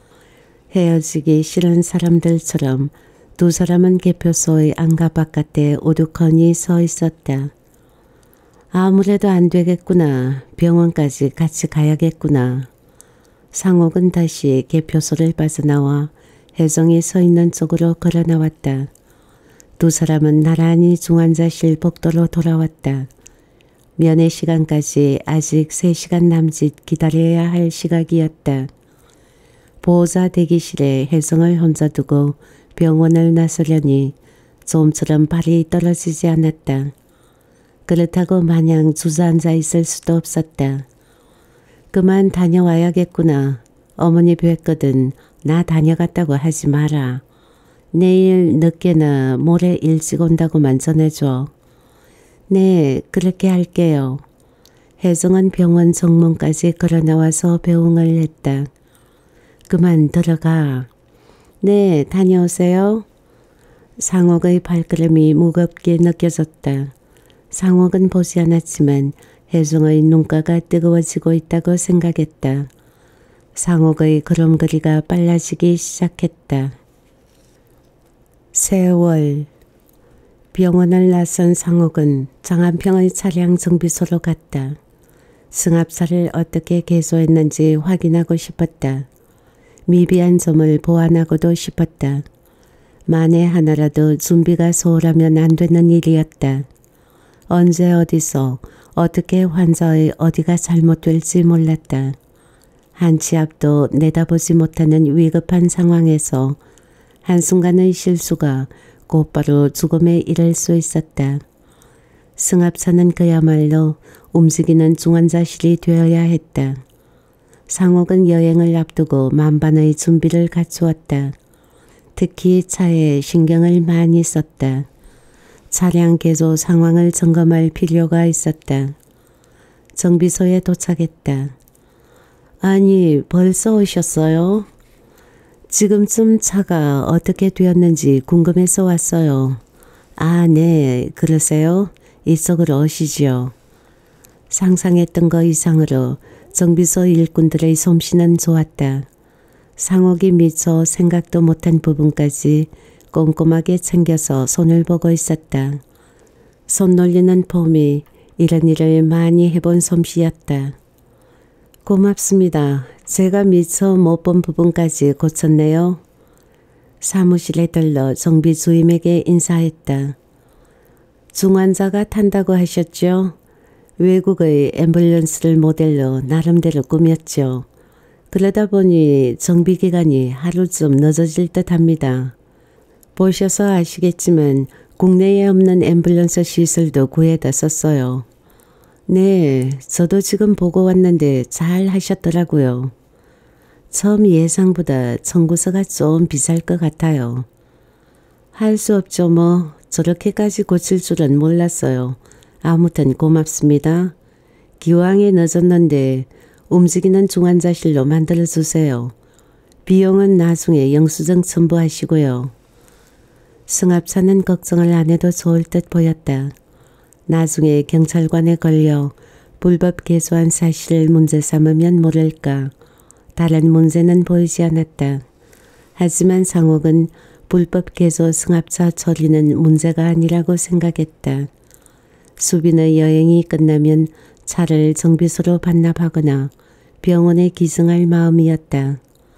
A: 헤어지기 싫은 사람들처럼 두 사람은 개표소의 안가 바깥에 우두커니 서 있었다. 아무래도 안 되겠구나. 병원까지 같이 가야겠구나. 상옥은 다시 개표소를 빠져나와 혜성이 서 있는 쪽으로 걸어 나왔다. 두 사람은 나란히 중환자실 복도로 돌아왔다. 면회 시간까지 아직 세 시간 남짓 기다려야 할 시각이었다. 보호자 대기실에 혜성을 혼자 두고 병원을 나서려니 좀처럼 발이 떨어지지 않았다. 그렇다고 마냥 주저앉아 있을 수도 없었다. 그만 다녀와야겠구나. 어머니 뵀거든. 나 다녀갔다고 하지 마라. 내일 늦게나 모레 일찍 온다고만 전해줘. 네, 그렇게 할게요. 혜성은 병원 정문까지 걸어나와서 배웅을 했다. 그만 들어가. 네, 다녀오세요. 상옥의 발걸음이 무겁게 느껴졌다. 상옥은 보지 않았지만 혜성의 눈가가 뜨거워지고 있다고 생각했다. 상옥의 걸음걸이가 빨라지기 시작했다. 세월. 병원을 나선 상옥은 장한평의 차량 정비소로 갔다. 승합차를 어떻게 개소했는지 확인하고 싶었다. 미비한 점을 보완하고도 싶었다. 만에 하나라도 준비가 소홀하면 안 되는 일이었다. 언제 어디서 어떻게 환자의 어디가 잘못될지 몰랐다. 한치 앞도 내다보지 못하는 위급한 상황에서 한순간의 실수가 곧바로 죽음에 이를 수 있었다. 승합차는 그야말로 움직이는 중환자실이 되어야 했다. 상옥은 여행을 앞두고 만반의 준비를 갖추었다. 특히 차에 신경을 많이 썼다. 차량 개조 상황을 점검할 필요가 있었다. 정비소에 도착했다. 아니, 벌써 오셨어요? 지금쯤 차가 어떻게 되었는지 궁금해서 왔어요. 아, 네, 그러세요? 이쪽으로 오시지요. 상상했던 것 이상으로 정비소 일꾼들의 솜씨는 좋았다. 상옥이 미처 생각도 못한 부분까지 꼼꼼하게 챙겨서 손을 보고 있었다. 손 놀리는 폼이 이런 일을 많이 해본 솜씨였다. 고맙습니다. 제가 미처 못 본 부분까지 고쳤네요. 사무실에 들러 정비 주임에게 인사했다. 중환자가 탄다고 하셨죠? 외국의 앰뷸런스를 모델로 나름대로 꾸몄죠. 그러다 보니 정비기간이 하루쯤 늦어질 듯 합니다. 보셔서 아시겠지만 국내에 없는 앰뷸런스 시설도 구해다 썼어요. 네, 저도 지금 보고 왔는데 잘 하셨더라고요. 처음 예상보다 청구서가 좀 비쌀 것 같아요. 할 수 없죠 뭐. 저렇게까지 고칠 줄은 몰랐어요. 아무튼 고맙습니다. 기왕에 늦었는데 움직이는 중환자실로 만들어주세요. 비용은 나중에 영수증 첨부하시고요. 승합차는 걱정을 안 해도 좋을 듯 보였다. 나중에 경찰관에 걸려 불법 개소한 사실을 문제 삼으면 모를까. 다른 문제는 보이지 않았다. 하지만 상옥은 불법 개소 승합차 처리는 문제가 아니라고 생각했다. 수빈의 여행이 끝나면 차를 정비소로 반납하거나 병원에 기증할 마음이었다.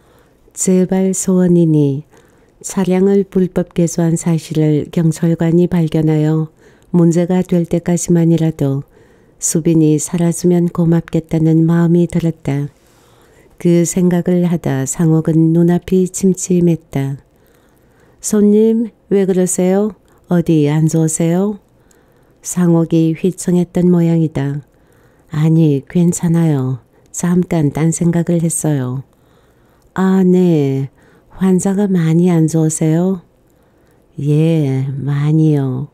A: 제발 소원이니 차량을 불법 개소한 사실을 경찰관이 발견하여 문제가 될 때까지만이라도 수빈이 살아주면 고맙겠다는 마음이 들었다. 그 생각을 하다 상옥은 눈앞이 침침했다. 손님, 왜 그러세요? 어디 안 좋으세요? 상옥이 휘청했던 모양이다. 아니, 괜찮아요. 잠깐 딴 생각을 했어요. 아, 네. 환자가 많이 안 좋으세요? 예, 많이요.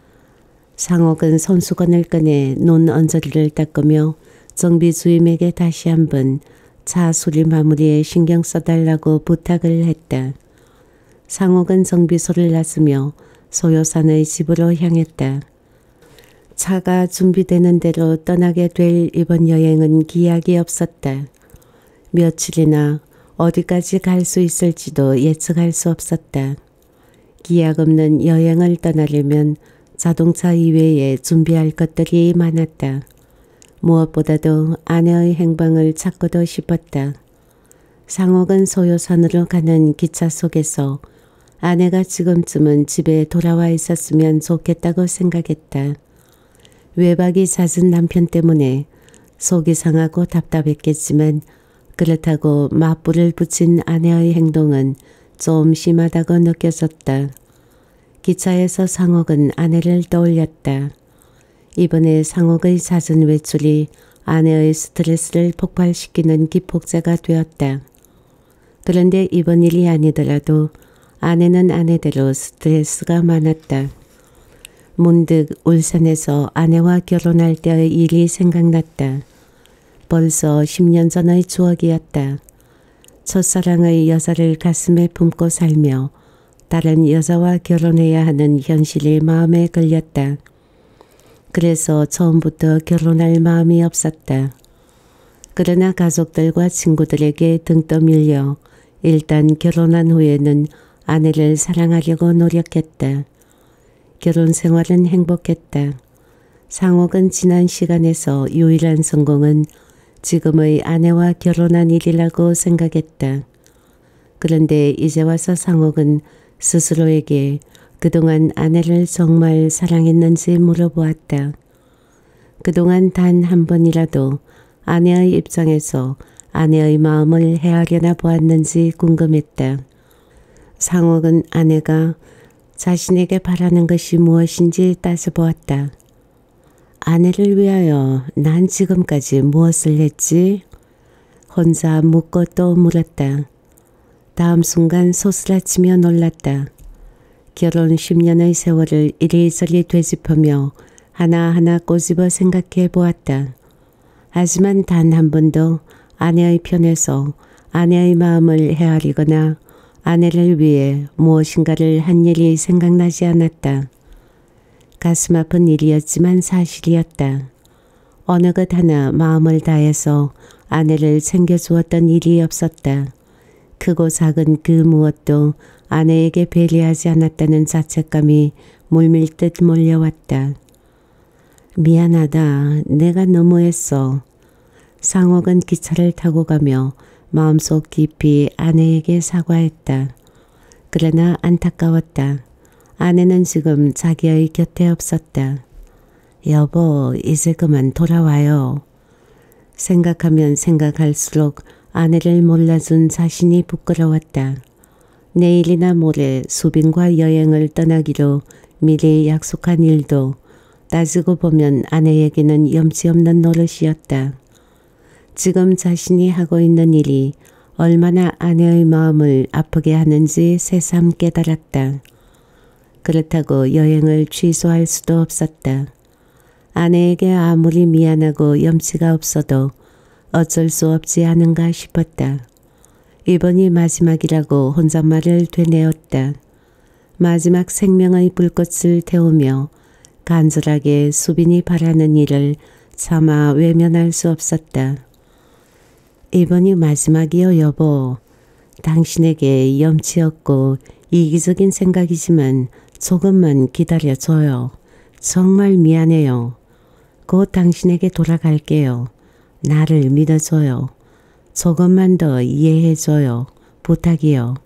A: 상옥은 손수건을 꺼내 눈 언저리를 닦으며 정비 주임에게 다시 한번 차 수리 마무리에 신경 써달라고 부탁을 했다. 상옥은 정비소를 나서며 소요산의 집으로 향했다. 차가 준비되는 대로 떠나게 될 이번 여행은 기약이 없었다. 며칠이나 어디까지 갈 수 있을지도 예측할 수 없었다. 기약 없는 여행을 떠나려면 자동차 이외에 준비할 것들이 많았다. 무엇보다도 아내의 행방을 찾고도 싶었다. 상옥은 소요산으로 가는 기차 속에서 아내가 지금쯤은 집에 돌아와 있었으면 좋겠다고 생각했다. 외박이 잦은 남편 때문에 속이 상하고 답답했겠지만 그렇다고 맞불을 붙인 아내의 행동은 좀 심하다고 느껴졌다. 기차에서 상옥은 아내를 떠올렸다. 이번에 상옥의 잦은 외출이 아내의 스트레스를 폭발시키는 기폭제가 되었다. 그런데 이번 일이 아니더라도 아내는 아내대로 스트레스가 많았다. 문득 울산에서 아내와 결혼할 때의 일이 생각났다. 벌써 십 년 전의 추억이었다. 첫사랑의 여자를 가슴에 품고 살며 다른 여자와 결혼해야 하는 현실이 마음에 걸렸다. 그래서 처음부터 결혼할 마음이 없었다. 그러나 가족들과 친구들에게 등 떠밀려 일단 결혼한 후에는 아내를 사랑하려고 노력했다. 결혼 생활은 행복했다. 상옥은 지난 시간에서 유일한 성공은 지금의 아내와 결혼한 일이라고 생각했다. 그런데 이제 와서 상옥은 스스로에게 그동안 아내를 정말 사랑했는지 물어보았다. 그동안 단 한 번이라도 아내의 입장에서 아내의 마음을 헤아려나 보았는지 궁금했다. 상옥은 아내가 자신에게 바라는 것이 무엇인지 따져보았다. 아내를 위하여 난 지금까지 무엇을 했지? 혼자 묻고 또 물었다. 다음 순간 소스라치며 놀랐다. 결혼 십 년의 세월을 이리저리 되짚으며 하나하나 꼬집어 생각해 보았다. 하지만 단 한 번도 아내의 편에서 아내의 마음을 헤아리거나 아내를 위해 무엇인가를 한 일이 생각나지 않았다. 가슴 아픈 일이었지만 사실이었다. 어느 것 하나 마음을 다해서 아내를 챙겨주었던 일이 없었다. 크고 작은 그 무엇도 아내에게 배려하지 않았다는 자책감이 물밀듯 몰려왔다. 미안하다. 내가 너무했어. 상옥은 기차를 타고 가며 마음속 깊이 아내에게 사과했다. 그러나 안타까웠다. 아내는 지금 자기의 곁에 없었다. 여보, 이제 그만 돌아와요. 생각하면 생각할수록 아내를 몰라준 자신이 부끄러웠다. 내일이나 모레 수빈과 여행을 떠나기로 미리 약속한 일도 따지고 보면 아내에게는 염치 없는 노릇이었다. 지금 자신이 하고 있는 일이 얼마나 아내의 마음을 아프게 하는지 새삼 깨달았다. 그렇다고 여행을 취소할 수도 없었다. 아내에게 아무리 미안하고 염치가 없어도 어쩔 수 없지 않은가 싶었다. 이번이 마지막이라고 혼잣말을 되뇌었다. 마지막 생명의 불꽃을 태우며 간절하게 수빈이 바라는 일을 차마 외면할 수 없었다. 이번이 마지막이요, 여보. 당신에게 염치 없고 이기적인 생각이지만 조금만 기다려줘요. 정말 미안해요. 곧 당신에게 돌아갈게요. 나를 믿어줘요. 조금만 더 이해해줘요. 부탁이요.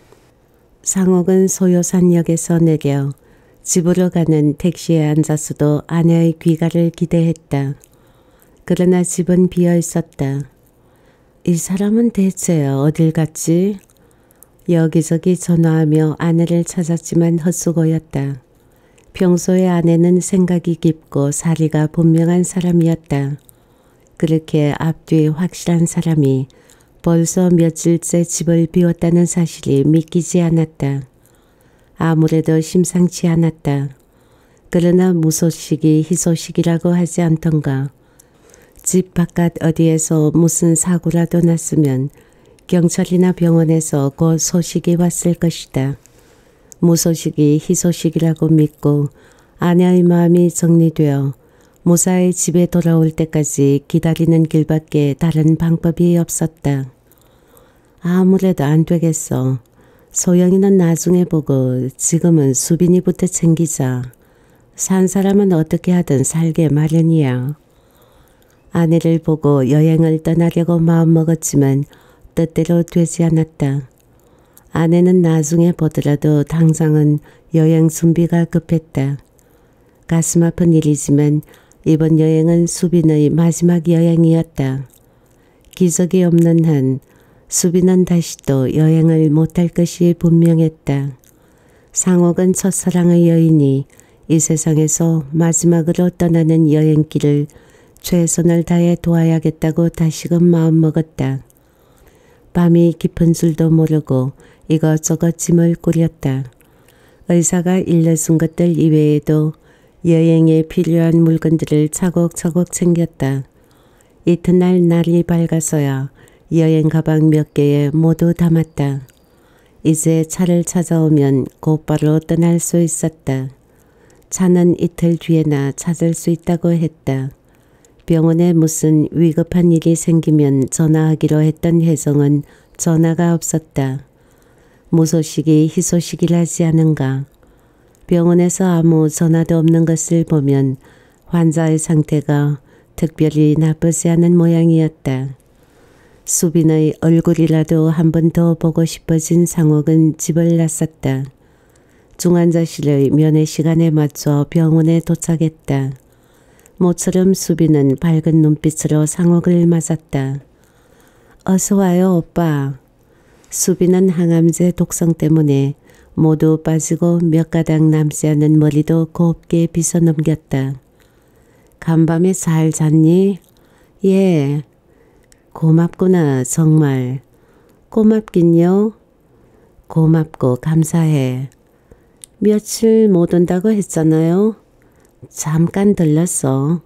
A: 상옥은 소요산역에서 내려 집으로 가는 택시에 앉아서도 아내의 귀가를 기대했다. 그러나 집은 비어 있었다. 이 사람은 대체 어딜 갔지? 여기저기 전화하며 아내를 찾았지만 헛수고였다. 평소에 아내는 생각이 깊고 사리가 분명한 사람이었다. 그렇게 앞뒤 확실한 사람이 벌써 며칠째 집을 비웠다는 사실이 믿기지 않았다. 아무래도 심상치 않았다. 그러나 무소식이 희소식이라고 하지 않던가. 집 바깥 어디에서 무슨 사고라도 났으면 경찰이나 병원에서 곧 소식이 왔을 것이다. 무소식이 희소식이라고 믿고 아내의 마음이 정리되어 무사히 집에 돌아올 때까지 기다리는 길밖에 다른 방법이 없었다. 아무래도 안 되겠어. 소영이는 나중에 보고 지금은 수빈이부터 챙기자. 산 사람은 어떻게 하든 살게 마련이야. 아내를 보고 여행을 떠나려고 마음먹었지만 뜻대로 되지 않았다. 아내는 나중에 보더라도 당장은 여행 준비가 급했다. 가슴 아픈 일이지만 이번 여행은 수빈의 마지막 여행이었다. 기적이 없는 한 수빈은 다시 또 여행을 못할 것이 분명했다. 상옥은 첫사랑의 여인이 이 세상에서 마지막으로 떠나는 여행길을 최선을 다해 도와야겠다고 다시금 마음먹었다. 밤이 깊은 줄도 모르고 이것저것 짐을 꾸렸다. 의사가 일러준 것들 이외에도 여행에 필요한 물건들을 차곡차곡 챙겼다. 이튿날 날이 밝아서야 여행 가방 몇 개에 모두 담았다. 이제 차를 찾아오면 곧바로 떠날 수 있었다. 차는 이틀 뒤에나 찾을 수 있다고 했다. 병원에 무슨 위급한 일이 생기면 전화하기로 했던 혜정은 전화가 없었다. 무소식이 희소식이라지 않은가. 병원에서 아무 전화도 없는 것을 보면 환자의 상태가 특별히 나쁘지 않은 모양이었다. 수빈의 얼굴이라도 한 번 더 보고 싶어진 상옥은 집을 나섰다. 중환자실의 면회 시간에 맞춰 병원에 도착했다. 모처럼 수빈은 밝은 눈빛으로 상옥을 맞았다. 어서 와요 오빠. 수빈은 항암제 독성 때문에 모두 빠지고 몇 가닥 남지 않은 머리도 곱게 빗어 넘겼다. 간밤에 잘 잤니? 예. 고맙구나 정말. 고맙긴요. 고맙고 감사해. 며칠 못 온다고 했잖아요. 잠깐 들렀어.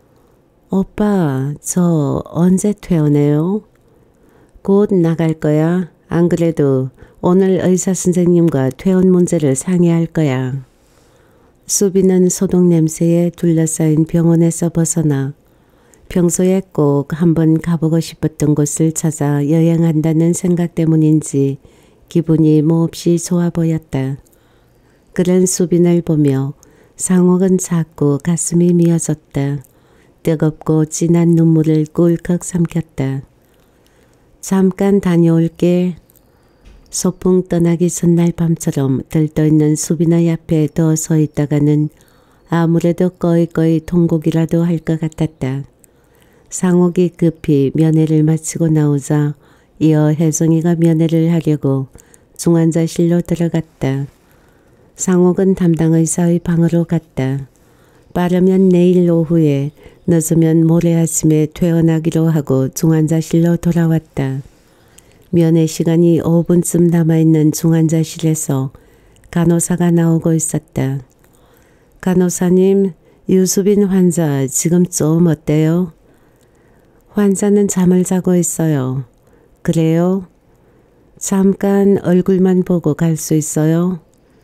A: 오빠 저 언제 퇴원해요? 곧 나갈 거야. 안 그래도 오늘 의사 선생님과 퇴원 문제를 상의할 거야. 수빈은 소독 냄새에 둘러싸인 병원에서 벗어나 평소에 꼭 한번 가보고 싶었던 곳을 찾아 여행한다는 생각 때문인지 기분이 몹시 좋아 보였다. 그런 수빈을 보며 상옥은 자꾸 가슴이 미어졌다. 뜨겁고 진한 눈물을 꿀꺽 삼켰다. 잠깐 다녀올게. 소풍 떠나기 전날 밤처럼 들떠있는 수빈의 앞에 더 서 있다가는 아무래도 꺼이꺼이 통곡이라도 할 것 같았다. 상옥이 급히 면회를 마치고 나오자 이어 혜정이가 면회를 하려고 중환자실로 들어갔다. 상옥은 담당 의사의 방으로 갔다. 빠르면 내일 오후에, 늦으면 모레 아침에 퇴원하기로 하고 중환자실로 돌아왔다. 면회 시간이 오 분쯤 남아있는 중환자실에서 간호사가 나오고 있었다. 간호사님, 유수빈 환자 지금 좀 어때요? 환자는 잠을 자고 있어요. 그래요? 잠깐 얼굴만 보고 갈 수 있어요?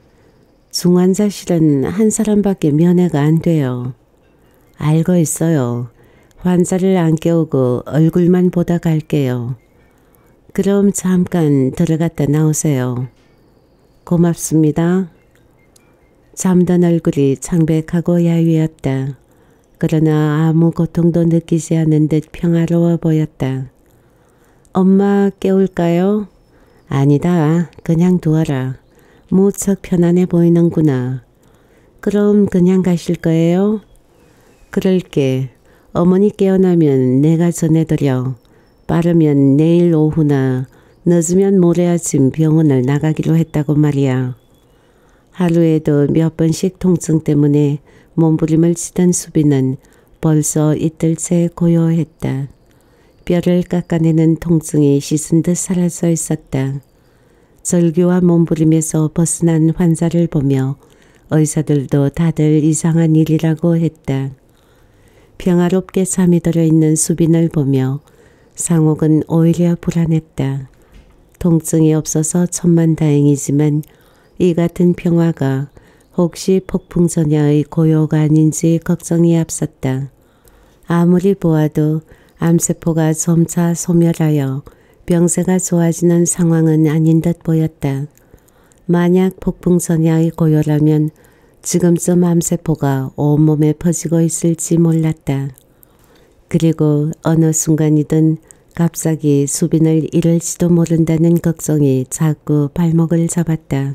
A: 중환자실은 한 사람밖에 면회가 안 돼요. 알고 있어요. 환자를 안 깨우고 얼굴만 보다 갈게요. 그럼 잠깐 들어갔다 나오세요. 고맙습니다. 잠든 얼굴이 창백하고 야위었다. 그러나 아무 고통도 느끼지 않는 듯 평화로워 보였다. 엄마 깨울까요? 아니다. 그냥 두어라. 무척 편안해 보이는구나. 그럼 그냥 가실 거예요? 그럴게. 어머니 깨어나면 내가 전해드려. 빠르면 내일 오후나 늦으면 모레 아침 병원을 나가기로 했다고 말이야. 하루에도 몇 번씩 통증 때문에 몸부림을 치던 수빈은 벌써 이틀째 고요했다. 뼈를 깎아내는 통증이 씻은 듯 사라져 있었다. 절규와 몸부림에서 벗어난 환자를 보며 의사들도 다들 이상한 일이라고 했다. 평화롭게 잠이 들어있는 수빈을 보며 상옥은 오히려 불안했다. 통증이 없어서 천만다행이지만 이 같은 평화가 혹시 폭풍전야의 고요가 아닌지 걱정이 앞섰다. 아무리 보아도 암세포가 점차 소멸하여 병세가 좋아지는 상황은 아닌 듯 보였다. 만약 폭풍전야의 고요라면 지금쯤 암세포가 온몸에 퍼지고 있을지 몰랐다. 그리고 어느 순간이든 갑자기 수빈을 잃을지도 모른다는 걱정이 자꾸 발목을 잡았다.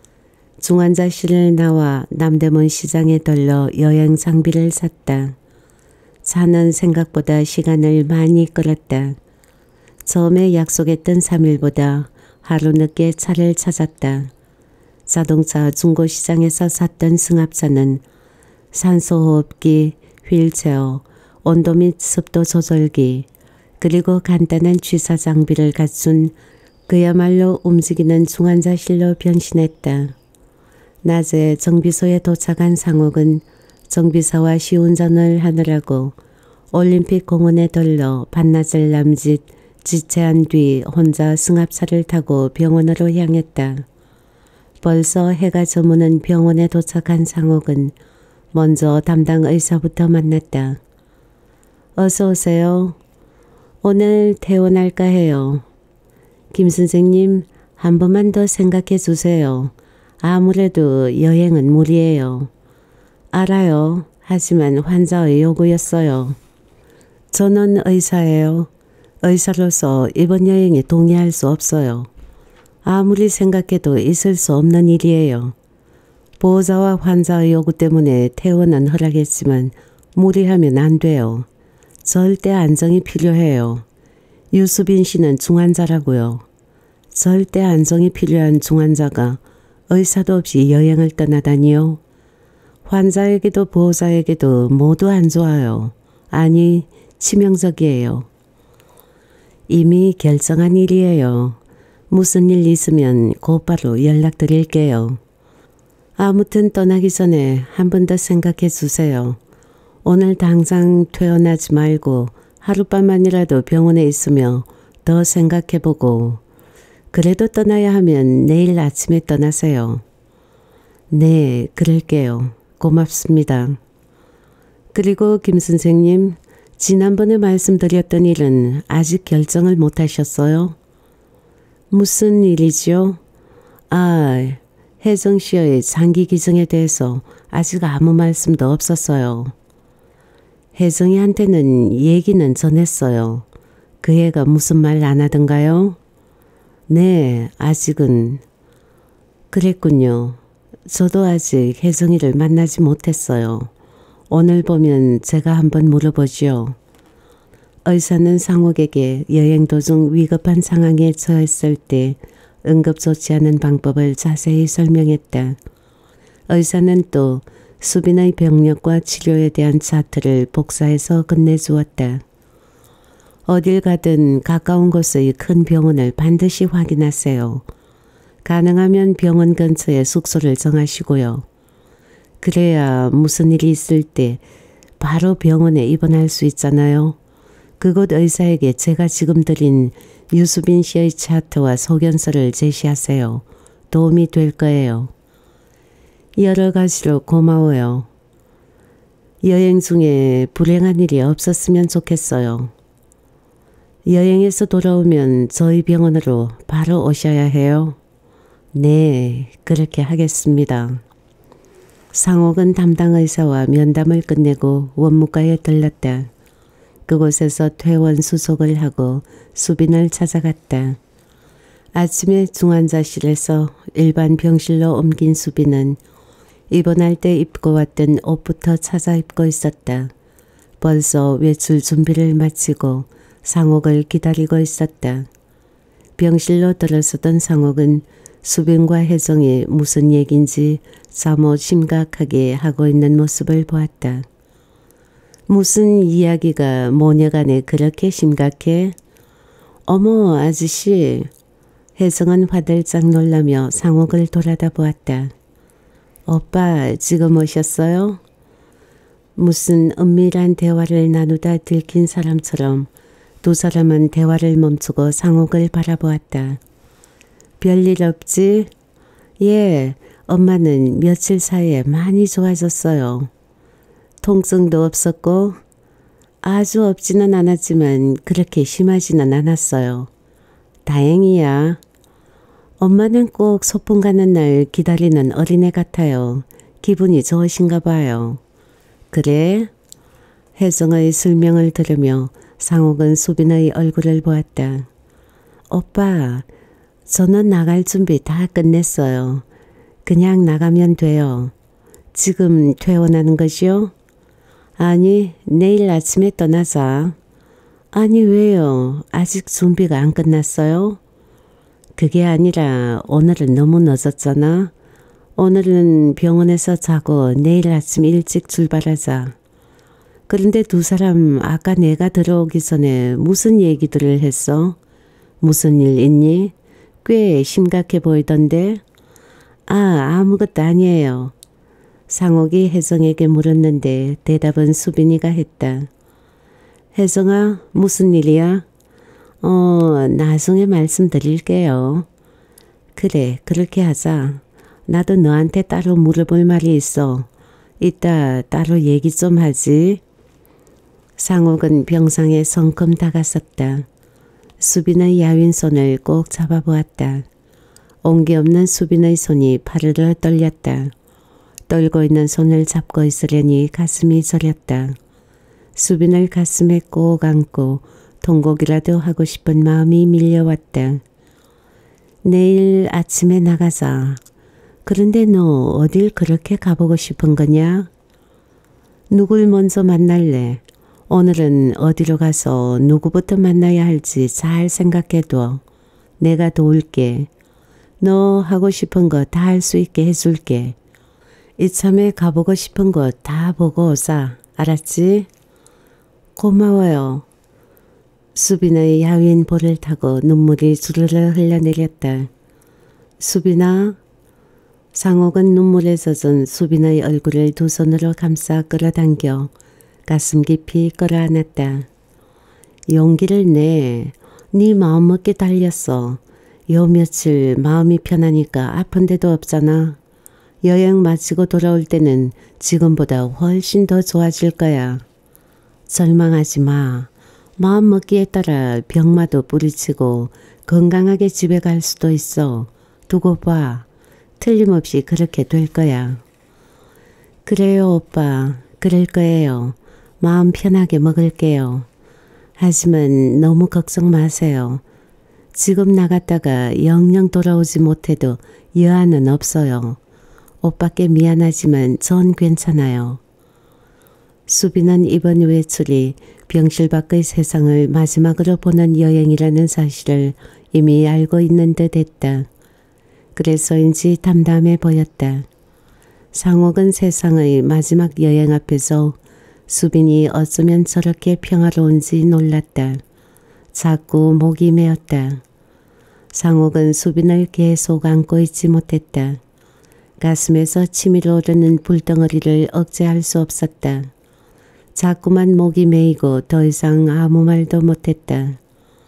A: 중환자실을 나와 남대문 시장에 들러 여행 장비를 샀다. 차는 생각보다 시간을 많이 끌었다. 처음에 약속했던 삼 일보다 하루 늦게 차를 찾았다. 자동차 중고시장에서 샀던 승합차는 산소호흡기, 휠체어, 온도 및 습도 조절기, 그리고 간단한 취사 장비를 갖춘 그야말로 움직이는 중환자실로 변신했다. 낮에 정비소에 도착한 상옥은 정비사와 시운전을 하느라고 올림픽 공원에 들러 반나절 남짓 지체한 뒤 혼자 승합차를 타고 병원으로 향했다. 벌써 해가 저무는 병원에 도착한 상옥은 먼저 담당 의사부터 만났다. 어서 오세요. 오늘 퇴원할까 해요. 김 선생님, 한 번만 더 생각해 주세요. 아무래도 여행은 무리예요. 알아요. 하지만 환자의 요구였어요. 저는 의사예요. 의사로서 이번 여행에 동의할 수 없어요. 아무리 생각해도 있을 수 없는 일이에요. 보호자와 환자의 요구 때문에 퇴원은 허락했지만 무리하면 안 돼요. 절대 안정이 필요해요. 유수빈 씨는 중환자라고요. 절대 안정이 필요한 중환자가 의사도 없이 여행을 떠나다니요. 환자에게도 보호자에게도 모두 안 좋아요. 아니, 치명적이에요. 이미 결정한 일이에요. 무슨 일 있으면 곧바로 연락드릴게요. 아무튼 떠나기 전에 한 번 더 생각해 주세요. 오늘 당장 퇴원하지 말고 하룻밤만이라도 병원에 있으며 더 생각해보고 그래도 떠나야 하면 내일 아침에 떠나세요. 네, 그럴게요. 고맙습니다. 그리고 김 선생님, 지난번에 말씀드렸던 일은 아직 결정을 못 하셨어요? 무슨 일이죠? 아, 혜정 씨의 장기 기증에 대해서 아직 아무 말씀도 없었어요. 혜정이한테는 얘기는 전했어요. 그 애가 무슨 말 안 하던가요? 네, 아직은. 그랬군요. 저도 아직 혜정이를 만나지 못했어요. 오늘 보면 제가 한번 물어보지요. 의사는 상옥에게 여행 도중 위급한 상황에 처했을 때 응급조치하는 방법을 자세히 설명했다. 의사는 또 수빈의 병력과 치료에 대한 차트를 복사해서 끝내주었다. 어딜 가든 가까운 곳의 큰 병원을 반드시 확인하세요. 가능하면 병원 근처에 숙소를 정하시고요. 그래야 무슨 일이 있을 때 바로 병원에 입원할 수 있잖아요. 그곳 의사에게 제가 지금 드린 유수빈 씨의 차트와 소견서를 제시하세요. 도움이 될 거예요. 여러 가지로 고마워요. 여행 중에 불행한 일이 없었으면 좋겠어요. 여행에서 돌아오면 저희 병원으로 바로 오셔야 해요. 네, 그렇게 하겠습니다. 상옥은 담당 의사와 면담을 끝내고 원무과에 들렀다. 그곳에서 퇴원 수속을 하고 수빈을 찾아갔다. 아침에 중환자실에서 일반 병실로 옮긴 수빈은 입원할 때 입고 왔던 옷부터 찾아 입고 있었다. 벌써 외출 준비를 마치고 상옥을 기다리고 있었다. 병실로 들어서던 상옥은 수빈과 혜정이 무슨 얘긴지 사뭇 심각하게 하고 있는 모습을 보았다. 무슨 이야기가 모녀간에 그렇게 심각해? 어머, 아저씨. 혜정은 화들짝 놀라며 상옥을 돌아다 보았다. 오빠, 지금 오셨어요? 무슨 은밀한 대화를 나누다 들킨 사람처럼 두 사람은 대화를 멈추고 상옥을 바라보았다. 별일 없지? 예, 엄마는 며칠 사이에 많이 좋아졌어요. 통증도 없었고 아주 없지는 않았지만 그렇게 심하지는 않았어요. 다행이야. 엄마는 꼭 소풍 가는 날 기다리는 어린애 같아요. 기분이 좋으신가 봐요. 그래? 혜정의 설명을 들으며 상옥은 수빈의 얼굴을 보았다. 오빠, 저는 나갈 준비 다 끝냈어요. 그냥 나가면 돼요. 지금 퇴원하는 것이요? 아니, 내일 아침에 떠나자. 아니, 왜요? 아직 준비가 안 끝났어요? 그게 아니라 오늘은 너무 늦었잖아. 오늘은 병원에서 자고 내일 아침 일찍 출발하자. 그런데 두 사람 아까 내가 들어오기 전에 무슨 얘기들을 했어? 무슨 일 있니? 꽤 심각해 보이던데. 아, 아무것도 아니에요. 상옥이 혜정에게 물었는데 대답은 수빈이가 했다. 혜정아, 무슨 일이야? 어, 나중에 말씀드릴게요. 그래, 그렇게 하자. 나도 너한테 따로 물어볼 말이 있어. 이따 따로 얘기 좀 하지. 상옥은 병상에 성큼 다가섰다. 수빈의 야윈 손을 꼭 잡아보았다. 온기 없는 수빈의 손이 파르르 떨렸다. 떨고 있는 손을 잡고 있으려니 가슴이 저렸다. 수빈을 가슴에 꼭 안고 통곡이라도 하고 싶은 마음이 밀려왔다. 내일 아침에 나가자. 그런데 너 어딜 그렇게 가보고 싶은 거냐? 누굴 먼저 만날래? 오늘은 어디로 가서 누구부터 만나야 할지 잘 생각해둬. 내가 도울게. 너 하고 싶은 거 다 할 수 있게 해줄게. 이참에 가보고 싶은 거 다 보고 오자. 알았지? 고마워요. 수빈의 야윈 볼을 타고 눈물이 주르르 흘러내렸다. 수빈아. 상옥은 눈물에 젖은 수빈의 얼굴을 두 손으로 감싸 끌어당겨 가슴 깊이 끌어안았다. 용기를 내. 네 마음먹기 달렸어. 요 며칠 마음이 편하니까 아픈 데도 없잖아. 여행 마치고 돌아올 때는 지금보다 훨씬 더 좋아질 거야. 절망하지 마. 마음먹기에 따라 병마도 뿌리치고 건강하게 집에 갈 수도 있어. 두고 봐. 틀림없이 그렇게 될 거야. 그래요, 오빠. 그럴 거예요. 마음 편하게 먹을게요. 하지만 너무 걱정 마세요. 지금 나갔다가 영영 돌아오지 못해도 여한은 없어요. 오빠께 미안하지만 전 괜찮아요. 수빈은 이번 외출이 병실 밖의 세상을 마지막으로 보는 여행이라는 사실을 이미 알고 있는 듯 했다. 그래서인지 담담해 보였다. 상옥은 세상의 마지막 여행 앞에서 수빈이 어쩌면 저렇게 평화로운지 놀랐다. 자꾸 목이 메었다. 상옥은 수빈을 계속 안고 있지 못했다. 가슴에서 치밀어 오르는 불덩어리를 억제할 수 없었다. 자꾸만 목이 메이고 더 이상 아무 말도 못했다.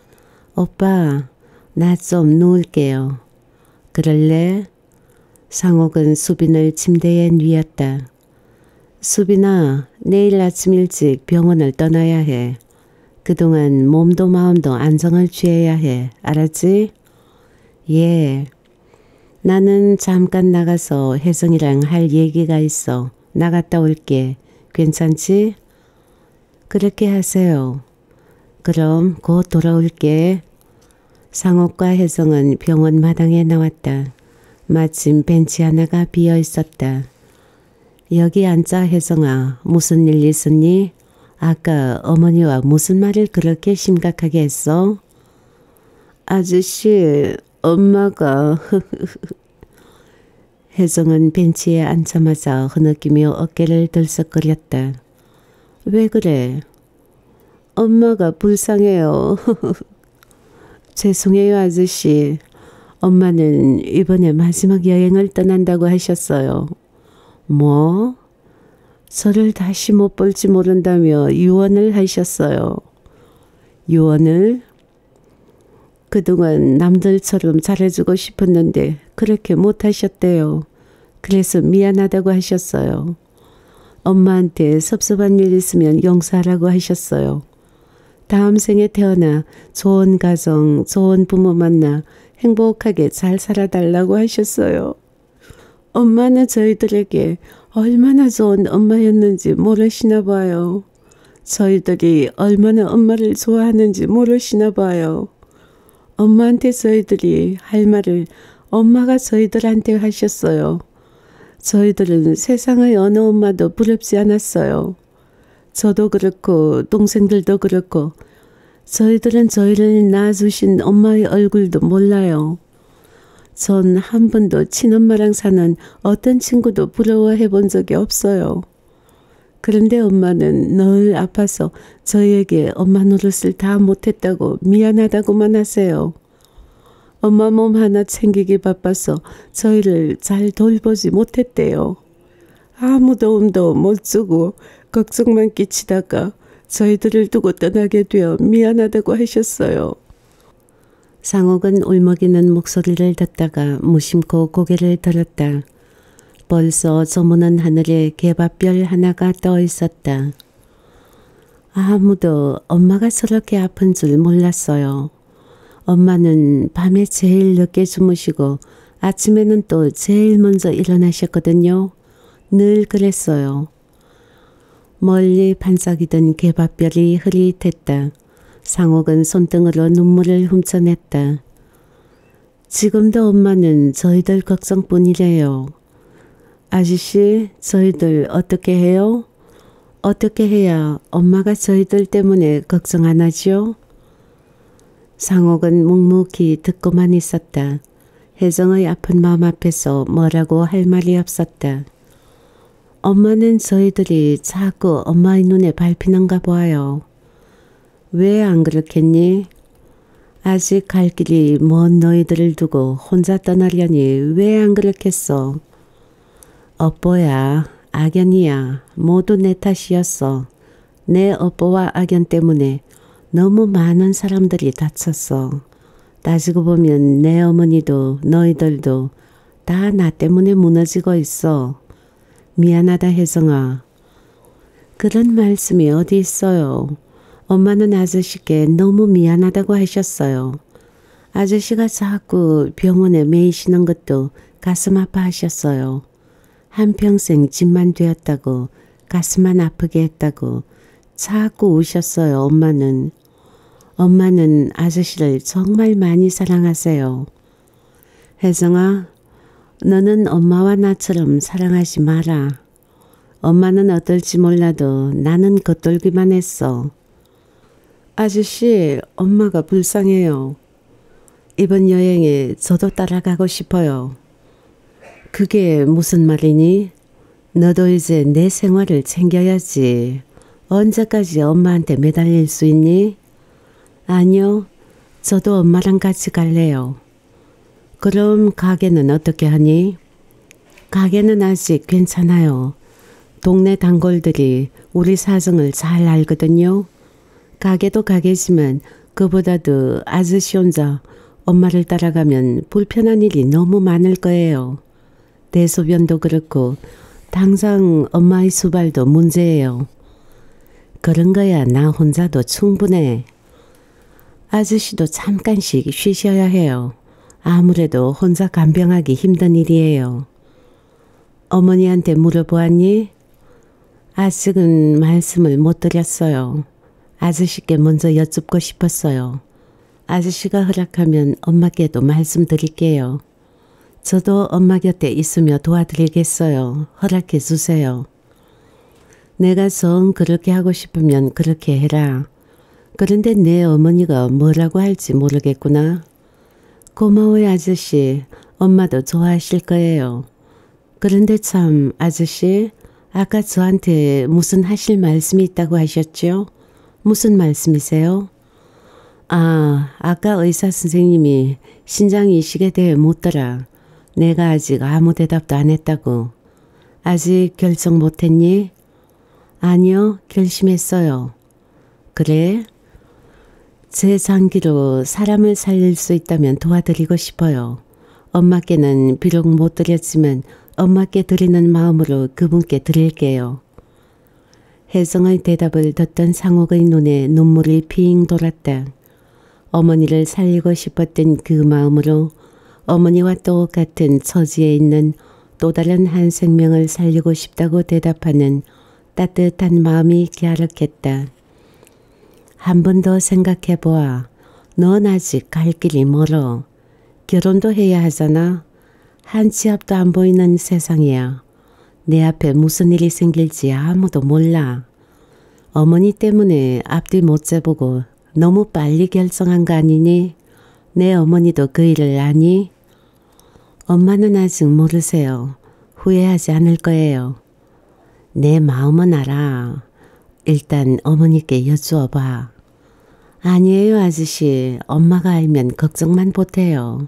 A: 오빠, 나 좀 누울게요. 그럴래? 상옥은 수빈을 침대에 뉘었다. 수빈아, 내일 아침 일찍 병원을 떠나야 해. 그동안 몸도 마음도 안정을 취해야 해. 알았지? 예. 나는 잠깐 나가서 혜정이랑 할 얘기가 있어. 나갔다 올게. 괜찮지? 그렇게 하세요. 그럼 곧 돌아올게. 상옥과 혜정은 병원 마당에 나왔다. 마침 벤치 하나가 비어 있었다. 여기 앉아, 혜정아. 무슨 일 있었니? 아까 어머니와 무슨 말을 그렇게 심각하게 했어? 아저씨, 엄마가... 혜정은 벤치에 앉자마자 흐느끼며 어깨를 들썩거렸다. 왜 그래? 엄마가 불쌍해요. 죄송해요, 아저씨. 엄마는 이번에 마지막 여행을 떠난다고 하셨어요. 뭐? 저를 다시 못 볼지 모른다며 유언을 하셨어요. 유언을? 그동안 남들처럼 잘해주고 싶었는데 그렇게 못하셨대요. 그래서 미안하다고 하셨어요. 엄마한테 섭섭한 일 있으면 용서하라고 하셨어요. 다음 생에 태어나 좋은 가정, 좋은 부모 만나 행복하게 잘 살아달라고 하셨어요. 엄마는 저희들에게 얼마나 좋은 엄마였는지 모르시나 봐요. 저희들이 얼마나 엄마를 좋아하는지 모르시나 봐요. 엄마한테 저희들이 할 말을 엄마가 저희들한테 하셨어요. 저희들은 세상의 어느 엄마도 부럽지 않았어요. 저도 그렇고 동생들도 그렇고 저희들은 저희를 낳아주신 엄마의 얼굴도 몰라요. 전 한 번도 친엄마랑 사는 어떤 친구도 부러워해 본 적이 없어요. 그런데 엄마는 늘 아파서 저희에게 엄마 노릇을 다 못했다고 미안하다고만 하세요. 엄마 몸 하나 챙기기 바빠서 저희를 잘 돌보지 못했대요. 아무 도움도 못 주고 걱정만 끼치다가 저희들을 두고 떠나게 되어 미안하다고 하셨어요. 상옥은 울먹이는 목소리를 듣다가 무심코 고개를 들었다. 벌써 저무는 하늘에 개밥별 하나가 떠 있었다. 아무도 엄마가 저렇게 아픈 줄 몰랐어요. 엄마는 밤에 제일 늦게 주무시고 아침에는 또 제일 먼저 일어나셨거든요. 늘 그랬어요. 멀리 반짝이던 개밥별이 흐릿했다. 상옥은 손등으로 눈물을 훔쳐냈다. 지금도 엄마는 저희들 걱정뿐이래요. 아저씨, 저희들 어떻게 해요? 어떻게 해야 엄마가 저희들 때문에 걱정 안 하죠? 상옥은 묵묵히 듣고만 있었다. 혜정의 아픈 마음 앞에서 뭐라고 할 말이 없었다. 엄마는 저희들이 자꾸 엄마의 눈에 밟히는가 봐요. 왜 안 그렇겠니? 아직 갈 길이 먼 너희들을 두고 혼자 떠나려니 왜 안 그렇겠어? 업보야, 악연이야, 모두 내 탓이었어. 내 업보와 악연 때문에 너무 많은 사람들이 다쳤어. 따지고 보면 내 어머니도 너희들도 다 나 때문에 무너지고 있어. 미안하다 혜정아. 그런 말씀이 어디 있어요. 엄마는 아저씨께 너무 미안하다고 하셨어요. 아저씨가 자꾸 병원에 매이시는 것도 가슴 아파하셨어요. 한평생 집만 되었다고 가슴만 아프게 했다고 자꾸 우셨어요. 엄마는. 엄마는 아저씨를 정말 많이 사랑하세요. 혜정아, 너는 엄마와 나처럼 사랑하지 마라. 엄마는 어떨지 몰라도 나는 겉돌기만 했어. 아저씨, 엄마가 불쌍해요. 이번 여행에 저도 따라가고 싶어요. 그게 무슨 말이니? 너도 이제 내 생활을 챙겨야지. 언제까지 엄마한테 매달릴 수 있니? 아니요, 저도 엄마랑 같이 갈래요. 그럼 가게는 어떻게 하니? 가게는 아직 괜찮아요. 동네 단골들이 우리 사정을 잘 알거든요. 가게도 가게지만 그보다도 아저씨 혼자 엄마를 따라가면 불편한 일이 너무 많을 거예요. 대소변도 그렇고 당장 엄마의 수발도 문제예요. 그런 거야 나 혼자도 충분해. 아저씨도 잠깐씩 쉬셔야 해요. 아무래도 혼자 간병하기 힘든 일이에요. 어머니한테 물어보았니? 아직은 말씀을 못 드렸어요. 아저씨께 먼저 여쭙고 싶었어요. 아저씨가 허락하면 엄마께도 말씀드릴게요. 저도 엄마 곁에 있으며 도와드리겠어요. 허락해 주세요. 내가 정 그렇게 하고 싶으면 그렇게 해라. 그런데 내 어머니가 뭐라고 할지 모르겠구나. 고마워요 아저씨. 엄마도 좋아하실 거예요. 그런데 참 아저씨, 아까 저한테 무슨 하실 말씀이 있다고 하셨죠? 무슨 말씀이세요? 아, 아까 의사 선생님이 신장 이식에 대해 묻더라. 내가 아직 아무 대답도 안 했다고. 아직 결정 못했니? 아니요, 결심했어요. 그래? 제 장기로 사람을 살릴 수 있다면 도와드리고 싶어요. 엄마께는 비록 못 드렸지만 엄마께 드리는 마음으로 그분께 드릴게요. 혜정의 대답을 듣던 상옥의 눈에 눈물이 핑 돌았다. 어머니를 살리고 싶었던 그 마음으로 어머니와 똑같은 처지에 있는 또 다른 한 생명을 살리고 싶다고 대답하는 따뜻한 마음이 갸륵했다. 한 번 더 생각해보아. 넌 아직 갈 길이 멀어. 결혼도 해야 하잖아. 한 치 앞도 안 보이는 세상이야. 내 앞에 무슨 일이 생길지 아무도 몰라. 어머니 때문에 앞뒤 못 재보고 너무 빨리 결정한 거 아니니? 내 어머니도 그 일을 아니? 엄마는 아직 모르세요. 후회하지 않을 거예요. 내 마음은 알아. 일단 어머니께 여쭈어봐. 아니에요 아저씨. 엄마가 알면 걱정만 못해요.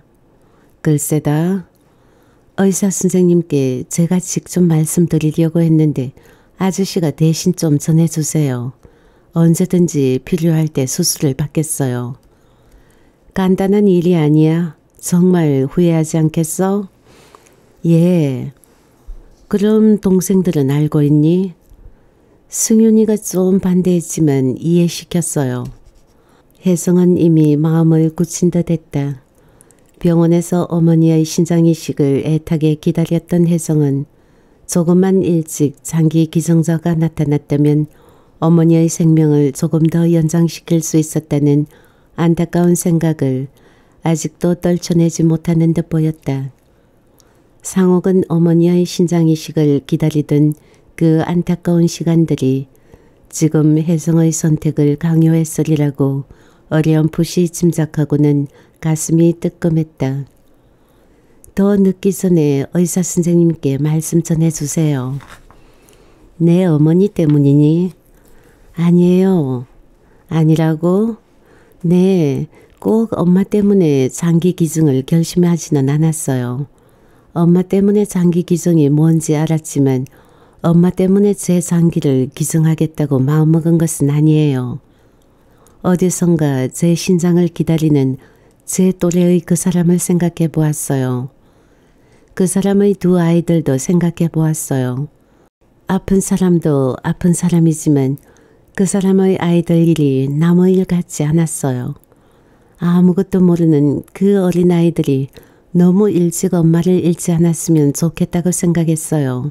A: 글쎄다. 의사 선생님께 제가 직접 말씀드리려고 했는데 아저씨가 대신 좀 전해주세요. 언제든지 필요할 때 수술을 받겠어요. 간단한 일이 아니야. 정말 후회하지 않겠어? 예. 그럼 동생들은 알고 있니? 승윤이가 좀 반대했지만 이해시켰어요. 혜성은 이미 마음을 굳힌 듯 했다. 병원에서 어머니의 신장이식을 애타게 기다렸던 혜성은 조금만 일찍 장기 기증자가 나타났다면 어머니의 생명을 조금 더 연장시킬 수 있었다는 안타까운 생각을 아직도 떨쳐내지 못하는 듯 보였다. 상옥은 어머니의 신장이식을 기다리던 그 안타까운 시간들이 지금 혜성의 선택을 강요했으리라고 어렴풋이 짐작하고는 가슴이 뜨끔했다. 더 늦기 전에 의사 선생님께 말씀 전해주세요. 내 어머니 때문이니? 아니에요. 아니라고? 네, 꼭 엄마 때문에 장기 기증을 결심하지는 않았어요. 엄마 때문에 장기 기증이 뭔지 알았지만 엄마 때문에 제 장기를 기증하겠다고 마음먹은 것은 아니에요. 어디선가 제 신장을 기다리는 제 또래의 그 사람을 생각해 보았어요. 그 사람의 두 아이들도 생각해 보았어요. 아픈 사람도 아픈 사람이지만 그 사람의 아이들 일이 남의 일 같지 않았어요. 아무것도 모르는 그 어린아이들이 너무 일찍 엄마를 잃지 않았으면 좋겠다고 생각했어요.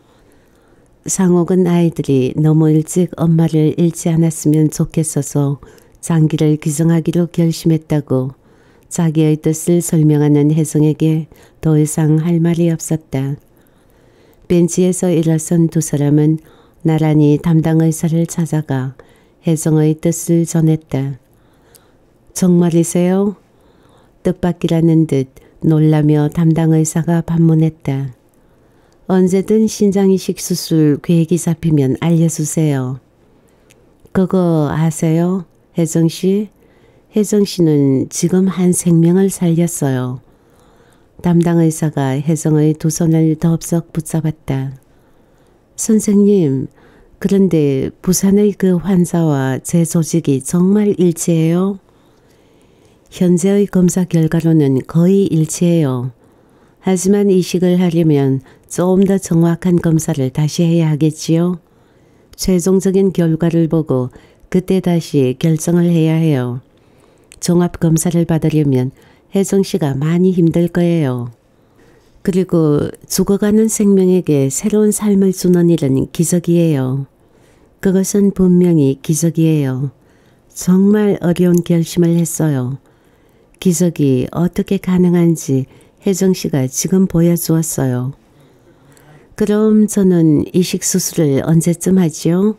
A: 상옥은 아이들이 너무 일찍 엄마를 잃지 않았으면 좋겠어서 장기를 기증하기로 결심했다고 자기의 뜻을 설명하는 혜성에게 더 이상 할 말이 없었다. 벤치에서 일어선 두 사람은 나란히 담당 의사를 찾아가 혜성의 뜻을 전했다. 정말이세요? 뜻밖이라는 듯 놀라며 담당 의사가 반문했다. 언제든 신장이식 수술 계획이 잡히면 알려주세요. 그거 아세요? 혜정씨? 혜정씨는 지금 한 생명을 살렸어요. 담당 의사가 혜정의 두 손을 덥석 붙잡았다. 선생님, 그런데 부산의 그 환자와 제 조직이 정말 일치해요? 현재의 검사 결과로는 거의 일치해요. 하지만 이식을 하려면 좀 더 정확한 검사를 다시 해야 하겠지요. 최종적인 결과를 보고 그때 다시 결정을 해야 해요. 종합검사를 받으려면 혜정씨가 많이 힘들 거예요. 그리고 죽어가는 생명에게 새로운 삶을 주는 일은 기적이에요. 그것은 분명히 기적이에요. 정말 어려운 결심을 했어요. 기적이 어떻게 가능한지 혜정씨가 지금 보여주었어요. 그럼 저는 이식 수술을 언제쯤 하지요?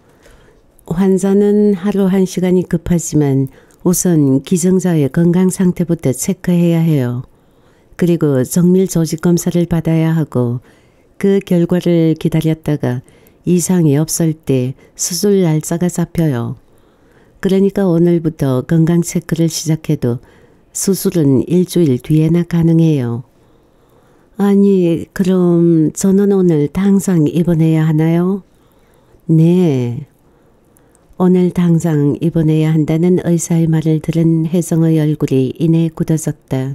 A: 환자는 하루 한 시간이 급하지만 우선 기증자의 건강 상태부터 체크해야 해요. 그리고 정밀 조직 검사를 받아야 하고 그 결과를 기다렸다가 이상이 없을 때 수술 날짜가 잡혀요. 그러니까 오늘부터 건강 체크를 시작해도 수술은 일주일 뒤에나 가능해요. 아니, 그럼 저는 오늘 당장 입원해야 하나요? 네. 오늘 당장 입원해야 한다는 의사의 말을 들은 혜성의 얼굴이 이내 굳어졌다.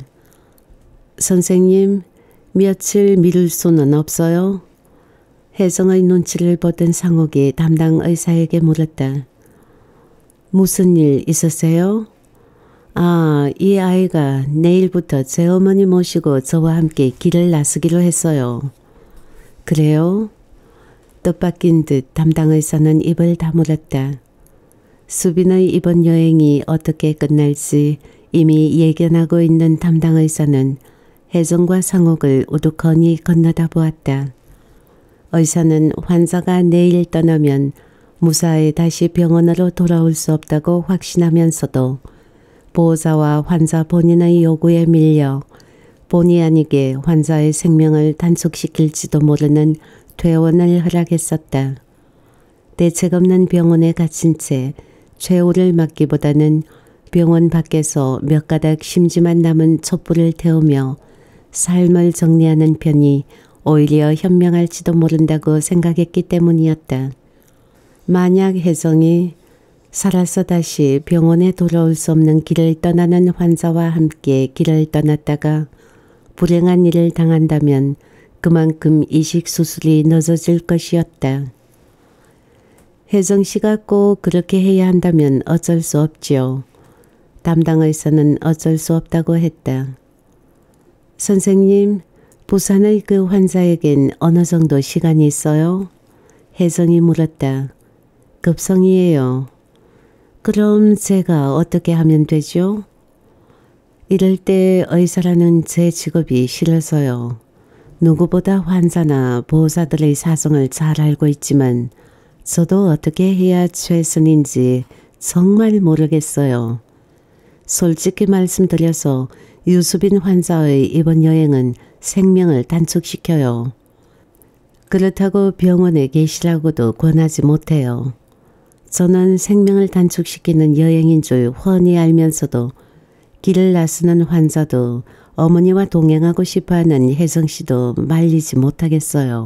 A: 선생님, 며칠 미룰 수는 없어요? 혜성의 눈치를 보던 상옥이 담당 의사에게 물었다. 무슨 일 있으세요? 아, 이 아이가 내일부터 제 어머니 모시고 저와 함께 길을 나서기로 했어요. 그래요? 뜻밖인 듯 담당 의사는 입을 다물었다. 수빈의 이번 여행이 어떻게 끝날지 이미 예견하고 있는 담당 의사는 혜정과 상옥을 우두커니 건너다 보았다. 의사는 환자가 내일 떠나면 무사히 다시 병원으로 돌아올 수 없다고 확신하면서도 보호자와 환자 본인의 요구에 밀려 본의 아니게 환자의 생명을 단축시킬지도 모르는 퇴원을 허락했었다. 대책 없는 병원에 갇힌 채 최후를 맞기보다는 병원 밖에서 몇 가닥 심지만 남은 촛불을 태우며 삶을 정리하는 편이 오히려 현명할지도 모른다고 생각했기 때문이었다. 만약 혜정이 살아서 다시 병원에 돌아올 수 없는 길을 떠나는 환자와 함께 길을 떠났다가 불행한 일을 당한다면 그만큼 이식 수술이 늦어질 것이었다. 혜정 씨가 꼭 그렇게 해야 한다면 어쩔 수 없지요. 담당 의사는 어쩔 수 없다고 했다. 선생님, 부산의 그 환자에겐 어느 정도 시간이 있어요? 혜정이 물었다. 급성이에요. 그럼 제가 어떻게 하면 되죠? 이럴 때 의사라는 제 직업이 싫어서요. 누구보다 환자나 보호자들의 사정을 잘 알고 있지만 저도 어떻게 해야 최선인지 정말 모르겠어요. 솔직히 말씀드려서 유수빈 환자의 이번 여행은 생명을 단축시켜요. 그렇다고 병원에 계시라고도 권하지 못해요. 저는 생명을 단축시키는 여행인 줄 훤히 알면서도 길을 나서는 환자도 어머니와 동행하고 싶어하는 혜정씨도 말리지 못하겠어요.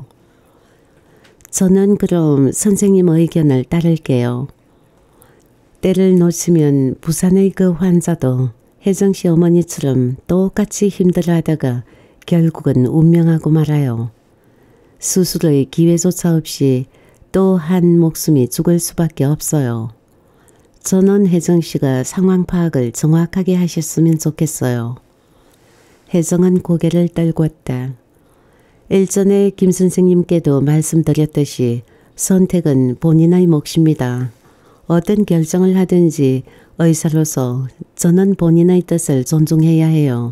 A: 저는 그럼 선생님 의견을 따를게요. 때를 놓치면 부산의 그 환자도 혜정씨 어머니처럼 똑같이 힘들어하다가 결국은 운명하고 말아요. 수술의 기회조차 없이 또 한 목숨이 죽을 수밖에 없어요. 저는 혜정씨가 상황 파악을 정확하게 하셨으면 좋겠어요. 혜정은 고개를 떨궜다. 일전에 김 선생님께도 말씀드렸듯이 선택은 본인의 몫입니다. 어떤 결정을 하든지 의사로서 저는 본인의 뜻을 존중해야 해요.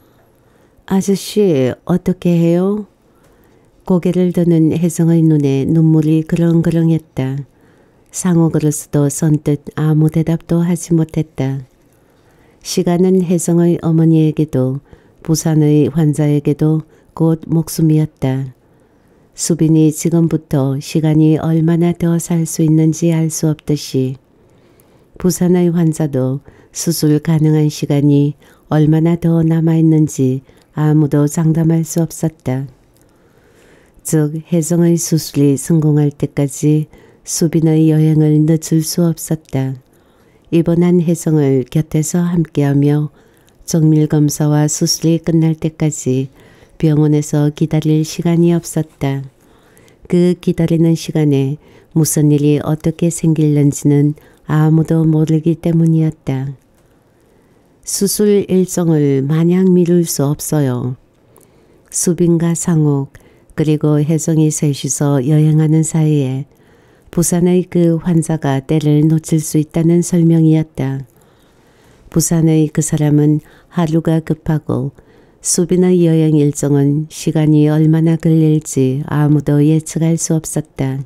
A: 아저씨 어떻게 해요? 고개를 드는 혜정의 눈에 눈물이 그렁그렁했다. 상옥으로서도 선뜻 아무 대답도 하지 못했다. 시간은 혜정의 어머니에게도 부산의 환자에게도 곧 목숨이었다. 수빈이 지금부터 시간이 얼마나 더 살 수 있는지 알 수 없듯이 부산의 환자도 수술 가능한 시간이 얼마나 더 남아있는지 아무도 장담할 수 없었다. 즉 혜정의 수술이 성공할 때까지 수빈의 여행을 늦출 수 없었다. 입원한 혜정을 곁에서 함께하며 정밀검사와 수술이 끝날 때까지 병원에서 기다릴 시간이 없었다. 그 기다리는 시간에 무슨 일이 어떻게 생길는지는 아무도 모르기 때문이었다. 수술 일정을 마냥 미룰 수 없어요. 수빈과 상옥 그리고 혜정이 셋이서 여행하는 사이에 부산의 그 환자가 때를 놓칠 수 있다는 설명이었다. 부산의 그 사람은 하루가 급하고 수빈의 여행 일정은 시간이 얼마나 걸릴지 아무도 예측할 수 없었다.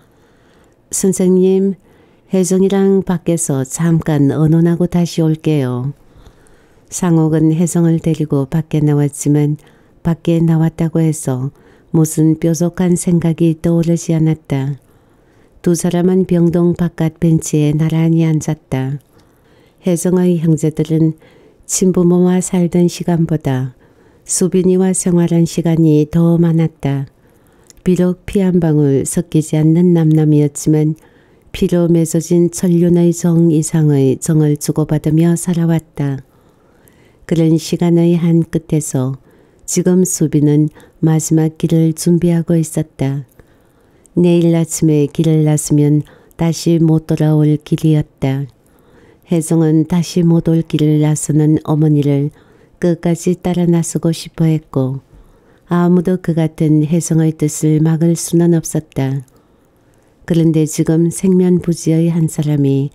A: 선생님, 혜정이랑 밖에서 잠깐 의논하고 다시 올게요. 상옥은 혜정을 데리고 밖에 나왔지만 밖에 나왔다고 해서 무슨 뾰족한 생각이 떠오르지 않았다. 두 사람은 병동 바깥 벤치에 나란히 앉았다. 혜정의 형제들은 친부모와 살던 시간보다 수빈이와 생활한 시간이 더 많았다. 비록 피 한 방울 섞이지 않는 남남이었지만 피로 맺어진 천륜의 정 이상의 정을 주고받으며 살아왔다. 그런 시간의 한 끝에서 지금 수빈은 마지막 길을 준비하고 있었다. 내일 아침에 길을 나서면 다시 못 돌아올 길이었다. 혜정은 다시 못 올 길을 나서는 어머니를 끝까지 따라 나서고 싶어 했고 아무도 그 같은 혜정의 뜻을 막을 수는 없었다. 그런데 지금 생면부지의 한 사람이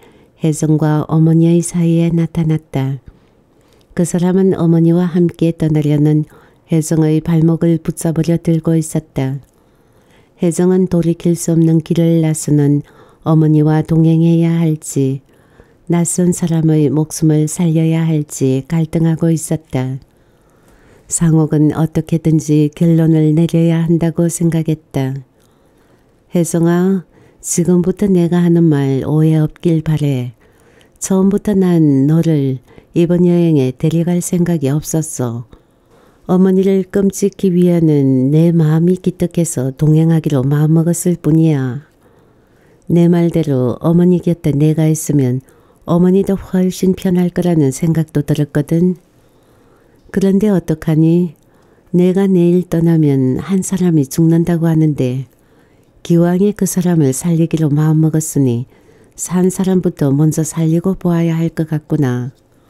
A: 혜정과 어머니의 사이에 나타났다. 그 사람은 어머니와 함께 떠나려는 혜정의 발목을 붙잡으려 들고 있었다. 혜정은 돌이킬 수 없는 길을 나서는 어머니와 동행해야 할지 낯선 사람의 목숨을 살려야 할지 갈등하고 있었다. 상옥은 어떻게든지 결론을 내려야 한다고 생각했다. 혜정아, 지금부터 내가 하는 말 오해 없길 바래. 처음부터 난 너를 이번 여행에 데려갈 생각이 없었어. 어머니를 끔찍히 위하는 내 마음이 기특해서 동행하기로 마음먹었을 뿐이야. 내 말대로 어머니 곁에 내가 있으면 어머니도 훨씬 편할 거라는 생각도 들었거든. 그런데 어떡하니? 내가 내일 떠나면 한 사람이 죽는다고 하는데 기왕에 그 사람을 살리기로 마음먹었으니 산 사람부터 먼저 살리고 보아야 할 것 같구나.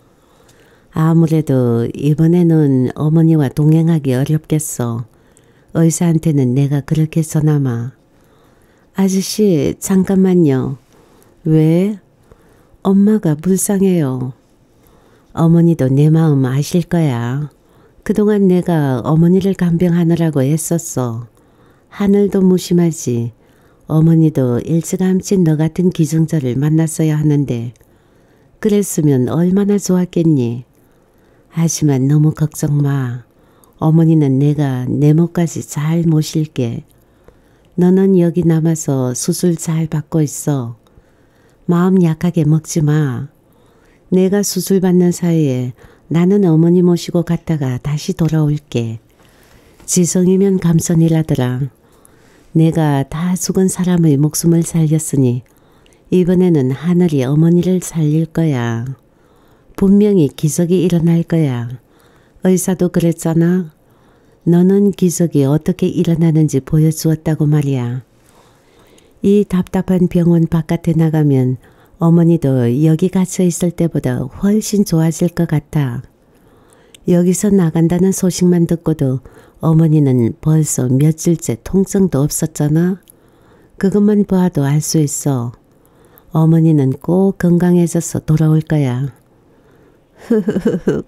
A: 아무래도 이번에는 어머니와 동행하기 어렵겠어. 의사한테는 내가 그렇게 전하마. 아저씨, 잠깐만요. 왜? 엄마가 불쌍해요. 어머니도 내 마음 아실 거야. 그동안 내가 어머니를 간병하느라고 애썼어. 하늘도 무심하지. 어머니도 일찌감치 너 같은 기증자를 만났어야 하는데 그랬으면 얼마나 좋았겠니. 하지만 너무 걱정 마. 어머니는 내가 내 몫까지 잘 모실게. 너는 여기 남아서 수술 잘 받고 있어. 마음 약하게 먹지 마. 내가 수술 받는 사이에 나는 어머니 모시고 갔다가 다시 돌아올게. 지성이면 감선이라더라. 내가 다 죽은 사람의 목숨을 살렸으니 이번에는 하늘이 어머니를 살릴 거야. 분명히 기적이 일어날 거야. 의사도 그랬잖아. 너는 기적이 어떻게 일어나는지 보여주었다고 말이야. 이 답답한 병원 바깥에 나가면 어머니도 여기 갇혀 있을 때보다 훨씬 좋아질 것 같아. 여기서 나간다는 소식만 듣고도 어머니는 벌써 며칠째 통증도 없었잖아. 그것만 봐도 알 수 있어. 어머니는 꼭 건강해져서 돌아올 거야. 흐흐흐.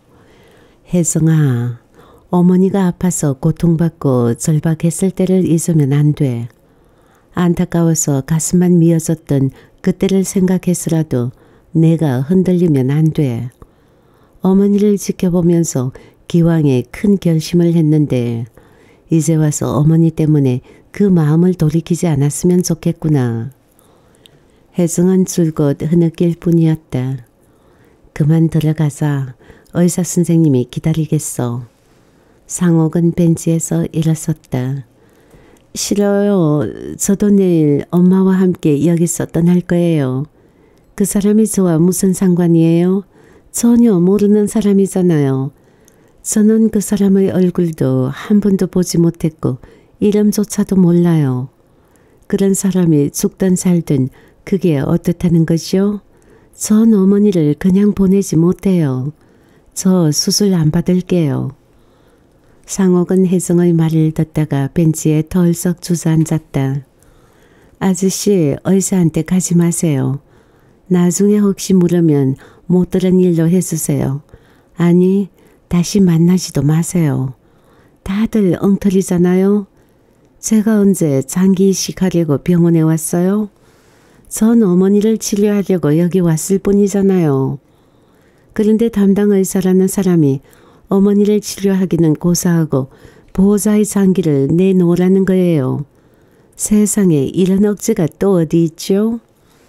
A: 혜정아, 어머니가 아파서 고통받고 절박했을 때를 잊으면 안 돼. 안타까워서 가슴만 미어졌던 그때를 생각해서라도 내가 흔들리면 안 돼. 어머니를 지켜보면서 기왕에 큰 결심을 했는데 이제 와서 어머니 때문에 그 마음을 돌이키지 않았으면 좋겠구나. 혜정은 줄곧 흐느낄 뿐이었다. 그만 들어가자. 의사 선생님이 기다리겠어. 상옥은 벤치에서 일어섰다. 싫어요. 저도 내일 엄마와 함께 여기서 떠날 거예요. 그 사람이 저와 무슨 상관이에요? 전혀 모르는 사람이잖아요. 저는 그 사람의 얼굴도 한 번도 보지 못했고 이름조차도 몰라요. 그런 사람이 죽든 살든 그게 어떻다는 것이요? 전 어머니를 그냥 보내지 못해요. 저 수술 안 받을게요. 상옥은 혜정의 말을 듣다가 벤치에 덜썩 주저앉았다. 아저씨, 의사한테 가지 마세요. 나중에 혹시 물으면 못 들은 일로 해주세요. 아니, 다시 만나지도 마세요. 다들 엉터리잖아요. 제가 언제 장기 이식하려고 병원에 왔어요? 전 어머니를 치료하려고 여기 왔을 뿐이잖아요. 그런데 담당 의사라는 사람이 어머니를 치료하기는 고사하고 보호자의 장기를 내놓으라는 거예요. 세상에 이런 억지가 또 어디 있죠?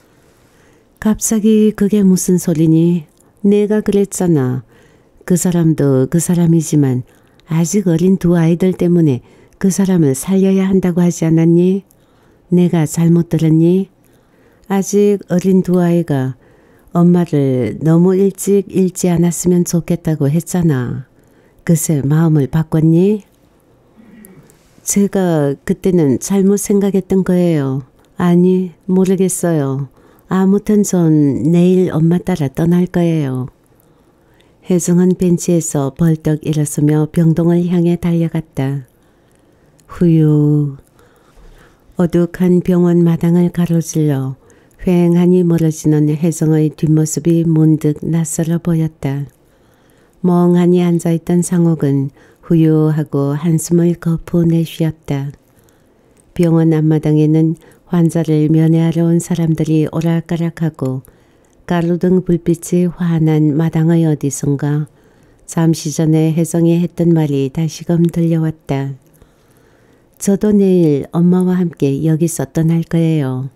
A: 갑자기 그게 무슨 소리니? 내가 그랬잖아. 그 사람도 그 사람이지만 아직 어린 두 아이들 때문에 그 사람을 살려야 한다고 하지 않았니? 내가 잘못 들었니? 아직 어린 두 아이가 엄마를 너무 일찍 잃지 않았으면 좋겠다고 했잖아. 그새 마음을 바꿨니? 제가 그때는 잘못 생각했던 거예요. 아니, 모르겠어요. 아무튼 전 내일 엄마 따라 떠날 거예요. 혜정은 벤치에서 벌떡 일어서며 병동을 향해 달려갔다. 후유. 어둑한 병원 마당을 가로질러 휑하니 멀어지는 혜성의 뒷모습이 문득 낯설어 보였다. 멍하니 앉아있던 상옥은 후유하고 한숨을 거푸 내쉬었다. 병원 앞마당에는 환자를 면회하러 온 사람들이 오락가락하고 가로등 불빛이 환한 마당의 어디선가 잠시 전에 혜성이 했던 말이 다시금 들려왔다. 저도 내일 엄마와 함께 여기서 떠날 거예요.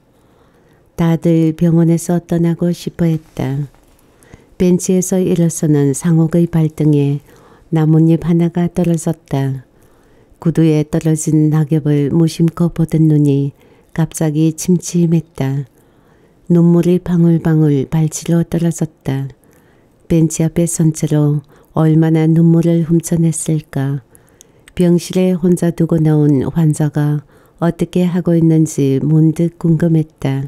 A: 다들 병원에서 떠나고 싶어 했다. 벤치에서 일어서는 상옥의 발등에 나뭇잎 하나가 떨어졌다. 구두에 떨어진 낙엽을 무심코 보던 눈이 갑자기 침침했다. 눈물이 방울방울 발치로 떨어졌다. 벤치 앞에 선 채로 얼마나 눈물을 훔쳐냈을까. 병실에 혼자 두고 나온 환자가 어떻게 하고 있는지 문득 궁금했다.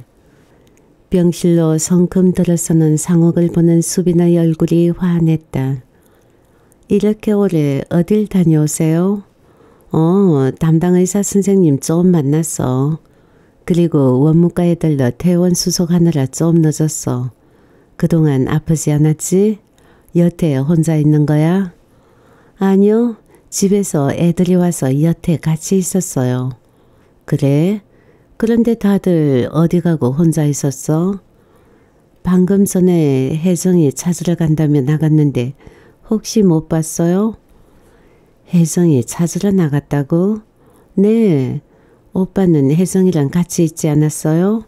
A: 병실로 성큼 들어서는 상옥을 보는 수빈의 얼굴이 환했다. 이렇게 오래 어딜 다녀오세요? 어, 담당 의사 선생님 좀 만났어. 그리고 원무과에 들러 퇴원 수속하느라 좀 늦었어. 그동안 아프지 않았지? 여태 혼자 있는 거야? 아니요. 집에서 애들이 와서 여태 같이 있었어요. 그래? 그런데 다들 어디 가고 혼자 있었어? 방금 전에 혜성이 찾으러 간다며 나갔는데 혹시 못 봤어요? 혜성이 찾으러 나갔다고? 네. 오빠는 혜성이랑 같이 있지 않았어요?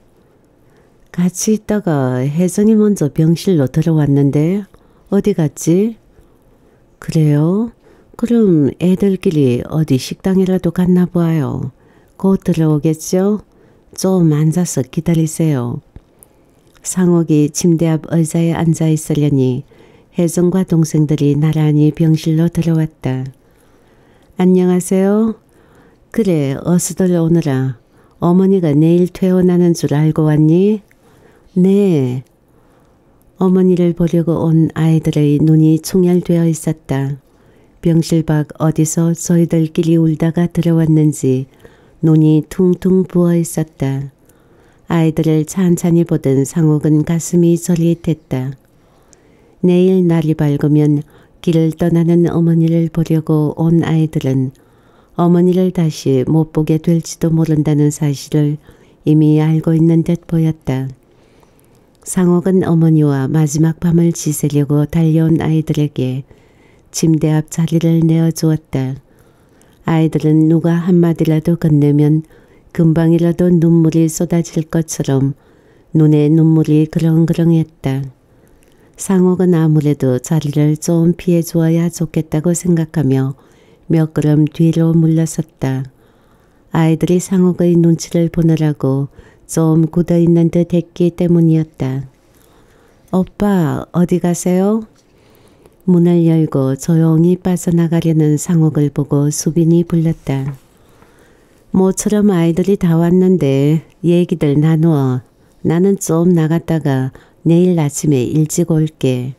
A: 같이 있다가 혜성이 먼저 병실로 들어왔는데 어디 갔지? 그래요? 그럼 애들끼리 어디 식당이라도 갔나 봐요. 곧 들어오겠죠? 좀 앉아서 기다리세요. 상옥이 침대 앞 의자에 앉아 있으려니 혜성과 동생들이 나란히 병실로 들어왔다. 안녕하세요. 그래, 어서들 오느라. 어머니가 내일 퇴원하는 줄 알고 왔니? 네. 어머니를 보려고 온 아이들의 눈이 충혈되어 있었다. 병실 밖 어디서 저희들끼리 울다가 들어왔는지 눈이 퉁퉁 부어 있었다. 아이들을 찬찬히 보던 상옥은 가슴이 저릿했다. 내일 날이 밝으면 길을 떠나는 어머니를 보려고 온 아이들은 어머니를 다시 못 보게 될지도 모른다는 사실을 이미 알고 있는 듯 보였다. 상옥은 어머니와 마지막 밤을 지새려고 달려온 아이들에게 침대 앞 자리를 내어주었다. 아이들은 누가 한마디라도 건네면 금방이라도 눈물이 쏟아질 것처럼 눈에 눈물이 그렁그렁했다. 상옥은 아무래도 자리를 좀 피해 주어야 좋겠다고 생각하며 몇 걸음 뒤로 물러섰다. 아이들이 상옥의 눈치를 보느라고 좀 굳어있는 듯 했기 때문이었다. 오빠 어디 가세요? 문을 열고 조용히 빠져나가려는 상옥을 보고 수빈이 불렀다. 모처럼 아이들이 다 왔는데 얘기들 나누어. 나는 좀 나갔다가 내일 아침에 일찍 올게.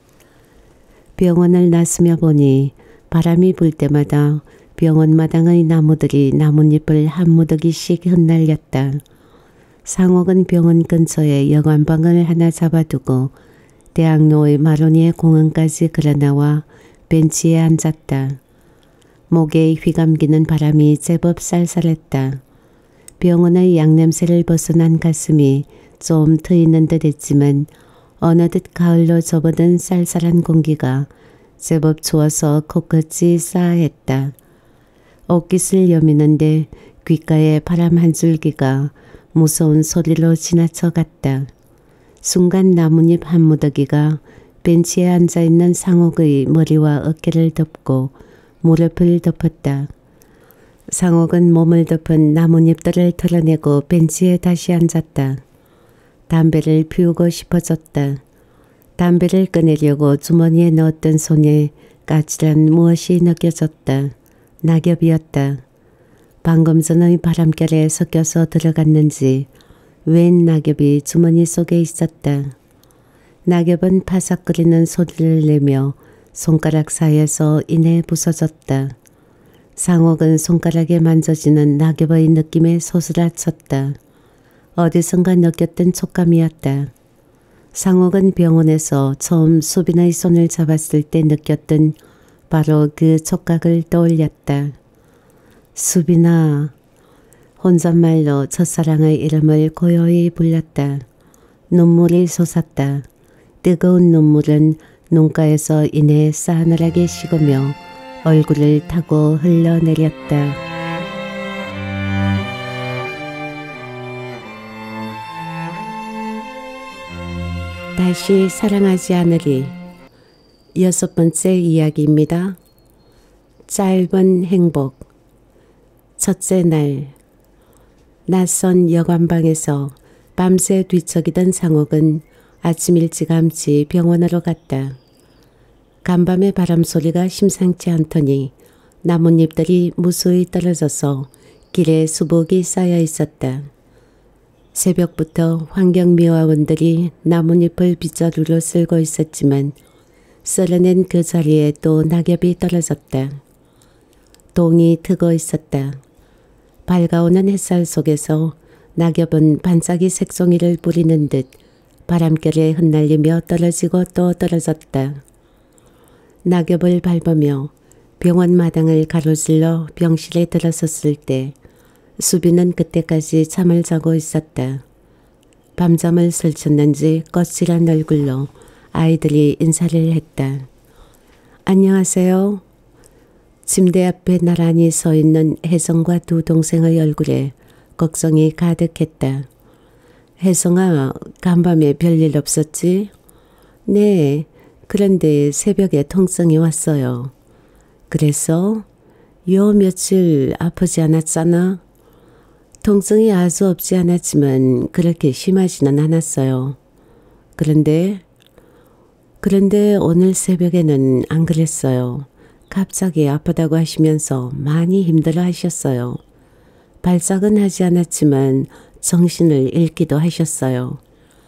A: 병원을 나서며 보니 바람이 불 때마다 병원 마당의 나무들이 나뭇잎을 한 무더기씩 흩날렸다. 상옥은 병원 근처에 여관방을 하나 잡아두고 대학로의 마로니에 공원까지 걸어나와 벤치에 앉았다. 목에 휘감기는 바람이 제법 쌀쌀했다. 병원의 양냄새를 벗어난 가슴이 좀 트이는 듯 했지만 어느덧 가을로 접어든 쌀쌀한 공기가 제법 추워서 코끝이 싸했다. 옷깃을 여미는데 귓가에 바람 한 줄기가 무서운 소리로 지나쳐 갔다. 순간 나뭇잎 한 무더기가 벤치에 앉아있는 상옥의 머리와 어깨를 덮고 무릎을 덮었다. 상옥은 몸을 덮은 나뭇잎들을 털어내고 벤치에 다시 앉았다. 담배를 피우고 싶어졌다. 담배를 꺼내려고 주머니에 넣었던 손에 까칠한 무엇이 느껴졌다. 낙엽이었다. 방금 전의 바람결에 섞여서 들어갔는지 웬 낙엽이 주머니 속에 있었다. 낙엽은 파삭거리는 소리를 내며 손가락 사이에서 이내 부서졌다. 상옥은 손가락에 만져지는 낙엽의 느낌에 소스라쳤다. 어디선가 느꼈던 촉감이었다. 상옥은 병원에서 처음 수빈의 손을 잡았을 때 느꼈던 바로 그 촉각을 떠올렸다. 수빈아. 혼잣말로 첫사랑의 이름을 고요히 불렀다. 눈물이 솟았다. 뜨거운 눈물은 눈가에서 이내 싸늘하게 식으며 얼굴을 타고 흘러내렸다. 다시 사랑하지 않으리. 여섯 번째 이야기입니다. 짧은 행복. 첫째 날. 낯선 여관방에서 밤새 뒤척이던 상옥은 아침 일찌감치 병원으로 갔다. 간밤의 바람소리가 심상치 않더니 나뭇잎들이 무수히 떨어져서 길에 수복이 쌓여 있었다. 새벽부터 환경미화원들이 나뭇잎을 빗자루로 쓸고 있었지만 쓸어낸 그 자리에 또 낙엽이 떨어졌다. 동이 트고 있었다. 밝아오는 햇살 속에서 낙엽은 반짝이 색송이를 뿌리는 듯 바람결에 흩날리며 떨어지고 또 떨어졌다. 낙엽을 밟으며 병원 마당을 가로질러 병실에 들어섰을 때 수빈은 그때까지 잠을 자고 있었다. 밤잠을 설쳤는지 거칠한 얼굴로 아이들이 인사를 했다. 안녕하세요. 침대 앞에 나란히 서 있는 혜성과 두 동생의 얼굴에 걱정이 가득했다. 혜성아, 간밤에 별일 없었지? 네, 그런데 새벽에 통증이 왔어요. 그래서 요 며칠 아프지 않았잖아? 통증이 아주 없지 않았지만 그렇게 심하지는 않았어요. 그런데, 그런데 오늘 새벽에는 안 그랬어요. 갑자기 아프다고 하시면서 많이 힘들어 하셨어요. 발작은 하지 않았지만 정신을 잃기도 하셨어요.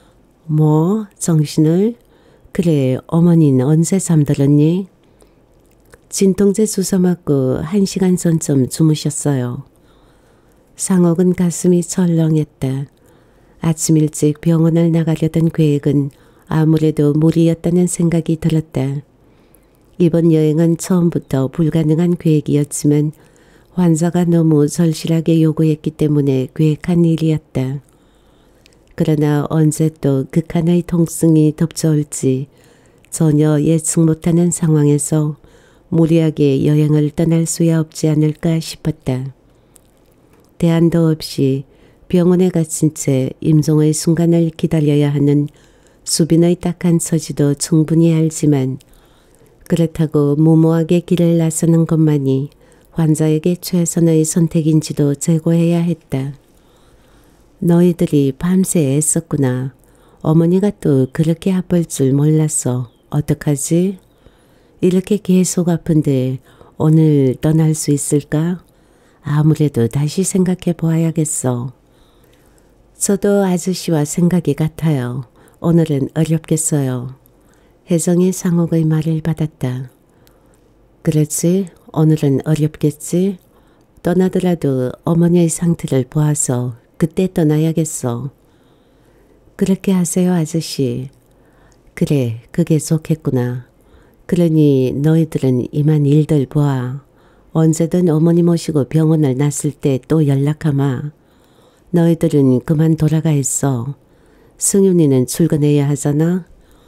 A: 뭐? 정신을? 그래, 어머니는 언제 잠들었니? 진통제 주사 맞고 한 시간 전쯤 주무셨어요. 상옥은 가슴이 철렁했다. 아침 일찍 병원을 나가려던 계획은 아무래도 무리였다는 생각이 들었다. 이번 여행은 처음부터 불가능한 계획이었지만 환자가 너무 절실하게 요구했기 때문에 계획한 일이었다. 그러나 언제 또 극한의 통증이 덮쳐올지 전혀 예측 못하는 상황에서 무리하게 여행을 떠날 수야 없지 않을까 싶었다. 대안도 없이 병원에 갇힌 채 임종의 순간을 기다려야 하는 수빈의 딱한 처지도 충분히 알지만 그렇다고 무모하게 길을 나서는 것만이 환자에게 최선의 선택인지도 재고해야 했다. 너희들이 밤새 애썼구나. 어머니가 또 그렇게 아플 줄 몰랐어. 어떡하지? 이렇게 계속 아픈데 오늘 떠날 수 있을까? 아무래도 다시 생각해 보아야겠어. 저도 아저씨와 생각이 같아요. 오늘은 어렵겠어요. 혜정이 상옥의 말을 받았다. 그렇지, 오늘은 어렵겠지. 떠나더라도 어머니의 상태를 보아서 그때 떠나야겠어. 그렇게 하세요, 아저씨. 그래, 그게 좋겠구나. 그러니 너희들은 이만 일들 보아. 언제든 어머니 모시고 병원을 났을 때 또 연락하마. 너희들은 그만 돌아가 있어. 승윤이는 출근해야 하잖아.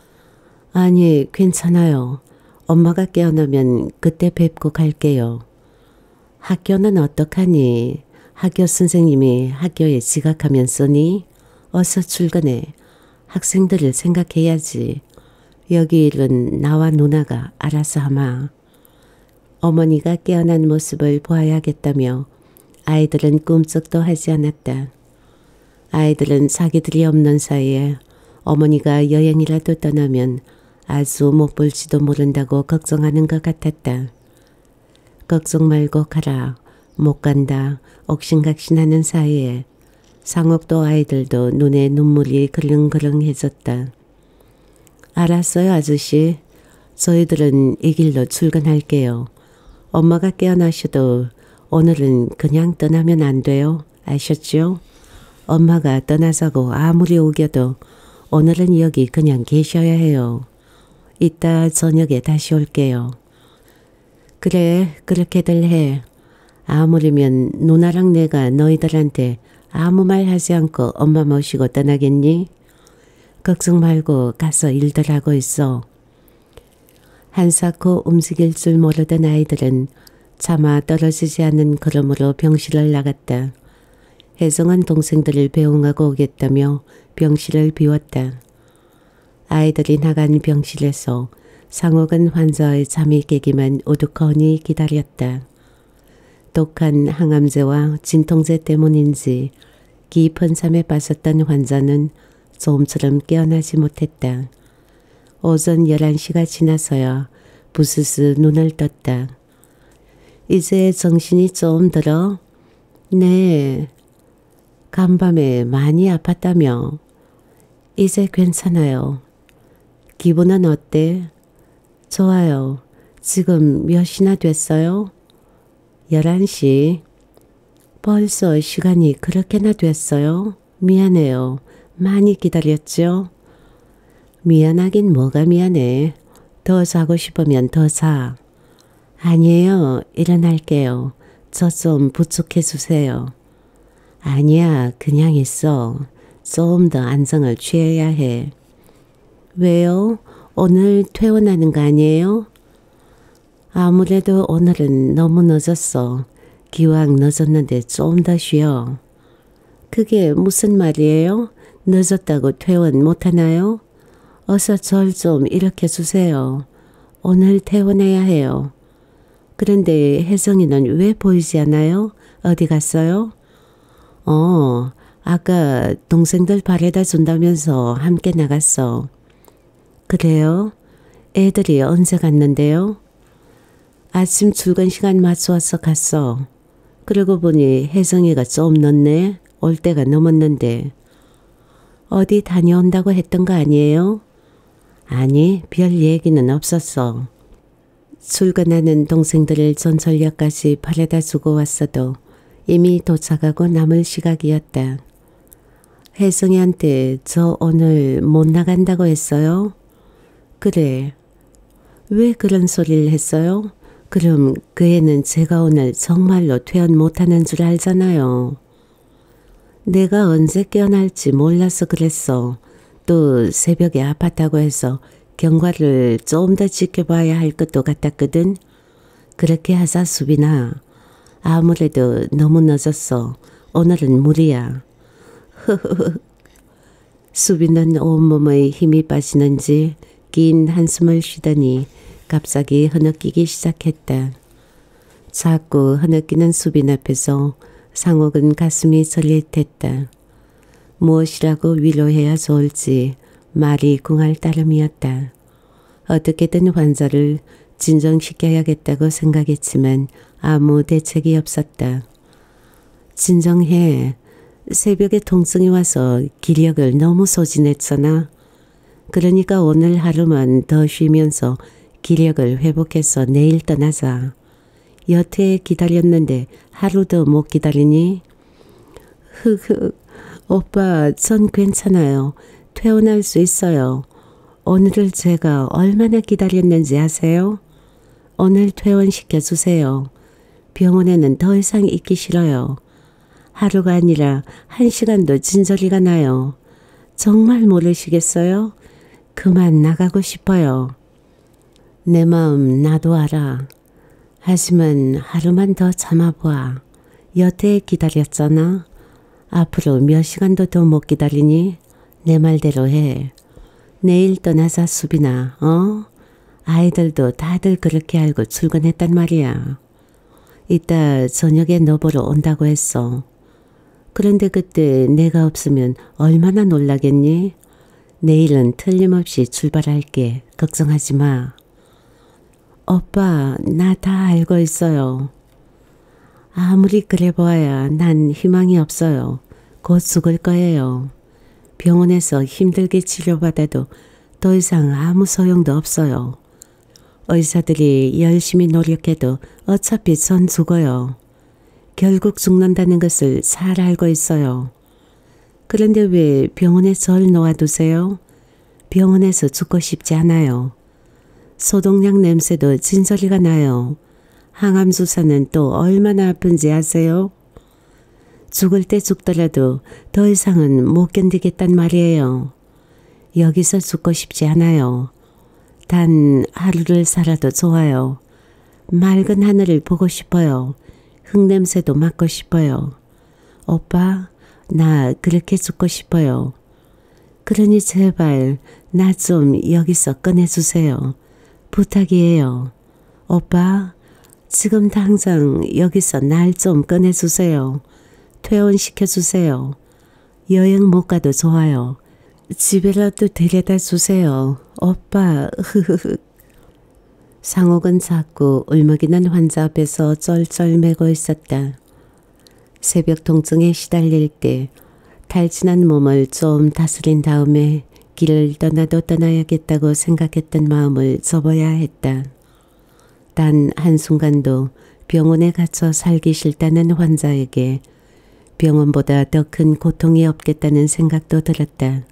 A: 아니, 괜찮아요. 엄마가 깨어나면 그때 뵙고 갈게요. 학교는 어떡하니? 학교 선생님이 학교에 지각하면 써니? 어서 출근해. 학생들을 생각해야지. 여기 일은 나와 누나가 알아서 하마. 어머니가 깨어난 모습을 보아야겠다며 아이들은 꿈쩍도 하지 않았다. 아이들은 자기들이 없는 사이에 어머니가 여행이라도 떠나면 아주 못 볼지도 모른다고 걱정하는 것 같았다. 걱정 말고 가라. 못 간다. 옥신각신하는 사이에 상옥도 아이들도 눈에 눈물이 그릉그릉해졌다. 알았어요, 아저씨. 저희들은 이 길로 출근할게요. 엄마가 깨어나셔도 오늘은 그냥 떠나면 안 돼요. 아셨죠? 엄마가 떠나자고 아무리 우겨도 오늘은 여기 그냥 계셔야 해요. 이따 저녁에 다시 올게요. 그래, 그렇게들 해. 아무리면 누나랑 내가 너희들한테 아무 말 하지 않고 엄마 모시고 떠나겠니? 걱정 말고 가서 일들 하고 있어. 한사코 움직일 줄 모르던 아이들은 차마 떨어지지 않는 걸음으로 병실을 나갔다. 혜성은 동생들을 배웅하고 오겠다며 병실을 비웠다. 아이들이 나간 병실에서 상옥은 환자의 잠이 깨기만 우두커니 기다렸다. 독한 항암제와 진통제 때문인지 깊은 잠에 빠졌던 환자는 좀처럼 깨어나지 못했다. 오전 열한 시가 지나서야 부스스 눈을 떴다. 이제 정신이 좀 들어? 네. 간밤에 많이 아팠다며? 이제 괜찮아요. 기분은 어때? 좋아요. 지금 몇 시나 됐어요? 열한 시. 벌써 시간이 그렇게나 됐어요? 미안해요. 많이 기다렸죠? 미안하긴 뭐가 미안해. 더 자고 싶으면 더 자. 아니에요. 일어날게요. 저 좀 부축해 주세요. 아니야. 그냥 있어. 좀 더 안정을 취해야 해. 왜요? 오늘 퇴원하는 거 아니에요? 아무래도 오늘은 너무 늦었어. 기왕 늦었는데 좀 더 쉬어. 그게 무슨 말이에요? 늦었다고 퇴원 못하나요? 어서 절 좀 일으켜 주세요. 오늘 퇴원해야 해요. 그런데 혜성이는 왜 보이지 않아요? 어디 갔어요? 어, 아까 동생들 바래다 준다면서 함께 나갔어. 그래요? 애들이 언제 갔는데요? 아침 출근 시간 맞춰서 갔어. 그러고 보니 혜성이가 좀 늦네. 올 때가 넘었는데. 어디 다녀온다고 했던 거 아니에요? 아니, 별 얘기는 없었어. 출근하는 동생들을 전철역까지 바래다 주고 왔어도 이미 도착하고 남을 시각이었다. 혜성이한테 저 오늘 못 나간다고 했어요? 그래. 왜 그런 소리를 했어요? 그럼 그 애는 제가 오늘 정말로 퇴원 못하는 줄 알잖아요. 내가 언제 깨어날지 몰라서 그랬어. 또 새벽에 아팠다고 해서 경과를 좀 더 지켜봐야 할 것도 같았거든. 그렇게 하자 수빈아. 아무래도 너무 늦었어. 오늘은 무리야. 흐흐흐. 수빈은 온몸의 힘이 빠지는지 긴 한숨을 쉬더니 갑자기 흐느끼기 시작했다. 자꾸 흐느끼는 수빈 앞에서 상옥은 가슴이 저릿했다. 무엇이라고 위로해야 좋을지 말이 궁할 따름이었다. 어떻게든 환자를 진정시켜야겠다고 생각했지만 아무 대책이 없었다. 진정해. 새벽에 통증이 와서 기력을 너무 소진했잖아. 그러니까 오늘 하루만 더 쉬면서 기력을 회복해서 내일 떠나자. 여태 기다렸는데 하루도 못 기다리니? 흑흑. 오빠, 전 괜찮아요. 퇴원할 수 있어요. 오늘을 제가 얼마나 기다렸는지 아세요? 오늘 퇴원시켜주세요. 병원에는 더 이상 있기 싫어요. 하루가 아니라 한 시간도 진저리가 나요. 정말 모르시겠어요? 그만 나가고 싶어요. 내 마음 나도 알아. 하지만 하루만 더 참아봐. 여태 기다렸잖아. 앞으로 몇 시간도 더 못 기다리니? 내 말대로 해. 내일 떠나자 수빈아. 어? 아이들도 다들 그렇게 알고 출근했단 말이야. 이따 저녁에 너 보러 온다고 했어. 그런데 그때 내가 없으면 얼마나 놀라겠니? 내일은 틀림없이 출발할게. 걱정하지 마. 오빠, 나 다 알고 있어요. 아무리 그래 보아야 난 희망이 없어요. 곧 죽을 거예요. 병원에서 힘들게 치료받아도 더 이상 아무 소용도 없어요. 의사들이 열심히 노력해도 어차피 전 죽어요. 결국 죽는다는 것을 잘 알고 있어요. 그런데 왜 병원에 절 놓아두세요? 병원에서 죽고 싶지 않아요. 소독약 냄새도 진저리가 나요. 항암주사는 또 얼마나 아픈지 아세요? 죽을 때 죽더라도 더 이상은 못 견디겠단 말이에요. 여기서 죽고 싶지 않아요. 단 하루를 살아도 좋아요. 맑은 하늘을 보고 싶어요. 흙냄새도 맡고 싶어요. 오빠, 나 그렇게 죽고 싶어요. 그러니 제발 나 좀 여기서 꺼내주세요. 부탁이에요. 오빠, 지금 당장 여기서 날 좀 꺼내주세요. 퇴원시켜주세요. 여행 못 가도 좋아요. 집에라도 데려다 주세요. 오빠, 흐흐흐. 상옥은 자꾸 울먹이는 환자 앞에서 쩔쩔매고 있었다. 새벽 통증에 시달릴 때 탈진한 몸을 좀 다스린 다음에 길을 떠나도 떠나야겠다고 생각했던 마음을 접어야 했다. 단 한순간도 병원에 갇혀 살기 싫다는 환자에게 병원보다 더 큰 고통이 없겠다는 생각도 들었다.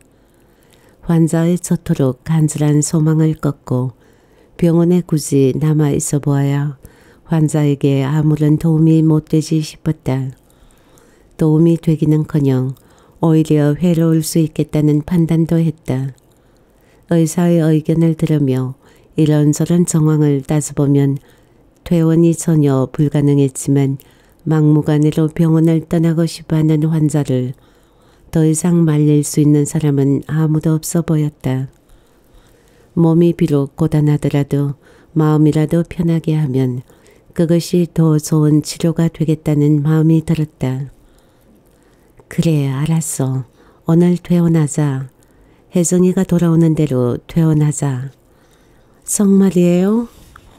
A: 환자의 저토록 간절한 소망을 꺾고 병원에 굳이 남아 있어 보아야 환자에게 아무런 도움이 못 되지 싶었다. 도움이 되기는커녕 오히려 괴로울 수 있겠다는 판단도 했다. 의사의 의견을 들으며 이런저런 정황을 따져보면 퇴원이 전혀 불가능했지만 막무가내로 병원을 떠나고 싶어하는 환자를 더 이상 말릴 수 있는 사람은 아무도 없어 보였다. 몸이 비록 고단하더라도 마음이라도 편하게 하면 그것이 더 좋은 치료가 되겠다는 마음이 들었다. 그래, 알았어. 오늘 퇴원하자. 혜정이가 돌아오는 대로 퇴원하자. 정말이에요?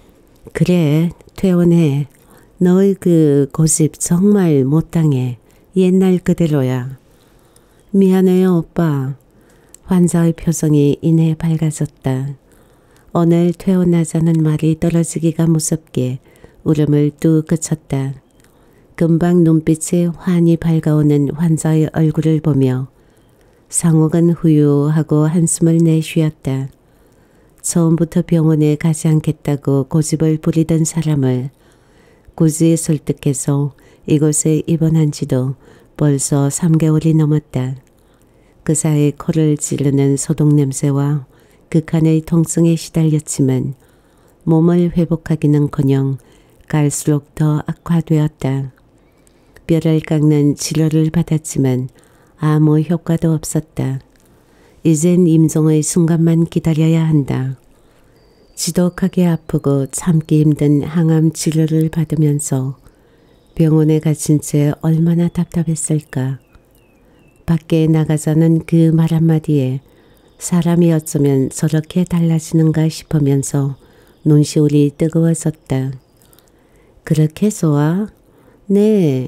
A: 그래, 퇴원해. 너의 그 고집 정말 못당해. 옛날 그대로야. 미안해요, 오빠. 환자의 표정이 이내 밝아졌다. 오늘 퇴원하자는 말이 떨어지기가 무섭게 울음을 뚝 그쳤다. 금방 눈빛에 환히 밝아오는 환자의 얼굴을 보며 상옥은 후유하고 한숨을 내쉬었다. 처음부터 병원에 가지 않겠다고 고집을 부리던 사람을 굳이 설득해서 이곳에 입원한 지도 벌써 삼 개월이 넘었다. 그 사이 코를 찌르는 소독 냄새와 극한의 통증에 시달렸지만 몸을 회복하기는커녕 갈수록 더 악화되었다. 뼈를 깎는 치료를 받았지만 아무 효과도 없었다. 이젠 임종의 순간만 기다려야 한다. 지독하게 아프고 참기 힘든 항암 치료를 받으면서 병원에 갇힌 채 얼마나 답답했을까. 밖에 나가자는 그 말 한마디에 사람이 어쩌면 저렇게 달라지는가 싶으면서 눈시울이 뜨거워졌다. 그렇게 좋아? 네.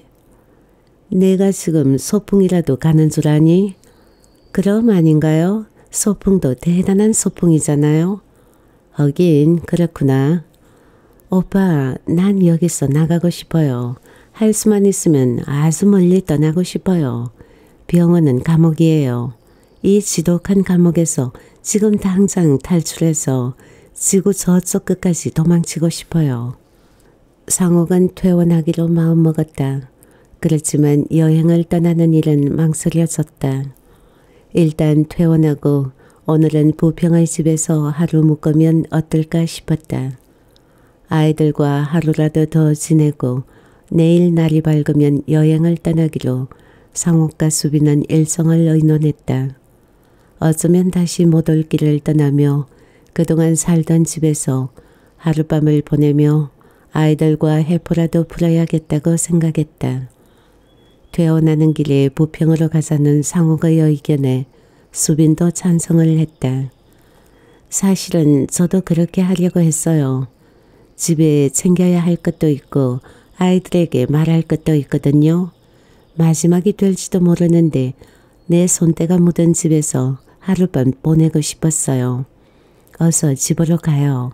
A: 내가 지금 소풍이라도 가는 줄 아니? 그럼 아닌가요? 소풍도 대단한 소풍이잖아요. 하긴 그렇구나. 오빠, 난 여기서 나가고 싶어요. 할 수만 있으면 아주 멀리 떠나고 싶어요. 병원은 감옥이에요. 이 지독한 감옥에서 지금 당장 탈출해서 지구 저쪽 끝까지 도망치고 싶어요. 상옥은 퇴원하기로 마음먹었다. 그렇지만 여행을 떠나는 일은 망설여졌다. 일단 퇴원하고 오늘은 부평의 집에서 하루 묵으면 어떨까 싶었다. 아이들과 하루라도 더 지내고 내일 날이 밝으면 여행을 떠나기로 상옥과 수빈은 일정을 의논했다. 어쩌면 다시 못 올 길을 떠나며 그동안 살던 집에서 하룻밤을 보내며 아이들과 해포라도 풀어야겠다고 생각했다. 퇴원하는 길에 부평으로 가자는 상옥의 의견에 수빈도 찬성을 했다. 사실은 저도 그렇게 하려고 했어요. 집에 챙겨야 할 것도 있고 아이들에게 말할 것도 있거든요. 마지막이 될지도 모르는데 내 손때가 묻은 집에서 하룻밤 보내고 싶었어요. 어서 집으로 가요.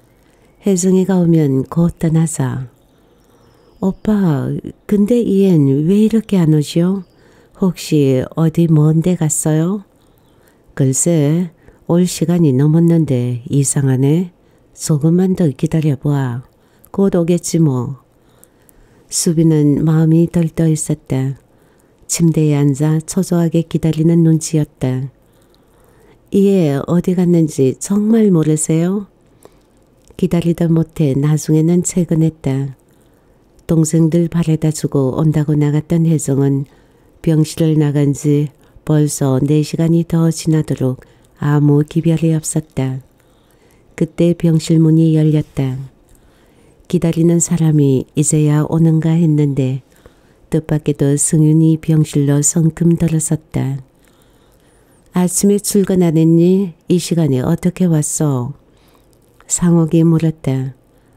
A: 혜정이가 오면 곧 떠나자. 오빠, 근데 얘는 왜 이렇게 안 오죠? 혹시 어디 먼 데 갔어요? 글쎄, 올 시간이 넘었는데 이상하네. 조금만 더 기다려봐. 곧 오겠지 뭐. 수빈은 마음이 들떠 있었다. 침대에 앉아 초조하게 기다리는 눈치였다. 얘 어디 갔는지 정말 모르세요? 기다리다 못해 나중에는 퇴근했다. 동생들 바래다 주고 온다고 나갔던 혜정은 병실을 나간 지 벌써 네 시간이 더 지나도록 아무 기별이 없었다. 그때 병실 문이 열렸다. 기다리는 사람이 이제야 오는가 했는데 뜻밖에도 승윤이 병실로 성큼 들어섰다. 아침에 출근 안 했니? 이 시간에 어떻게 왔어? 상옥이 물었다.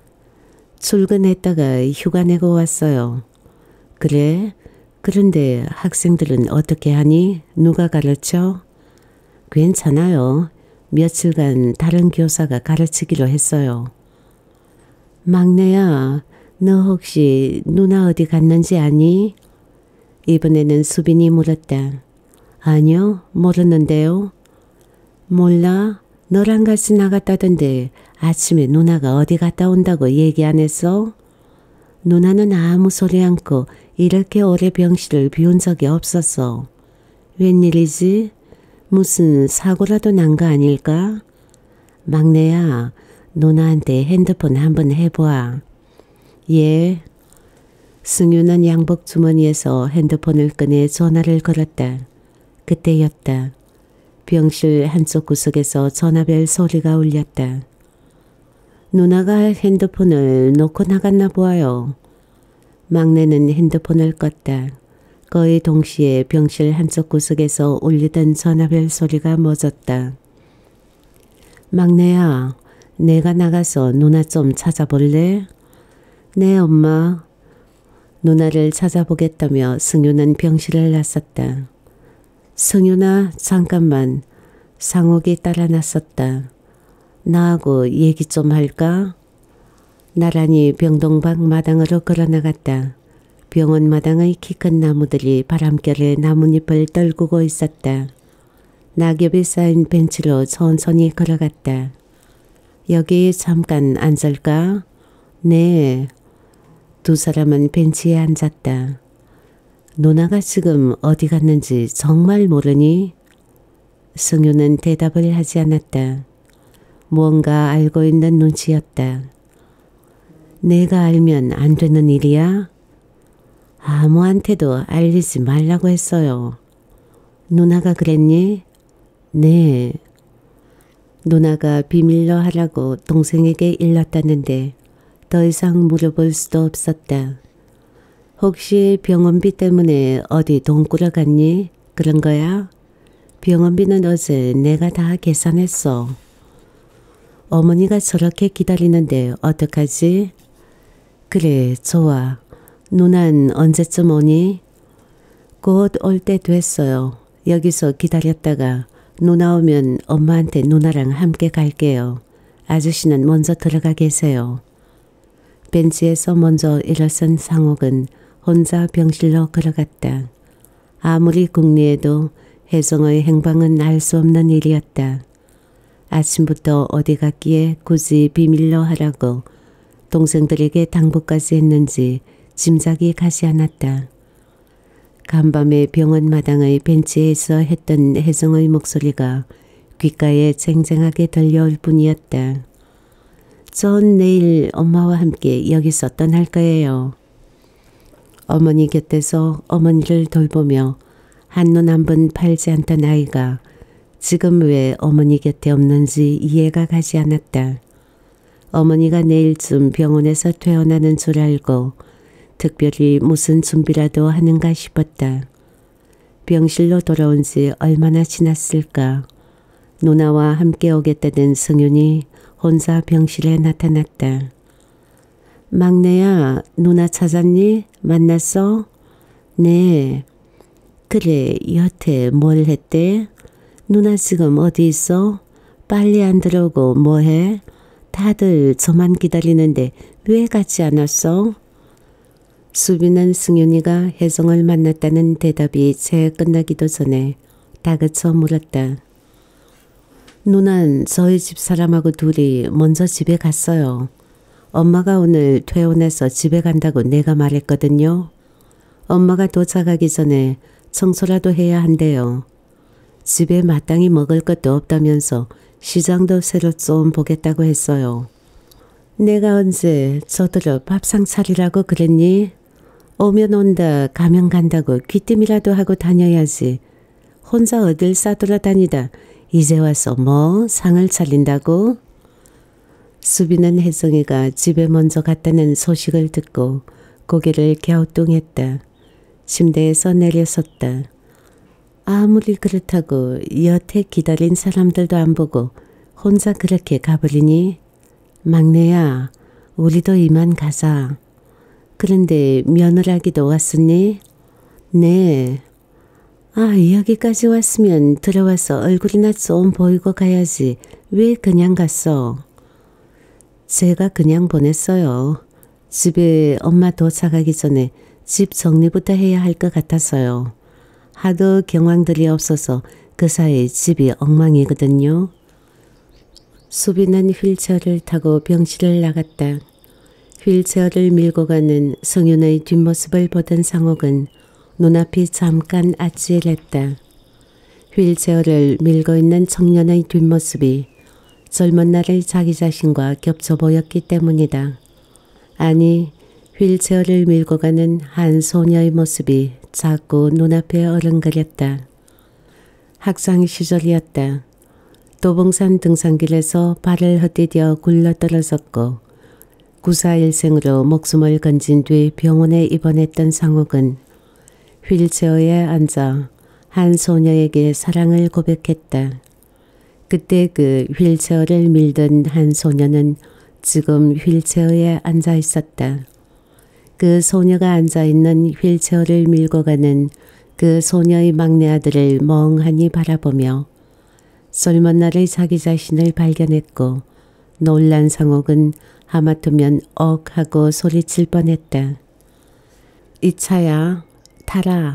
A: 출근했다가 휴가 내고 왔어요. 그래? 그런데 학생들은 어떻게 하니? 누가 가르쳐? 괜찮아요. 며칠간 다른 교사가 가르치기로 했어요. 막내야, 너 혹시 누나 어디 갔는지 아니? 이번에는 수빈이 물었다. 아니요, 모르는데요. 몰라? 너랑 같이 나갔다던데 아침에 누나가 어디 갔다 온다고 얘기 안 했어? 누나는 아무 소리 않고 이렇게 오래 병실을 비운 적이 없었어. 웬일이지? 무슨 사고라도 난 거 아닐까? 막내야, 누나한테 핸드폰 한번 해봐. 예. 승윤은 양복 주머니에서 핸드폰을 꺼내 전화를 걸었다. 그때였다. 병실 한쪽 구석에서 전화벨 소리가 울렸다. 누나가 핸드폰을 놓고 나갔나 보아요. 막내는 핸드폰을 껐다. 거의 동시에 병실 한쪽 구석에서 울리던 전화벨 소리가 멎었다. 막내야, 내가 나가서 누나 좀 찾아볼래? 네, 엄마. 누나를 찾아보겠다며 승윤은 병실을 나섰다. 승윤아, 잠깐만. 상옥이 따라 나섰다. 나하고 얘기 좀 할까? 나란히 병동방 마당으로 걸어나갔다. 병원 마당의 키 큰 나무들이 바람결에 나뭇잎을 떨구고 있었다. 낙엽이 쌓인 벤치로 천천히 걸어갔다. 여기 잠깐 앉을까? 네. 두 사람은 벤치에 앉았다. 누나가 지금 어디 갔는지 정말 모르니? 승윤은 대답을 하지 않았다. 무언가 알고 있는 눈치였다. 내가 알면 안 되는 일이야? 아무한테도 알리지 말라고 했어요. 누나가 그랬니? 네. 누나가 비밀로 하라고 동생에게 일렀다는데 더 이상 물어볼 수도 없었다. 혹시 병원비 때문에 어디 돈 꾸러 갔니? 그런 거야? 병원비는 어제 내가 다 계산했어. 어머니가 저렇게 기다리는데 어떡하지? 그래, 좋아. 누난 언제쯤 오니? 곧 올 때 됐어요. 여기서 기다렸다가 누나 오면 엄마한테 누나랑 함께 갈게요. 아저씨는 먼저 들어가 계세요. 벤치에서 먼저 일어선 상옥은 혼자 병실로 걸어갔다. 아무리 궁리해도 혜정의 행방은 알 수 없는 일이었다. 아침부터 어디 갔기에 굳이 비밀로 하라고 동생들에게 당부까지 했는지 짐작이 가지 않았다. 간밤에 병원 마당의 벤치에서 했던 혜정의 목소리가 귓가에 쟁쟁하게 들려올 뿐이었다. 전 내일 엄마와 함께 여기서 떠날 거예요. 어머니 곁에서 어머니를 돌보며 한눈 한 번 팔지 않던 아이가 지금 왜 어머니 곁에 없는지 이해가 가지 않았다. 어머니가 내일쯤 병원에서 퇴원하는 줄 알고 특별히 무슨 준비라도 하는가 싶었다. 병실로 돌아온 지 얼마나 지났을까. 누나와 함께 오겠다던 승윤이 혼자 병실에 나타났다. 막내야, 누나 찾았니? 만났어? 네. 그래, 여태 뭘 했대? 누나 지금 어디 있어? 빨리 안 들어오고 뭐해? 다들 저만 기다리는데 왜 같이 안 왔어? 수빈은 승윤이가 혜성을 만났다는 대답이 채 끝나기도 전에 다그쳐 물었다. 누난 저희 집 사람하고 둘이 먼저 집에 갔어요. 엄마가 오늘 퇴원해서 집에 간다고 내가 말했거든요. 엄마가 도착하기 전에 청소라도 해야 한대요. 집에 마땅히 먹을 것도 없다면서 시장도 새로 좀 보겠다고 했어요. 내가 언제 저들을 밥상 차리라고 그랬니? 오면 온다 가면 간다고 귀띔이라도 하고 다녀야지. 혼자 어딜 싸돌아다니다 이제 와서 뭐 상을 차린다고? 수빈은 혜성이가 집에 먼저 갔다는 소식을 듣고 고개를 갸우뚱했다. 침대에서 내려섰다. 아무리 그렇다고 여태 기다린 사람들도 안 보고 혼자 그렇게 가버리니? 막내야, 우리도 이만 가자. 그런데 며느라기도 왔으니? 네. 아, 여기까지 왔으면 들어와서 얼굴이나 좀 보이고 가야지. 왜 그냥 갔어? 제가 그냥 보냈어요. 집에 엄마 도착하기 전에 집 정리부터 해야 할 것 같아서요. 하도 경황들이 없어서 그 사이 집이 엉망이거든요. 수빈은 휠체어를 타고 병실을 나갔다. 휠체어를 밀고 가는 성윤의 뒷모습을 보던 상옥은 눈앞이 잠깐 아찔했다. 휠체어를 밀고 있는 청년의 뒷모습이 젊은 날의 자기 자신과 겹쳐 보였기 때문이다. 아니, 휠체어를 밀고 가는 한 소녀의 모습이 자꾸 눈앞에 어른거렸다. 학창 시절이었다. 도봉산 등산길에서 발을 헛디뎌 굴러떨어졌고 구사일생으로 목숨을 건진 뒤 병원에 입원했던 상옥은 휠체어에 앉아 한 소녀에게 사랑을 고백했다. 그때 그 휠체어를 밀던 한 소녀는 지금 휠체어에 앉아 있었다. 그 소녀가 앉아있는 휠체어를 밀고 가는 그 소녀의 막내 아들을 멍하니 바라보며 젊은 날의 자기 자신을 발견했고 놀란 상옥은 하마터면 억 하고 소리칠 뻔했다. 이 차야, 타라.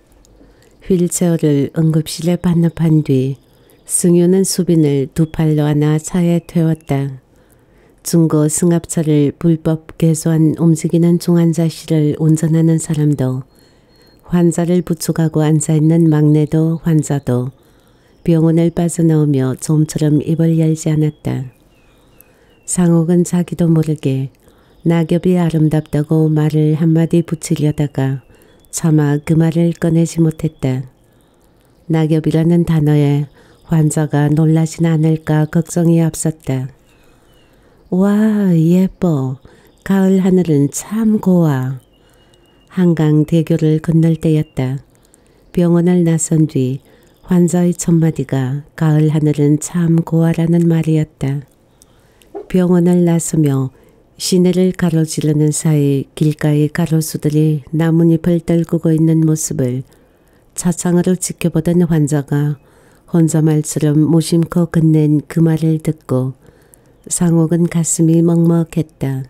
A: 휠체어를 응급실에 반납한 뒤 승유는 수빈을 두 팔로 안아 차에 태웠다. 중고 승합차를 불법 개소한 움직이는 중환자실을 운전하는 사람도 환자를 부축하고 앉아있는 막내도 환자도 병원을 빠져나오며 좀처럼 입을 열지 않았다. 상옥은 자기도 모르게 낙엽이 아름답다고 말을 한마디 붙이려다가 차마 그 말을 꺼내지 못했다. 낙엽이라는 단어에 환자가 놀라진 않을까 걱정이 앞섰다. 와, 예뻐. 가을 하늘은 참 고와. 한강 대교를 건널 때였다. 병원을 나선 뒤 환자의 첫마디가 가을 하늘은 참 고와라는 말이었다. 병원을 나서며 시내를 가로지르는 사이 길가의 가로수들이 나뭇잎을 떨구고 있는 모습을 차창으로 지켜보던 환자가 혼자 말처럼 무심코 건넨 그 말을 듣고 상옥은 가슴이 먹먹했다.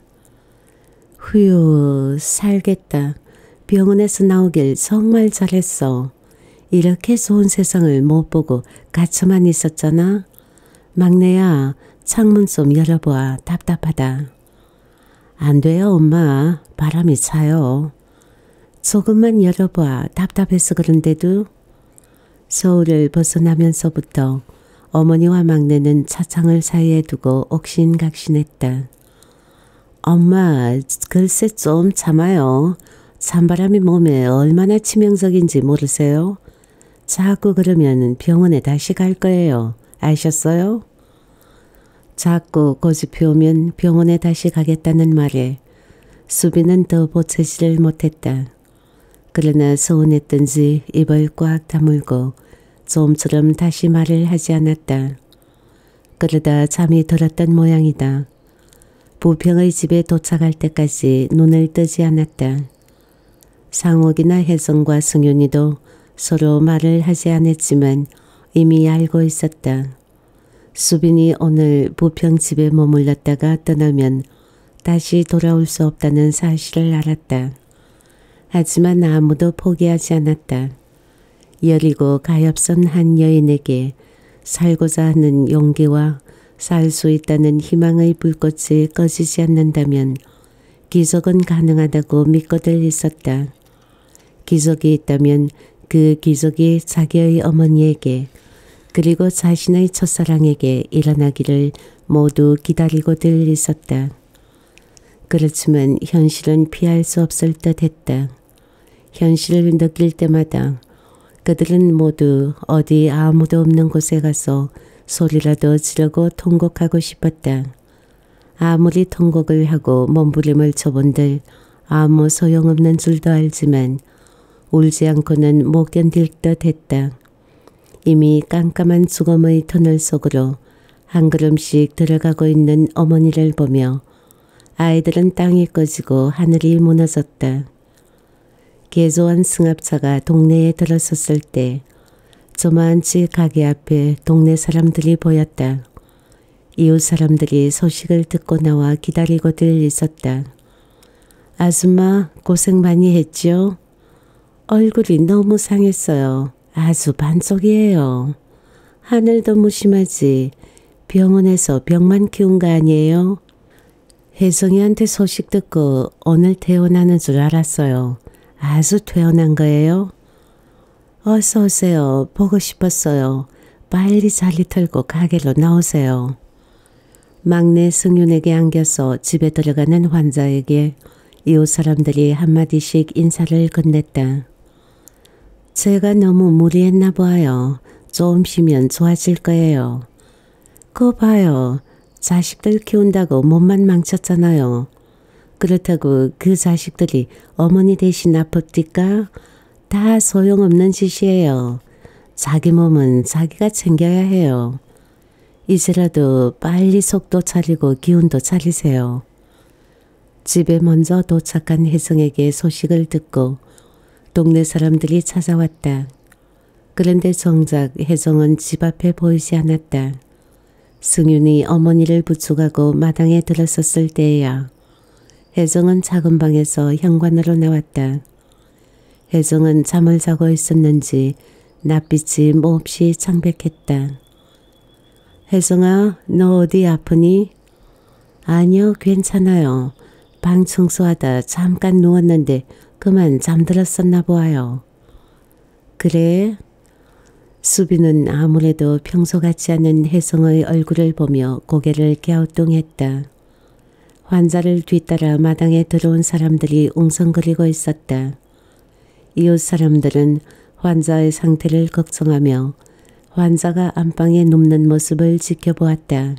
A: 휴, 살겠다. 병원에서 나오길 정말 잘했어. 이렇게 좋은 세상을 못 보고 갇혀만 있었잖아. 막내야, 창문 좀 열어봐. 답답하다. 안 돼요, 엄마. 바람이 차요. 조금만 열어봐. 답답해서 그런데도. 서울을 벗어나면서부터 어머니와 막내는 차창을 사이에 두고 옥신각신했다. 엄마, 글쎄 좀 참아요. 찬바람이 몸에 얼마나 치명적인지 모르세요? 자꾸 그러면 병원에 다시 갈 거예요. 아셨어요? 자꾸 고집 피우면 병원에 다시 가겠다는 말에 수빈은 더 보채지를 못했다. 그러나 서운했던지 입을 꽉 다물고 좀처럼 다시 말을 하지 않았다. 그러다 잠이 들었던 모양이다. 부평의 집에 도착할 때까지 눈을 뜨지 않았다. 상옥이나 혜성과 승윤이도 서로 말을 하지 않았지만 이미 알고 있었다. 수빈이 오늘 부평 집에 머물렀다가 떠나면 다시 돌아올 수 없다는 사실을 알았다. 하지만 아무도 포기하지 않았다. 여리고 가엾은 한 여인에게 살고자 하는 용기와 살 수 있다는 희망의 불꽃이 꺼지지 않는다면 기적은 가능하다고 믿고들 있었다. 기적이 있다면 그 기적이 자기의 어머니에게 그리고 자신의 첫사랑에게 일어나기를 모두 기다리고들 있었다. 그렇지만 현실은 피할 수 없을 듯 했다. 현실을 느낄 때마다 그들은 모두 어디 아무도 없는 곳에 가서 소리라도 지르고 통곡하고 싶었다. 아무리 통곡을 하고 몸부림을 쳐본들 아무 소용없는 줄도 알지만 울지 않고는 못 견딜 듯 했다. 이미 깜깜한 죽음의 터널 속으로 한 걸음씩 들어가고 있는 어머니를 보며 아이들은 땅이 꺼지고 하늘이 무너졌다. 개조한 승합차가 동네에 들어섰을 때 조만치 가게 앞에 동네 사람들이 보였다. 이웃 사람들이 소식을 듣고 나와 기다리고들 있었다. 아줌마 고생 많이 했죠? 얼굴이 너무 상했어요. 아주 반쪽이에요. 하늘도 무심하지. 병원에서 병만 키운 거 아니에요? 혜성이한테 소식 듣고 오늘 퇴원하는 줄 알았어요. 아주 퇴원한 거예요? 어서 오세요. 보고 싶었어요. 빨리 자리 털고 가게로 나오세요. 막내 승윤에게 안겨서 집에 들어가는 환자에게 이웃 사람들이 한마디씩 인사를 건넸다. 제가 너무 무리했나 봐요. 좀 쉬면 좋아질 거예요. 그거 봐요. 자식들 키운다고 몸만 망쳤잖아요. 그렇다고 그 자식들이 어머니 대신 아픕니까? 다 소용없는 짓이에요. 자기 몸은 자기가 챙겨야 해요. 이제라도 빨리 속도 차리고 기운도 차리세요. 집에 먼저 도착한 혜성에게 소식을 듣고 동네 사람들이 찾아왔다. 그런데 정작 혜성은 집 앞에 보이지 않았다. 승윤이 어머니를 부축하고 마당에 들어섰을 때에야 혜정은 작은 방에서 현관으로 나왔다. 혜정은 잠을 자고 있었는지 낯빛이 몹시 창백했다. 혜정아, 너 어디 아프니? 아니요, 괜찮아요. 방 청소하다 잠깐 누웠는데 그만 잠들었었나 보아요. 그래? 수빈은 아무래도 평소 같지 않은 혜성의 얼굴을 보며 고개를 갸우뚱했다. 환자를 뒤따라 마당에 들어온 사람들이 웅성거리고 있었다. 이웃 사람들은 환자의 상태를 걱정하며 환자가 안방에 눕는 모습을 지켜보았다.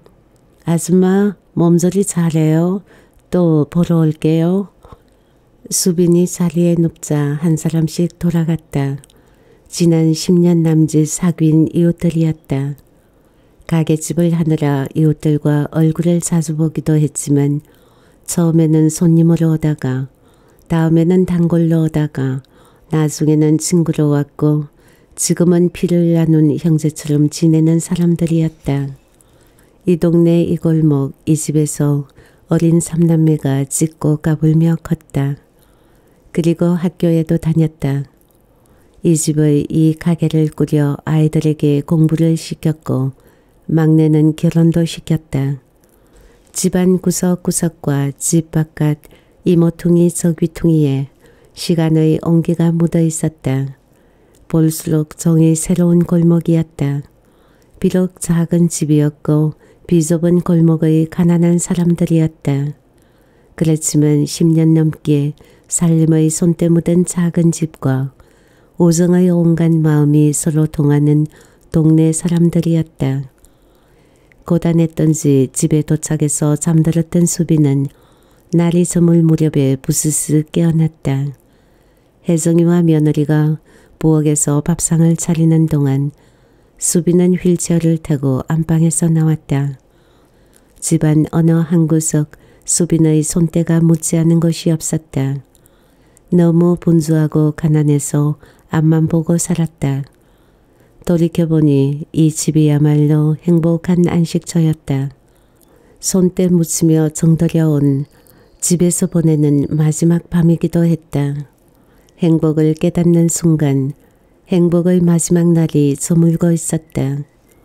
A: 아줌마, 몸조리 잘해요. 또 보러 올게요. 수빈이 자리에 눕자 한 사람씩 돌아갔다. 지난 십 년 남짓 사귄 이웃들이었다. 가게집을 하느라 이웃들과 얼굴을 자주 보기도 했지만 처음에는 손님으로 오다가 다음에는 단골로 오다가 나중에는 친구로 왔고 지금은 피를 나눈 형제처럼 지내는 사람들이었다. 이 동네 이 골목 이 집에서 어린 삼남매가 짖고 까불며 컸다. 그리고 학교에도 다녔다. 이 집의 이 가게를 꾸려 아이들에게 공부를 시켰고 막내는 결혼도 시켰다. 집안 구석구석과 집 바깥 이모퉁이 저귀퉁이에 시간의 온기가 묻어 있었다. 볼수록 종이 새로운 골목이었다. 비록 작은 집이었고 비좁은 골목의 가난한 사람들이었다. 그렇지만 십 년 넘게 살림의 손때 묻은 작은 집과 우정의 온갖 마음이 서로 통하는 동네 사람들이었다. 고단했던지 집에 도착해서 잠들었던 수빈은 날이 저물 무렵에 부스스 깨어났다. 혜정이와 며느리가 부엌에서 밥상을 차리는 동안 수빈은 휠체어를 타고 안방에서 나왔다. 집안 어느 한 구석 수빈의 손때가 묻지 않은 것이 없었다. 너무 분주하고 가난해서 앞만 보고 살았다. 돌이켜보니 이 집이야말로 행복한 안식처였다. 손때 묻히며 정들여온 집에서 보내는 마지막 밤이기도 했다. 행복을 깨닫는 순간 행복의 마지막 날이 저물고 있었다.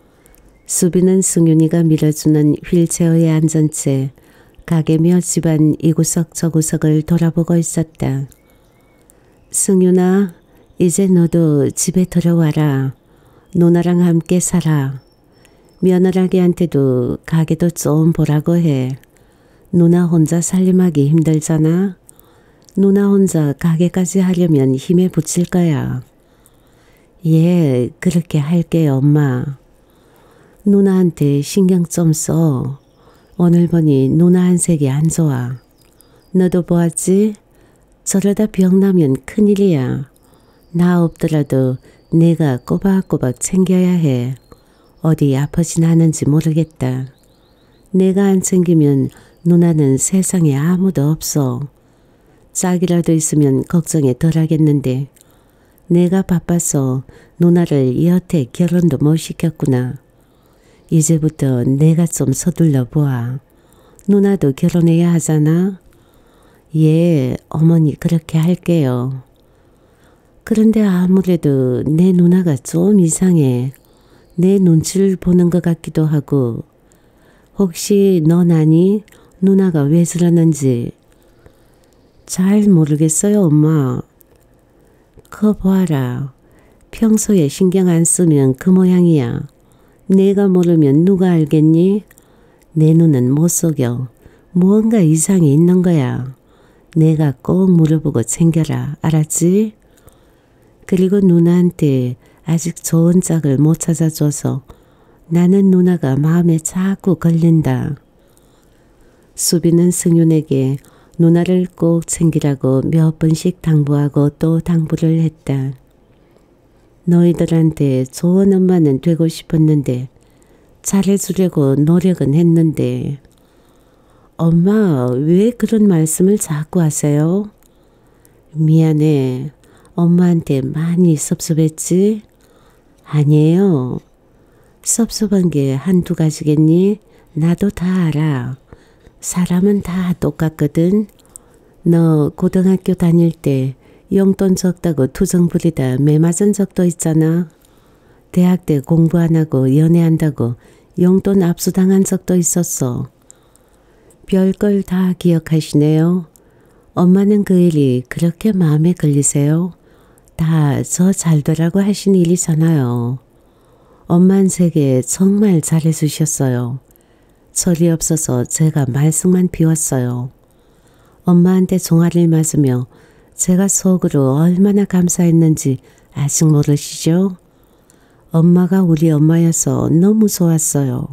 A: 수비는 승윤이가 밀어주는 휠체어에 앉은 채 가게며 집안 이구석 저구석을 돌아보고 있었다. 승윤아, 이제 너도 집에 들어와라. 누나랑 함께 살아. 며느라기한테도 가게도 좀 보라고 해. 누나 혼자 살림하기 힘들잖아. 누나 혼자 가게까지 하려면 힘에 부칠 거야. 예, 그렇게 할게요, 엄마. 누나한테 신경 좀 써. 오늘 보니 누나 한색이 안 좋아. 너도 보았지? 저러다 병나면 큰일이야. 나 없더라도 내가 꼬박꼬박 챙겨야 해. 어디 아프진 않은지 모르겠다. 내가 안 챙기면 누나는 세상에 아무도 없어. 짝이라도 있으면 걱정이 덜 하겠는데 내가 바빠서 누나를 여태 결혼도 못 시켰구나. 이제부터 내가 좀 서둘러 보아. 누나도 결혼해야 하잖아. 예, 어머니 그렇게 할게요. 그런데 아무래도 내 누나가 좀 이상해. 내 눈치를 보는 것 같기도 하고. 혹시 넌 아니? 누나가 왜 저러는지. 잘 모르겠어요, 엄마. 거 봐라. 평소에 신경 안 쓰면 그 모양이야. 내가 모르면 누가 알겠니? 내 눈은 못 속여. 무언가 이상이 있는 거야. 내가 꼭 물어보고 챙겨라. 알았지? 그리고 누나한테 아직 좋은 짝을 못 찾아줘서 나는 누나가 마음에 자꾸 걸린다. 수비는 승윤에게 누나를 꼭 챙기라고 몇 번씩 당부하고 또 당부를 했다. 너희들한테 좋은 엄마는 되고 싶었는데 잘해주려고 노력은 했는데. 엄마, 왜 그런 말씀을 자꾸 하세요? 미안해. 엄마한테 많이 섭섭했지? 아니에요. 섭섭한 게 한두 가지겠니? 나도 다 알아. 사람은 다 똑같거든. 너 고등학교 다닐 때 용돈 적다고 투정 부리다 매 맞은 적도 있잖아. 대학 때 공부 안 하고 연애한다고 용돈 압수당한 적도 있었어. 별걸 다 기억하시네요. 엄마는 그 일이 그렇게 마음에 걸리세요? 다 저 잘되라고 하신 일이잖아요. 엄마한테게 정말 잘해주셨어요. 철이 없어서 제가 말썽만 피웠어요. 엄마한테 종아리를 맞으며 제가 속으로 얼마나 감사했는지 아직 모르시죠? 엄마가 우리 엄마여서 너무 좋았어요.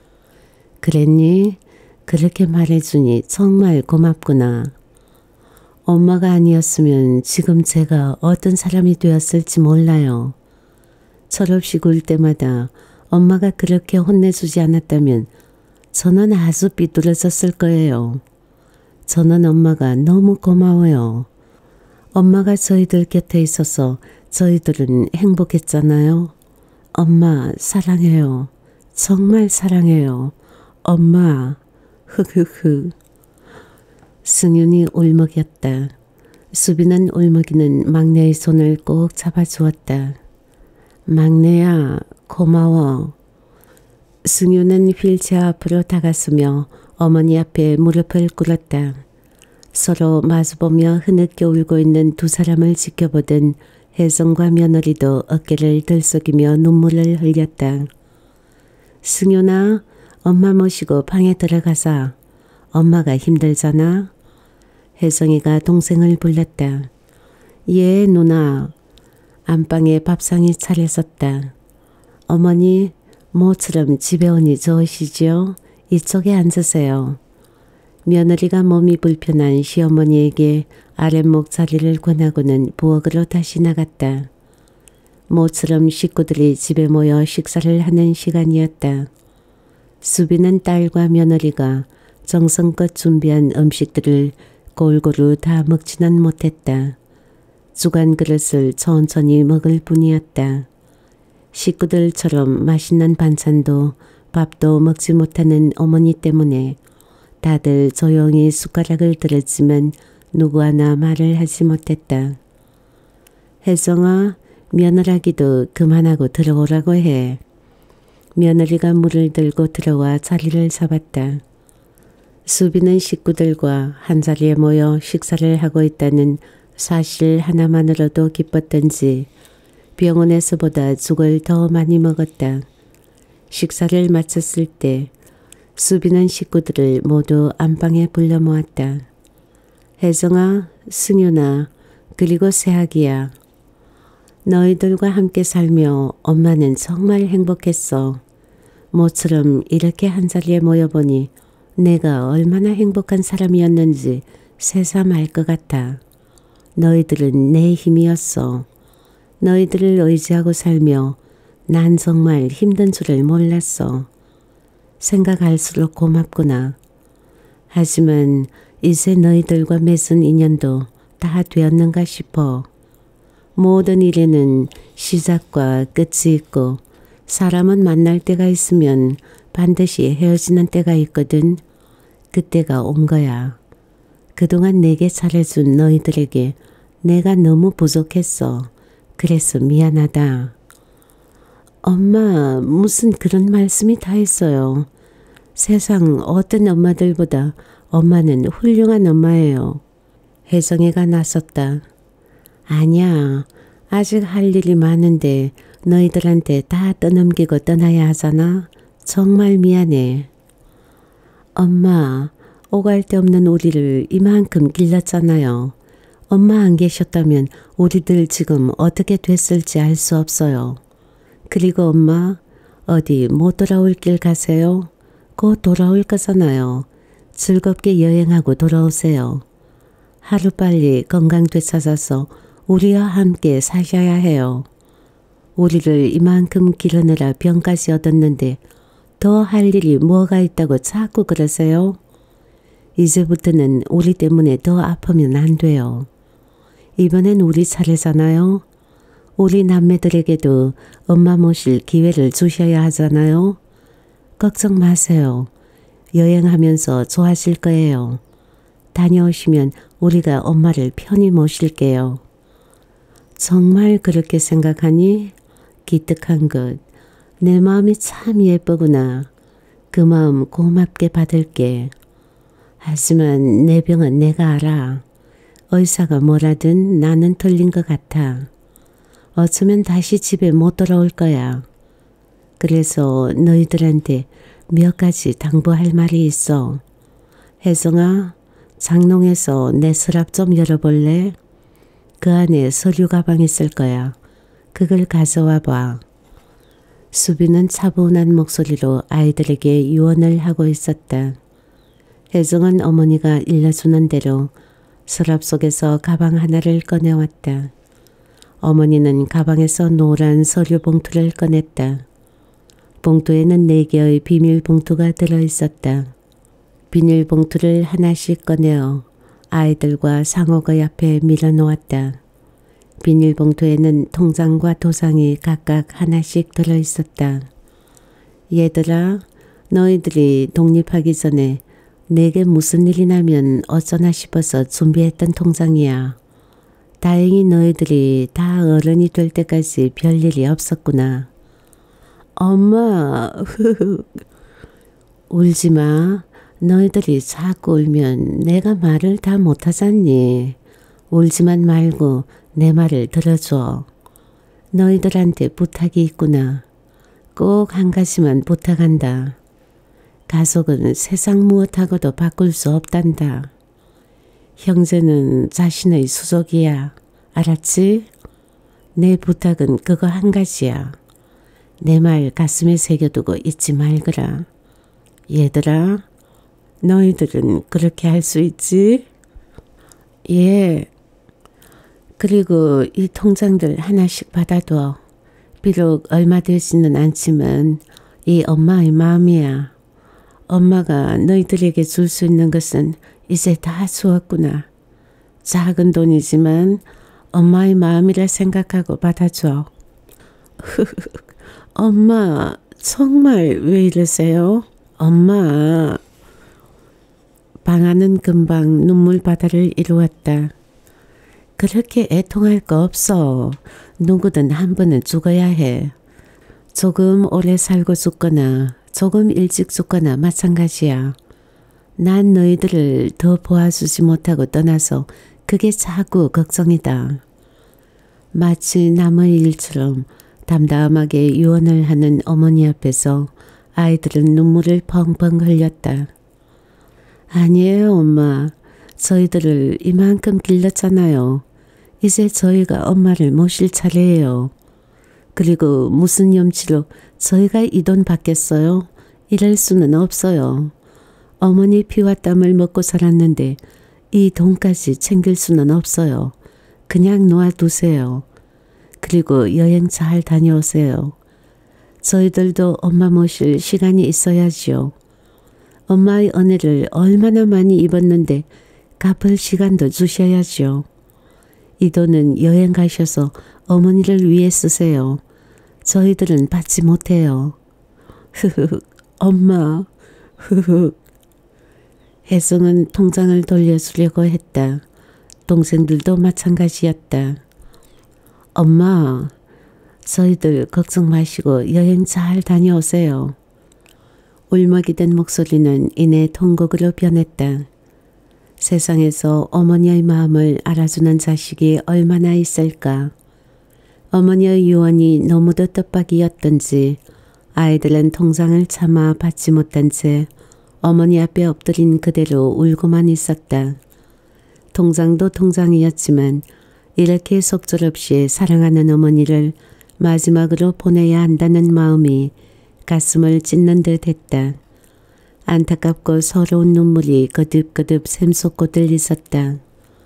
A: 그랬니? 그렇게 말해주니 정말 고맙구나. 엄마가 아니었으면 지금 제가 어떤 사람이 되었을지 몰라요. 철없이 굴 때마다 엄마가 그렇게 혼내주지 않았다면 저는 아주 삐뚤어졌을 거예요. 저는 엄마가 너무 고마워요. 엄마가 저희들 곁에 있어서 저희들은 행복했잖아요. 엄마 사랑해요. 정말 사랑해요. 엄마. 흐흐흐. 승윤이 울먹였다. 수비는 울먹이는 막내의 손을 꼭 잡아주었다. 막내야, 고마워. 승윤은 휠체어 앞으로 다가서며 어머니 앞에 무릎을 꿇었다. 서로 마주보며 흐느껴 울고 있는 두 사람을 지켜보던 혜성과 며느리도 어깨를 들썩이며 눈물을 흘렸다. 승윤아, 엄마 모시고 방에 들어가자. 엄마가 힘들잖아. 혜성이가 동생을 불렀다. 예, 누나. 안방에 밥상이 차려졌다. 어머니, 모처럼 집에 오니 좋으시죠? 이쪽에 앉으세요. 며느리가 몸이 불편한 시어머니에게 아랫목 자리를 권하고는 부엌으로 다시 나갔다. 모처럼 식구들이 집에 모여 식사를 하는 시간이었다. 수비는 딸과 며느리가 정성껏 준비한 음식들을 골고루 다 먹지는 못했다. 주간 그릇을 천천히 먹을 뿐이었다. 식구들처럼 맛있는 반찬도 밥도 먹지 못하는 어머니 때문에 다들 조용히 숟가락을 들었지만 누구 하나 말을 하지 못했다. 혜성아, 며느라기도 그만하고 들어오라고 해. 며느리가 물을 들고 들어와 자리를 잡았다. 수비는 식구들과 한자리에 모여 식사를 하고 있다는 사실 하나만으로도 기뻤던지 병원에서보다 죽을 더 많이 먹었다. 식사를 마쳤을 때 수비는 식구들을 모두 안방에 불러 모았다. 혜성아, 승윤아, 그리고 새아기야. 너희들과 함께 살며 엄마는 정말 행복했어. 모처럼 이렇게 한자리에 모여보니 내가 얼마나 행복한 사람이었는지 새삼 알 것 같아. 너희들은 내 힘이었어. 너희들을 의지하고 살며 난 정말 힘든 줄을 몰랐어. 생각할수록 고맙구나. 하지만 이제 너희들과 맺은 인연도 다 되었는가 싶어. 모든 일에는 시작과 끝이 있고 사람은 만날 때가 있으면 반드시 헤어지는 때가 있거든. 그때가 온 거야. 그동안 내게 잘해준 너희들에게 내가 너무 부족했어. 그래서 미안하다. 엄마, 무슨 그런 말씀이 다 있어요. 세상 어떤 엄마들보다 엄마는 훌륭한 엄마예요. 혜성이가 나섰다. 아니야. 아직 할 일이 많은데 너희들한테 다 떠넘기고 떠나야 하잖아. 정말 미안해. 엄마, 오갈 데 없는 우리를 이만큼 길렀잖아요. 엄마 안 계셨다면 우리들 지금 어떻게 됐을지 알 수 없어요. 그리고 엄마, 어디 못 돌아올 길 가세요? 곧 돌아올 거잖아요. 즐겁게 여행하고 돌아오세요. 하루빨리 건강 되찾아서 우리와 함께 사셔야 해요. 우리를 이만큼 기르느라 병까지 얻었는데 더 할 일이 뭐가 있다고 자꾸 그러세요? 이제부터는 우리 때문에 더 아프면 안 돼요. 이번엔 우리 차례잖아요. 우리 남매들에게도 엄마 모실 기회를 주셔야 하잖아요. 걱정 마세요. 여행하면서 좋아질 거예요. 다녀오시면 우리가 엄마를 편히 모실게요. 정말 그렇게 생각하니? 기특한 것. 내 마음이 참 예쁘구나. 그 마음 고맙게 받을게. 하지만 내 병은 내가 알아. 의사가 뭐라든 나는 틀린 것 같아. 어쩌면 다시 집에 못 돌아올 거야. 그래서 너희들한테 몇 가지 당부할 말이 있어. 혜성아, 장롱에서 내 서랍 좀 열어볼래? 그 안에 서류 가방 있을 거야. 그걸 가져와 봐. 수비는 차분한 목소리로 아이들에게 유언을 하고 있었다. 혜정은 어머니가 일러주는 대로 서랍 속에서 가방 하나를 꺼내왔다. 어머니는 가방에서 노란 서류 봉투를 꺼냈다. 봉투에는 네 개의 비닐봉투가 들어있었다. 비닐봉투를 하나씩 꺼내어 아이들과 상옥의 앞에 밀어놓았다. 비닐봉투에는 통장과 도장이 각각 하나씩 들어있었다. 얘들아, 너희들이 독립하기 전에 내게 무슨 일이 나면 어쩌나 싶어서 준비했던 통장이야. 다행히 너희들이 다 어른이 될 때까지 별일이 없었구나. 엄마, 울지 마. 너희들이 자꾸 울면 내가 말을 다 못하잖니. 울지만 말고 내 말을 들어줘. 너희들한테 부탁이 있구나. 꼭 한 가지만 부탁한다. 가족은 세상 무엇하고도 바꿀 수 없단다. 형제는 자신의 수족이야. 알았지? 내 부탁은 그거 한 가지야. 내 말 가슴에 새겨두고 잊지 말거라. 얘들아, 너희들은 그렇게 할 수 있지? 예. 그리고 이 통장들 하나씩 받아둬. 비록 얼마 되지는 않지만 이 엄마의 마음이야. 엄마가 너희들에게 줄 수 있는 것은 이제 다 주었구나. 작은 돈이지만 엄마의 마음이라 생각하고 받아줘. 엄마, 정말 왜 이러세요? 엄마. 방 안은 금방 눈물 바다를 이루었다. 그렇게 애통할 거 없어. 누구든 한 번은 죽어야 해. 조금 오래 살고 죽거나 조금 일찍 죽거나 마찬가지야. 난 너희들을 더 보아주지 못하고 떠나서 그게 자꾸 걱정이다. 마치 남의 일처럼 담담하게 유언을 하는 어머니 앞에서 아이들은 눈물을 펑펑 흘렸다. 아니에요, 엄마. 저희들을 이만큼 길렀잖아요. 이제 저희가 엄마를 모실 차례예요. 그리고 무슨 염치로 저희가 이 돈 받겠어요? 이럴 수는 없어요. 어머니 피와 땀을 먹고 살았는데 이 돈까지 챙길 수는 없어요. 그냥 놓아두세요. 그리고 여행 잘 다녀오세요. 저희들도 엄마 모실 시간이 있어야지요. 엄마의 은혜를 얼마나 많이 입었는데 갚을 시간도 주셔야지요. 이 돈은 여행 가셔서 어머니를 위해 쓰세요. 저희들은 받지 못해요. 흐흐, 엄마, 흐흐. 혜성은 통장을 돌려주려고 했다. 동생들도 마찬가지였다. 엄마, 저희들 걱정 마시고 여행 잘 다녀오세요. 울먹이 된 목소리는 이내 통곡으로 변했다. 세상에서 어머니의 마음을 알아주는 자식이 얼마나 있을까. 어머니의 유언이 너무도 뜻밖이었던지 아이들은 통장을 참아 받지 못한 채 어머니 앞에 엎드린 그대로 울고만 있었다. 통장도 통장이었지만 이렇게 속절없이 사랑하는 어머니를 마지막으로 보내야 한다는 마음이 가슴을 찢는 듯 했다. 안타깝고 서러운 눈물이 거듭거듭 샘솟고 들리었다.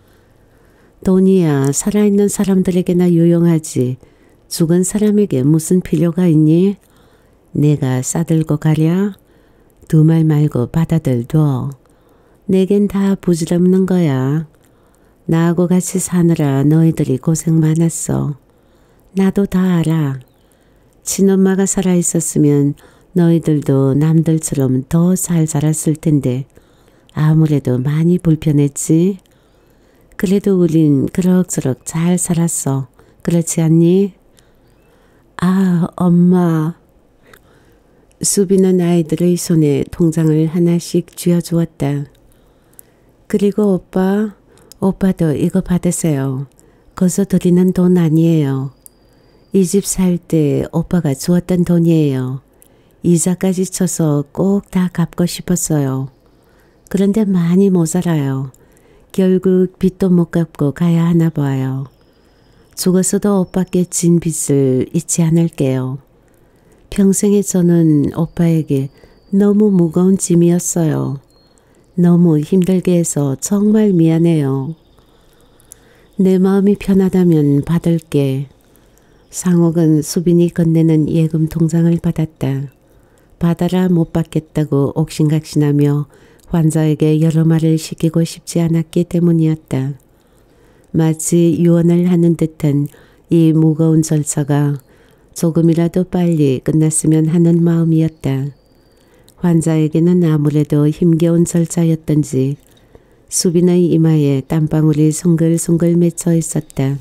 A: 돈이야 살아있는 사람들에게나 유용하지. 죽은 사람에게 무슨 필요가 있니? 내가 싸들고 가랴? 두 말 말고 받아들 둬. 내겐 다 부질없는 거야. 나하고 같이 사느라 너희들이 고생 많았어. 나도 다 알아. 친엄마가 살아있었으면 너희들도 남들처럼 더 잘 자랐을 텐데 아무래도 많이 불편했지. 그래도 우린 그럭저럭 잘 살았어. 그렇지 않니? 아, 엄마. 수비는 아이들의 손에 통장을 하나씩 쥐어주었다. 그리고 오빠, 오빠도 이거 받으세요. 거서 드리는 돈 아니에요. 이 집 살 때 오빠가 주었던 돈이에요. 이자까지 쳐서 꼭 다 갚고 싶었어요. 그런데 많이 모자라요. 결국 빚도 못 갚고 가야 하나 봐요. 죽어서도 오빠께 진 빚을 잊지 않을게요. 평생에 저는 오빠에게 너무 무거운 짐이었어요. 너무 힘들게 해서 정말 미안해요. 내 마음이 편하다면 받을게. 상옥은 수빈이 건네는 예금 통장을 받았다. 받아라 못 받겠다고 옥신각신하며 환자에게 여러 말을 시키고 싶지 않았기 때문이었다. 마치 유언을 하는 듯한 이 무거운 절차가 조금이라도 빨리 끝났으면 하는 마음이었다. 환자에게는 아무래도 힘겨운 절차였던지 수빈의 이마에 땀방울이 송글송글 맺혀 있었다.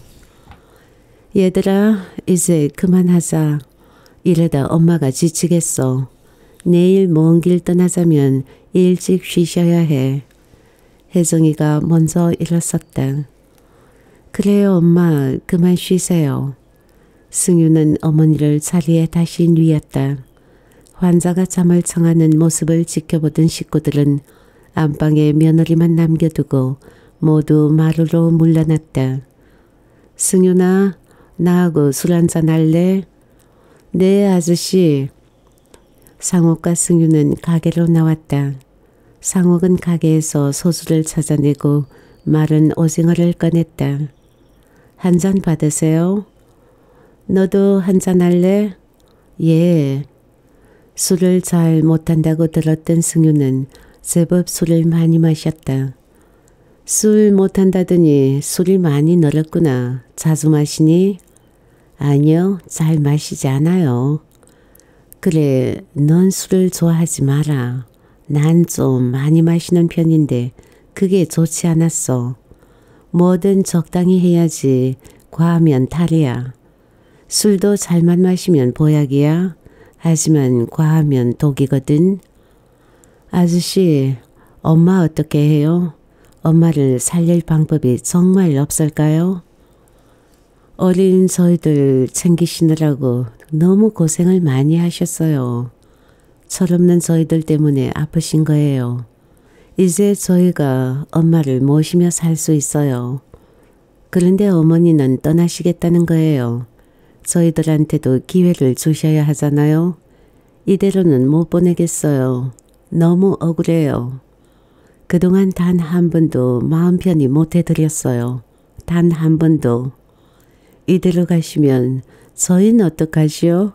A: 얘들아, 이제 그만하자. 이러다 엄마가 지치겠어. 내일 먼 길 떠나자면 일찍 쉬셔야 해. 혜정이가 먼저 일어섰다. 그래요, 엄마. 그만 쉬세요. 승유는 어머니를 자리에 다시 누웠다. 환자가 잠을 청하는 모습을 지켜보던 식구들은 안방에 며느리만 남겨두고 모두 마루로 물러났다. 승유나, 나하고 술 한잔 할래? 네, 아저씨. 상옥과 승유는 가게로 나왔다. 상옥은 가게에서 소주를 찾아내고 마른 오징어를 꺼냈다. 한 잔 받으세요. 너도 한잔 할래? 예. 술을 잘 못한다고 들었던 승유는 제법 술을 많이 마셨다. 술 못한다더니 술이 많이 늘었구나. 자주 마시니? 아니요, 잘 마시지 않아요. 그래, 넌 술을 좋아하지 마라. 난 좀 많이 마시는 편인데 그게 좋지 않았어. 뭐든 적당히 해야지 과하면 탈이야. 술도 잘만 마시면 보약이야. 하지만 과하면 독이거든. 아저씨, 엄마 어떻게 해요? 엄마를 살릴 방법이 정말 없을까요? 어린 저희들 챙기시느라고 너무 고생을 많이 하셨어요. 철없는 저희들 때문에 아프신 거예요. 이제 저희가 엄마를 모시며 살 수 있어요. 그런데 어머니는 떠나시겠다는 거예요. 저희들한테도 기회를 주셔야 하잖아요. 이대로는 못 보내겠어요. 너무 억울해요. 그동안 단 한 번도 마음 편히 못 해드렸어요. 단 한 번도. 이대로 가시면 저희는 어떡하시오?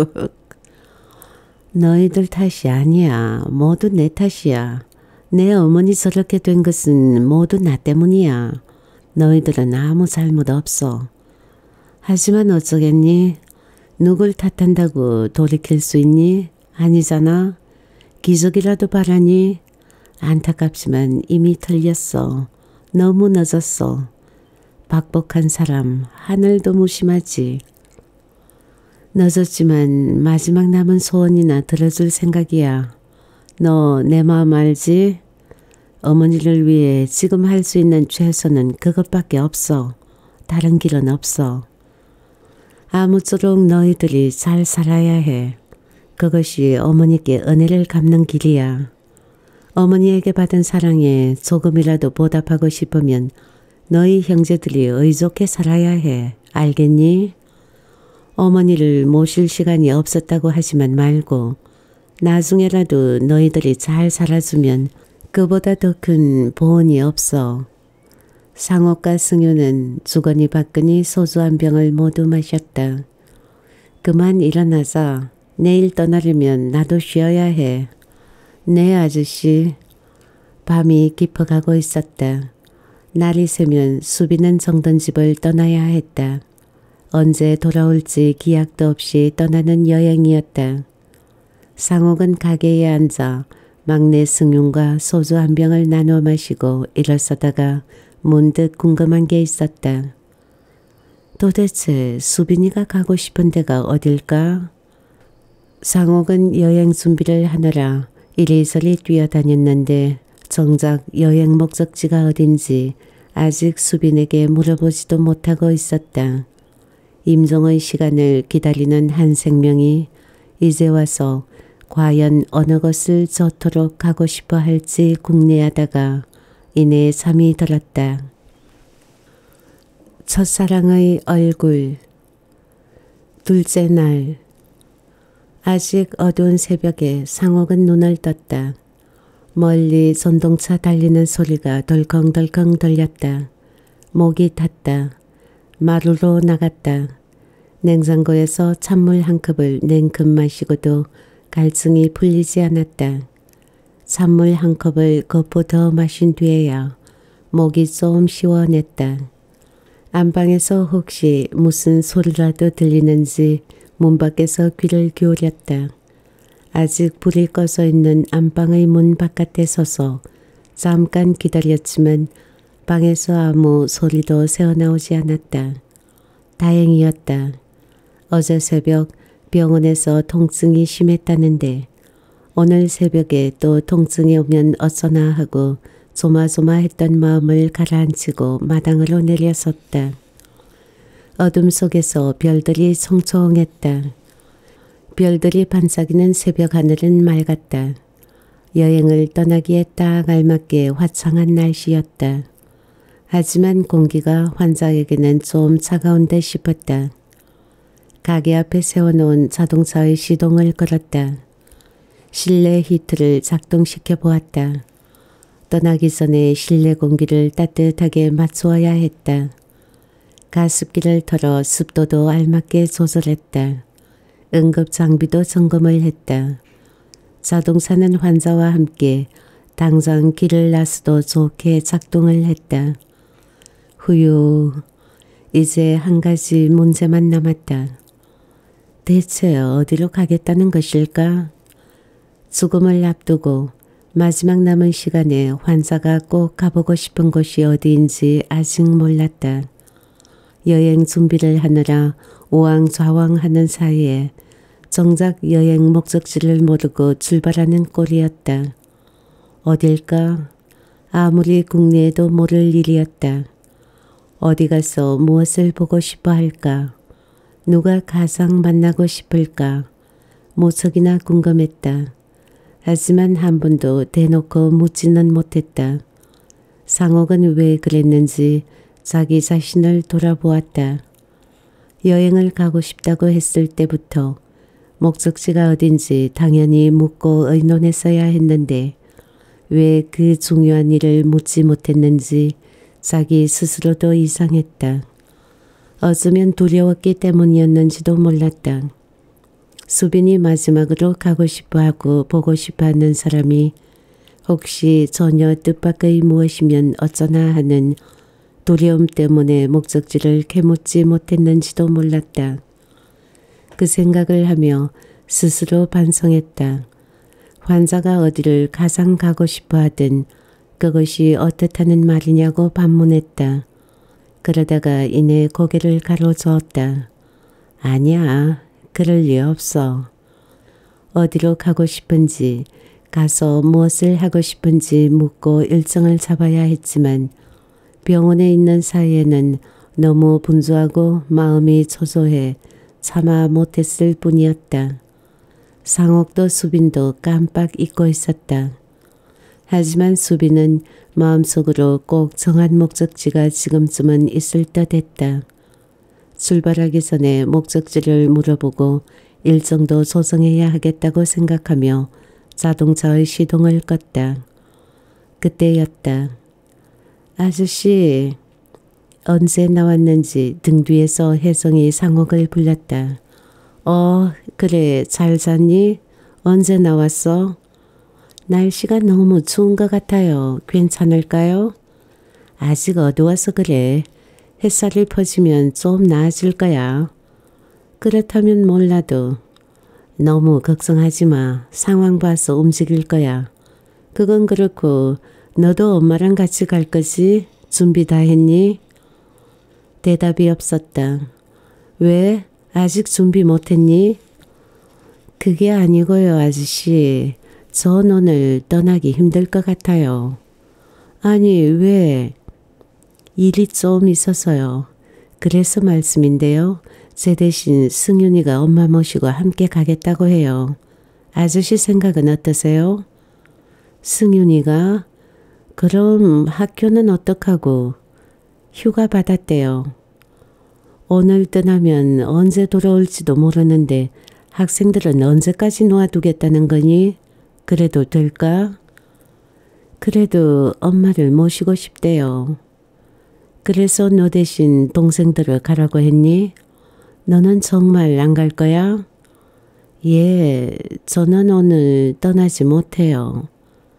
A: 너희들 탓이 아니야. 모두 내 탓이야. 내 어머니 저렇게 된 것은 모두 나 때문이야. 너희들은 아무 잘못 없어. 하지만 어쩌겠니? 누굴 탓한다고 돌이킬 수 있니? 아니잖아. 기적이라도 바라니? 안타깝지만 이미 틀렸어. 너무 늦었어. 박복한 사람 하늘도 무심하지. 늦었지만 마지막 남은 소원이나 들어줄 생각이야. 너 내 마음 알지? 어머니를 위해 지금 할 수 있는 최선은 그것밖에 없어. 다른 길은 없어. 아무쪼록 너희들이 잘 살아야 해. 그것이 어머니께 은혜를 갚는 길이야. 어머니에게 받은 사랑에 조금이라도 보답하고 싶으면 너희 형제들이 의좋게 살아야 해. 알겠니? 어머니를 모실 시간이 없었다고 하지만 말고 나중에라도 너희들이 잘 살아주면 그보다 더 큰 보은이 없어. 상옥과 승유는 주거니 받거니 소주 한 병을 모두 마셨다. 그만 일어나자. 내일 떠나려면 나도 쉬어야 해. 네 아저씨. 밤이 깊어가고 있었다. 날이 새면 수비는 정든 집을 떠나야 했다. 언제 돌아올지 기약도 없이 떠나는 여행이었다. 상옥은 가게에 앉아 막내 승윤과 소주 한 병을 나눠 마시고 일어서다가 문득 궁금한 게 있었다. 도대체 수빈이가 가고 싶은 데가 어딜까? 상옥은 여행 준비를 하느라 이리저리 뛰어다녔는데 정작 여행 목적지가 어딘지 아직 수빈에게 물어보지도 못하고 있었다. 임종의 시간을 기다리는 한 생명이 이제 와서 과연 어느 곳을 저토록 가고 싶어 할지 궁리하다가 이내 잠이 들었다. 첫사랑의 얼굴. 둘째 날. 아직 어두운 새벽에 상옥은 눈을 떴다. 멀리 전동차 달리는 소리가 덜컹덜컹 들렸다. 목이 탔다. 마루로 나갔다. 냉장고에서 찬물 한 컵을 냉큼 마시고도 갈증이 풀리지 않았다. 찬물 한 컵을 거푸 더 마신 뒤에야 목이 좀 시원했다. 안방에서 혹시 무슨 소리라도 들리는지 문 밖에서 귀를 기울였다. 아직 불이 꺼져 있는 안방의 문 바깥에 서서 잠깐 기다렸지만 방에서 아무 소리도 새어나오지 않았다. 다행이었다. 어제 새벽 병원에서 통증이 심했다는데 오늘 새벽에 또 통증이 오면 어쩌나 하고 조마조마했던 마음을 가라앉히고 마당으로 내려섰다. 어둠 속에서 별들이 총총했다. 별들이 반짝이는 새벽 하늘은 맑았다. 여행을 떠나기에 딱 알맞게 화창한 날씨였다. 하지만 공기가 환자에게는 좀 차가운 듯 싶었다. 가게 앞에 세워놓은 자동차의 시동을 걸었다. 실내 히트를 작동시켜 보았다. 떠나기 전에 실내 공기를 따뜻하게 맞추어야 했다. 가습기를 털어 습도도 알맞게 조절했다. 응급장비도 점검을 했다. 자동차는 환자와 함께 당장 길을 나서도 좋게 작동을 했다. 후유, 이제 한 가지 문제만 남았다. 대체 어디로 가겠다는 것일까? 죽음을 앞두고 마지막 남은 시간에 환자가 꼭 가보고 싶은 곳이 어디인지 아직 몰랐다. 여행 준비를 하느라 우왕좌왕하는 사이에 정작 여행 목적지를 모르고 출발하는 꼴이었다. 어딜까? 아무리 궁리해도 모를 일이었다. 어디 가서 무엇을 보고 싶어 할까? 누가 가장 만나고 싶을까? 무척이나 궁금했다. 하지만 한 번도 대놓고 묻지는 못했다. 상옥은 왜 그랬는지 자기 자신을 돌아보았다. 여행을 가고 싶다고 했을 때부터 목적지가 어딘지 당연히 묻고 의논했어야 했는데 왜 그 중요한 일을 묻지 못했는지 자기 스스로도 이상했다. 어쩌면 두려웠기 때문이었는지도 몰랐다. 수빈이 마지막으로 가고 싶어하고 보고 싶어하는 사람이 혹시 전혀 뜻밖의 무엇이면 어쩌나 하는 두려움 때문에 목적지를 캐묻지 못했는지도 몰랐다. 그 생각을 하며 스스로 반성했다. 환자가 어디를 가장 가고 싶어 하든 그것이 어떻다는 말이냐고 반문했다. 그러다가 이내 고개를 가로저었다. 아니야, 그럴 리 없어. 어디로 가고 싶은지, 가서 무엇을 하고 싶은지 묻고 일정을 잡아야 했지만 병원에 있는 사이에는 너무 분주하고 마음이 초조해 참아 못했을 뿐이었다. 상옥도 수빈도 깜빡 잊고 있었다. 하지만 수빈은 마음속으로 꼭 정한 목적지가 지금쯤은 있을 듯했다. 출발하기 전에 목적지를 물어보고 일정도 조정해야 하겠다고 생각하며 자동차의 시동을 껐다. 그때였다. 아저씨, 언제 나왔는지 등 뒤에서 혜성이 상옥을 불렀다. 어, 그래, 잘 잤니? 언제 나왔어? 날씨가 너무 추운 것 같아요. 괜찮을까요? 아직 어두워서 그래. 햇살이 퍼지면 좀 나아질 거야. 그렇다면 몰라도 너무 걱정하지 마. 상황 봐서 움직일 거야. 그건 그렇고 너도 엄마랑 같이 갈 거지? 준비 다 했니? 대답이 없었다. 왜? 아직 준비 못했니? 그게 아니고요, 아저씨. 전 오늘 떠나기 힘들 것 같아요. 아니, 왜? 일이 좀 있어서요. 그래서 말씀인데요. 제 대신 승윤이가 엄마 모시고 함께 가겠다고 해요. 아저씨 생각은 어떠세요? 승윤이가? 그럼 학교는 어떡하고? 휴가 받았대요. 오늘 떠나면 언제 돌아올지도 모르는데 학생들은 언제까지 놓아두겠다는 거니? 그래도 될까? 그래도 엄마를 모시고 싶대요. 그래서 너 대신 동생들을 가라고 했니? 너는 정말 안 갈 거야? 예, 저는 오늘 떠나지 못해요.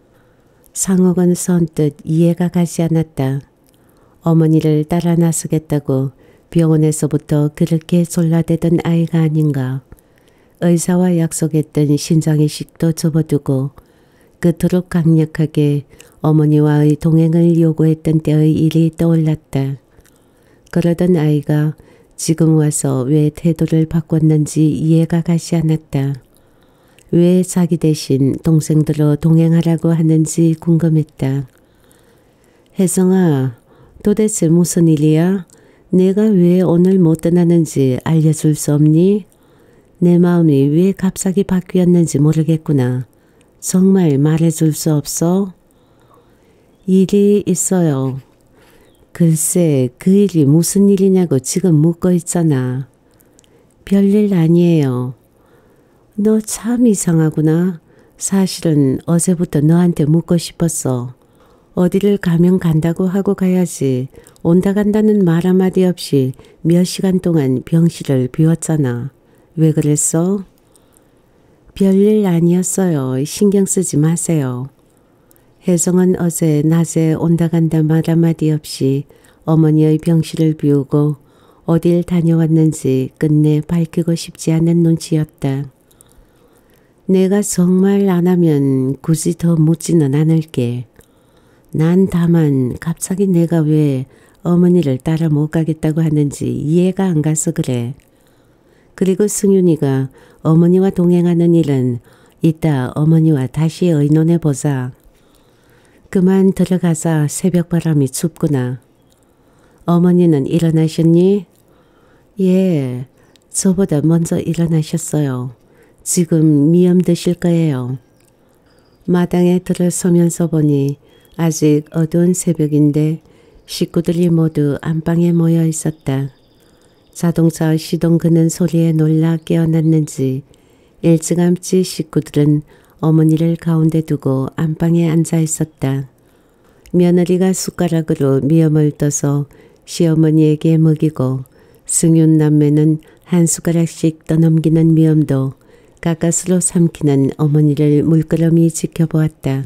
A: 상옥은 선뜻 이해가 가지 않았다. 어머니를 따라 나서겠다고 병원에서부터 그렇게 졸라대던 아이가 아닌가. 의사와 약속했던 신장이식도 접어두고 그토록 강력하게 어머니와의 동행을 요구했던 때의 일이 떠올랐다. 그러던 아이가 지금 와서 왜 태도를 바꿨는지 이해가 가지 않았다. 왜 자기 대신 동생들로 동행하라고 하는지 궁금했다. 혜성아, 도대체 무슨 일이야? 내가 왜 오늘 못 떠나는지 알려줄 수 없니? 내 마음이 왜 갑자기 바뀌었는지 모르겠구나. 정말 말해줄 수 없어? 일이 있어요. 글쎄, 그 일이 무슨 일이냐고 지금 묻고 있잖아. 별일 아니에요. 너 참 이상하구나. 사실은 어제부터 너한테 묻고 싶었어. 어디를 가면 간다고 하고 가야지. 온다 간다는 말 한마디 없이 몇 시간 동안 병실을 비웠잖아. 왜 그랬어? 별일 아니었어요. 신경 쓰지 마세요. 혜성은 어제 낮에 온다 간다 말 한마디 없이 어머니의 병실을 비우고 어딜 다녀왔는지 끝내 밝히고 싶지 않은 눈치였다. 내가 정말 안 하면 굳이 더 묻지는 않을게. 난 다만 갑자기 내가 왜 어머니를 따라 못 가겠다고 하는지 이해가 안 가서 그래. 그리고 승윤이가 어머니와 동행하는 일은 이따 어머니와 다시 의논해보자. 그만 들어가자. 새벽바람이 춥구나. 어머니는 일어나셨니? 예, 저보다 먼저 일어나셨어요. 지금 미염 드실 거예요. 마당에 들어서면서 보니 아직 어두운 새벽인데 식구들이 모두 안방에 모여 있었다. 자동차 시동 끄는 소리에 놀라 깨어났는지 일찌감치 식구들은 어머니를 가운데 두고 안방에 앉아 있었다. 며느리가 숟가락으로 미염을 떠서 시어머니에게 먹이고 승윤 남매는 한 숟가락씩 떠넘기는 미염도 가까스로 삼키는 어머니를 물끄러미 지켜보았다.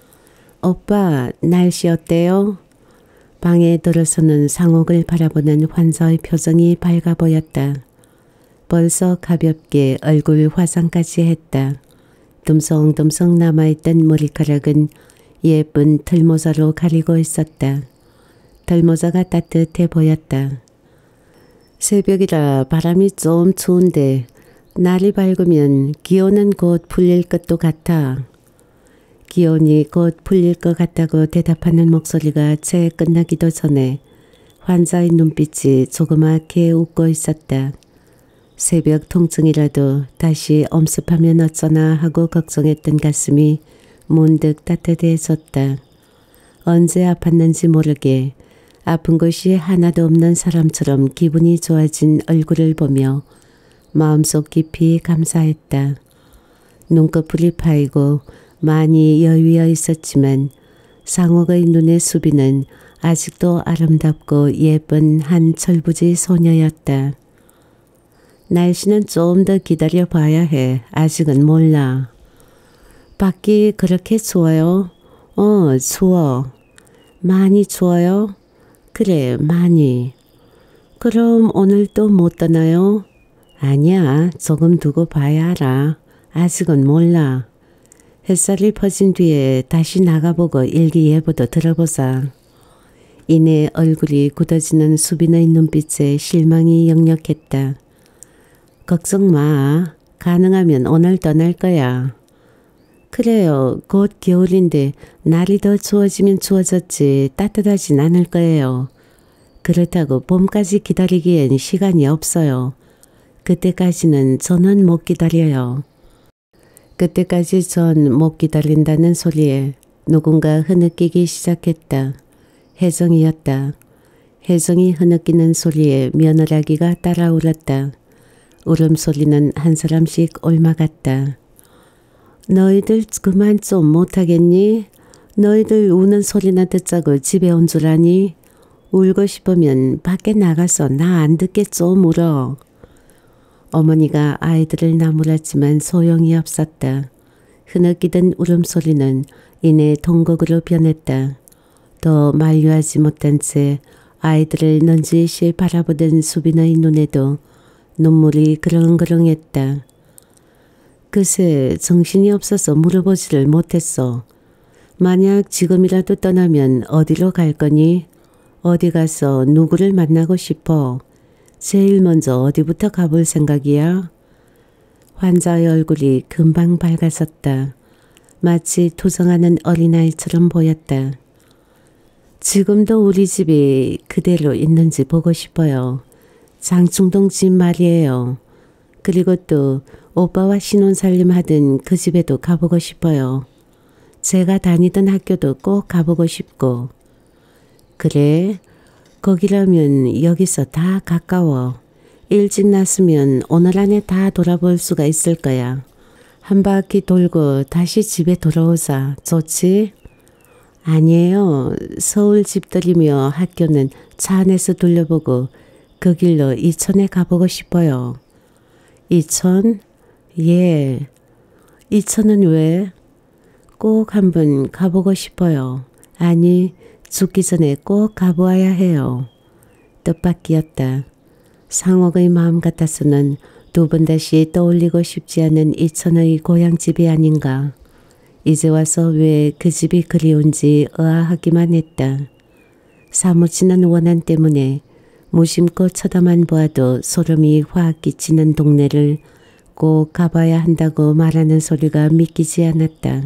A: 오빠, 날씨 어때요? 방에 들어서는 상옥을 바라보는 환자의 표정이 밝아 보였다. 벌써 가볍게 얼굴 화장까지 했다. 듬성듬성 남아있던 머리카락은 예쁜 털모자로 가리고 있었다. 털모자가 따뜻해 보였다. 새벽이라 바람이 좀 추운데 날이 밝으면 기온은 곧 풀릴 것도 같아. 기온이 곧 풀릴 것 같다고 대답하는 목소리가 채 끝나기도 전에 환자의 눈빛이 조그맣게 웃고 있었다. 새벽 통증이라도 다시 엄습하면 어쩌나 하고 걱정했던 가슴이 문득 따뜻해졌다. 언제 아팠는지 모르게 아픈 것이 하나도 없는 사람처럼 기분이 좋아진 얼굴을 보며 마음속 깊이 감사했다. 눈꺼풀이 파이고 많이 여위어 있었지만 상옥의 눈의 수비는 아직도 아름답고 예쁜 한 철부지 소녀였다. 날씨는 좀 더 기다려 봐야 해. 아직은 몰라. 밖이 그렇게 추워요? 어, 추워. 많이 추워요? 그래, 많이. 그럼 오늘 또 못 떠나요? 아니야, 조금 두고 봐야 알아. 아직은 몰라. 햇살이 퍼진 뒤에 다시 나가보고 일기예보도 들어보자. 이내 얼굴이 굳어지는 수빈의 눈빛에 실망이 역력했다. 걱정 마. 가능하면 오늘 떠날 거야. 그래요. 곧 겨울인데 날이 더 추워지면 추워졌지 따뜻하진 않을 거예요. 그렇다고 봄까지 기다리기엔 시간이 없어요. 그때까지는 저는 못 기다려요. 그때까지 전 못 기다린다는 소리에 누군가 흐느끼기 시작했다. 혜정이었다. 혜정이 흐느끼는 소리에 며느라기가 따라 울었다. 울음소리는 한 사람씩 옮아갔다. 너희들 그만 좀 못하겠니? 너희들 우는 소리나 듣자고 집에 온 줄 아니? 울고 싶으면 밖에 나가서 나 안 듣게 좀 울어. 어머니가 아이들을 나무랐지만 소용이 없었다. 흐느끼던 울음소리는 이내 동곡으로 변했다. 더 만류하지 못한 채 아이들을 넌지시 바라보던 수빈의 눈에도 눈물이 그렁그렁했다. 그새 정신이 없어서 물어보지를 못했어. 만약 지금이라도 떠나면 어디로 갈 거니? 어디 가서 누구를 만나고 싶어? 제일 먼저 어디부터 가볼 생각이야? 환자의 얼굴이 금방 밝아졌다. 마치 투정하는 어린아이처럼 보였다. 지금도 우리 집이 그대로 있는지 보고 싶어요. 장충동 집 말이에요. 그리고 또 오빠와 신혼살림 하던 그 집에도 가보고 싶어요. 제가 다니던 학교도 꼭 가보고 싶고. 그래? 거기라면 여기서 다 가까워. 일찍 났으면 오늘 안에 다 돌아볼 수가 있을 거야. 한 바퀴 돌고 다시 집에 돌아오자. 좋지? 아니에요. 서울 집들이며 학교는 차 안에서 돌려보고 그 길로 이천에 가보고 싶어요. 이천? 예. 이천은 왜? 꼭 한번 가보고 싶어요. 아니, 죽기 전에 꼭 가보아야 해요. 뜻밖이었다. 상옥의 마음 같아서는 두 번 다시 떠올리고 싶지 않은 이천의 고향집이 아닌가. 이제 와서 왜 그 집이 그리운지 의아하기만 했다. 사무치는 원한 때문에 무심코 쳐다만 보아도 소름이 확 끼치는 동네를 꼭 가봐야 한다고 말하는 소리가 믿기지 않았다.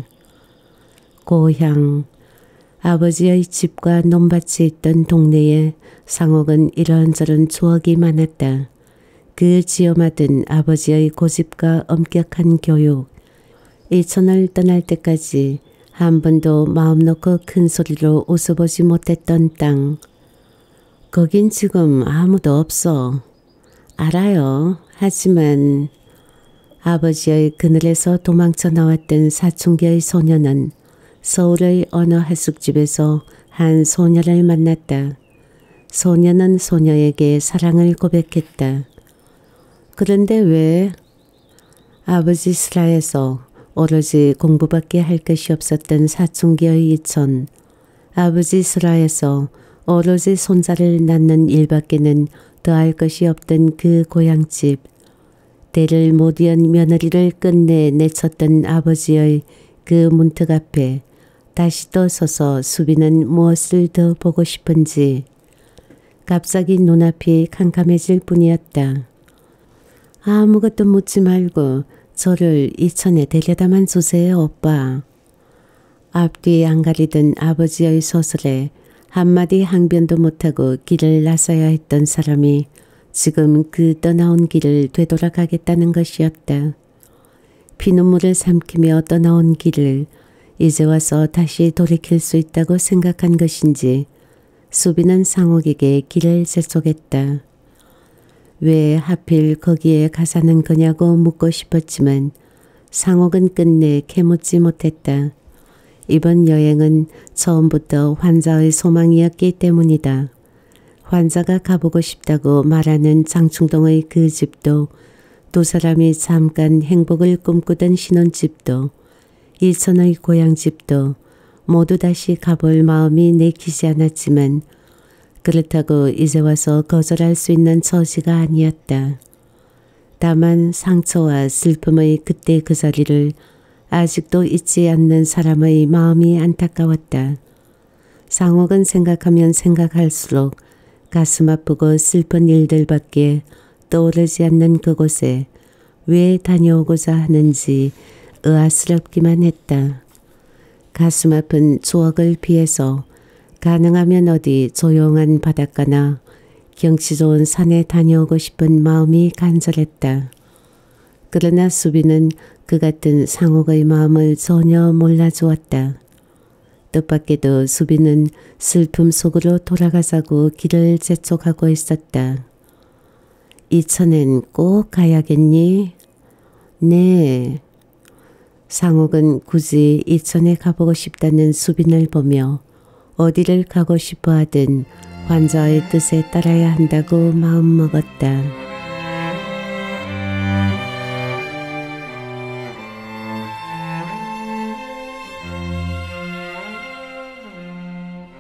A: 고향, 아버지의 집과 논밭이 있던 동네에 상옥은 이런저런 추억이 많았다. 그 지어맞은 아버지의 고집과 엄격한 교육, 이천을 떠날 때까지 한 번도 마음 놓고 큰 소리로 웃어보지 못했던 땅. 거긴 지금 아무도 없어. 알아요. 하지만 아버지의 그늘에서 도망쳐 나왔던 사춘기의 소녀는 서울의 어느 하숙집에서 한 소녀를 만났다. 소녀는 소녀에게 사랑을 고백했다. 그런데 왜? 아버지 슬하에서 오로지 공부밖에 할 것이 없었던 사춘기의 이천. 아버지 슬하에서 오로지 손자를 낳는 일밖에는 더할 것이 없던 그 고향집. 때를 못 이은 며느리를 끝내 내쳤던 아버지의 그 문턱 앞에 다시 또 서서 수비는 무엇을 더 보고 싶은지 갑자기 눈앞이 캄캄해질 뿐이었다. 아무것도 묻지 말고 저를 이천에 데려다만 주세요, 오빠. 앞뒤 안 가리던 아버지의 소설에 한마디 항변도 못하고 길을 나서야 했던 사람이 지금 그 떠나온 길을 되돌아가겠다는 것이었다. 피눈물을 삼키며 떠나온 길을 이제 와서 다시 돌이킬 수 있다고 생각한 것인지 수비는 상옥에게 길을 재촉했다. 왜 하필 거기에 가사는 거냐고 묻고 싶었지만 상옥은 끝내 캐묻지 못했다. 이번 여행은 처음부터 환자의 소망이었기 때문이다. 환자가 가보고 싶다고 말하는 장충동의 그 집도, 두 사람이 잠깐 행복을 꿈꾸던 신혼집도, 이천의 고향집도 모두 다시 가볼 마음이 내키지 않았지만 그렇다고 이제 와서 거절할 수 있는 처지가 아니었다. 다만 상처와 슬픔의 그때 그 자리를 아직도 잊지 않는 사람의 마음이 안타까웠다. 상옥은 생각하면 생각할수록 가슴 아프고 슬픈 일들밖에 떠오르지 않는 그곳에 왜 다녀오고자 하는지 의아스럽기만 했다. 가슴 아픈 추억을 피해서 가능하면 어디 조용한 바닷가나 경치 좋은 산에 다녀오고 싶은 마음이 간절했다. 그러나 수비는 그 같은 상옥의 마음을 전혀 몰라주었다. 뜻밖에도 수비는 슬픔 속으로 돌아가자고 길을 재촉하고 있었다. 이천엔 꼭 가야겠니? 네. 상옥은 굳이 이천에 가보고 싶다는 수빈을 보며 어디를 가고 싶어 하든 환자의 뜻에 따라야 한다고 마음먹었다.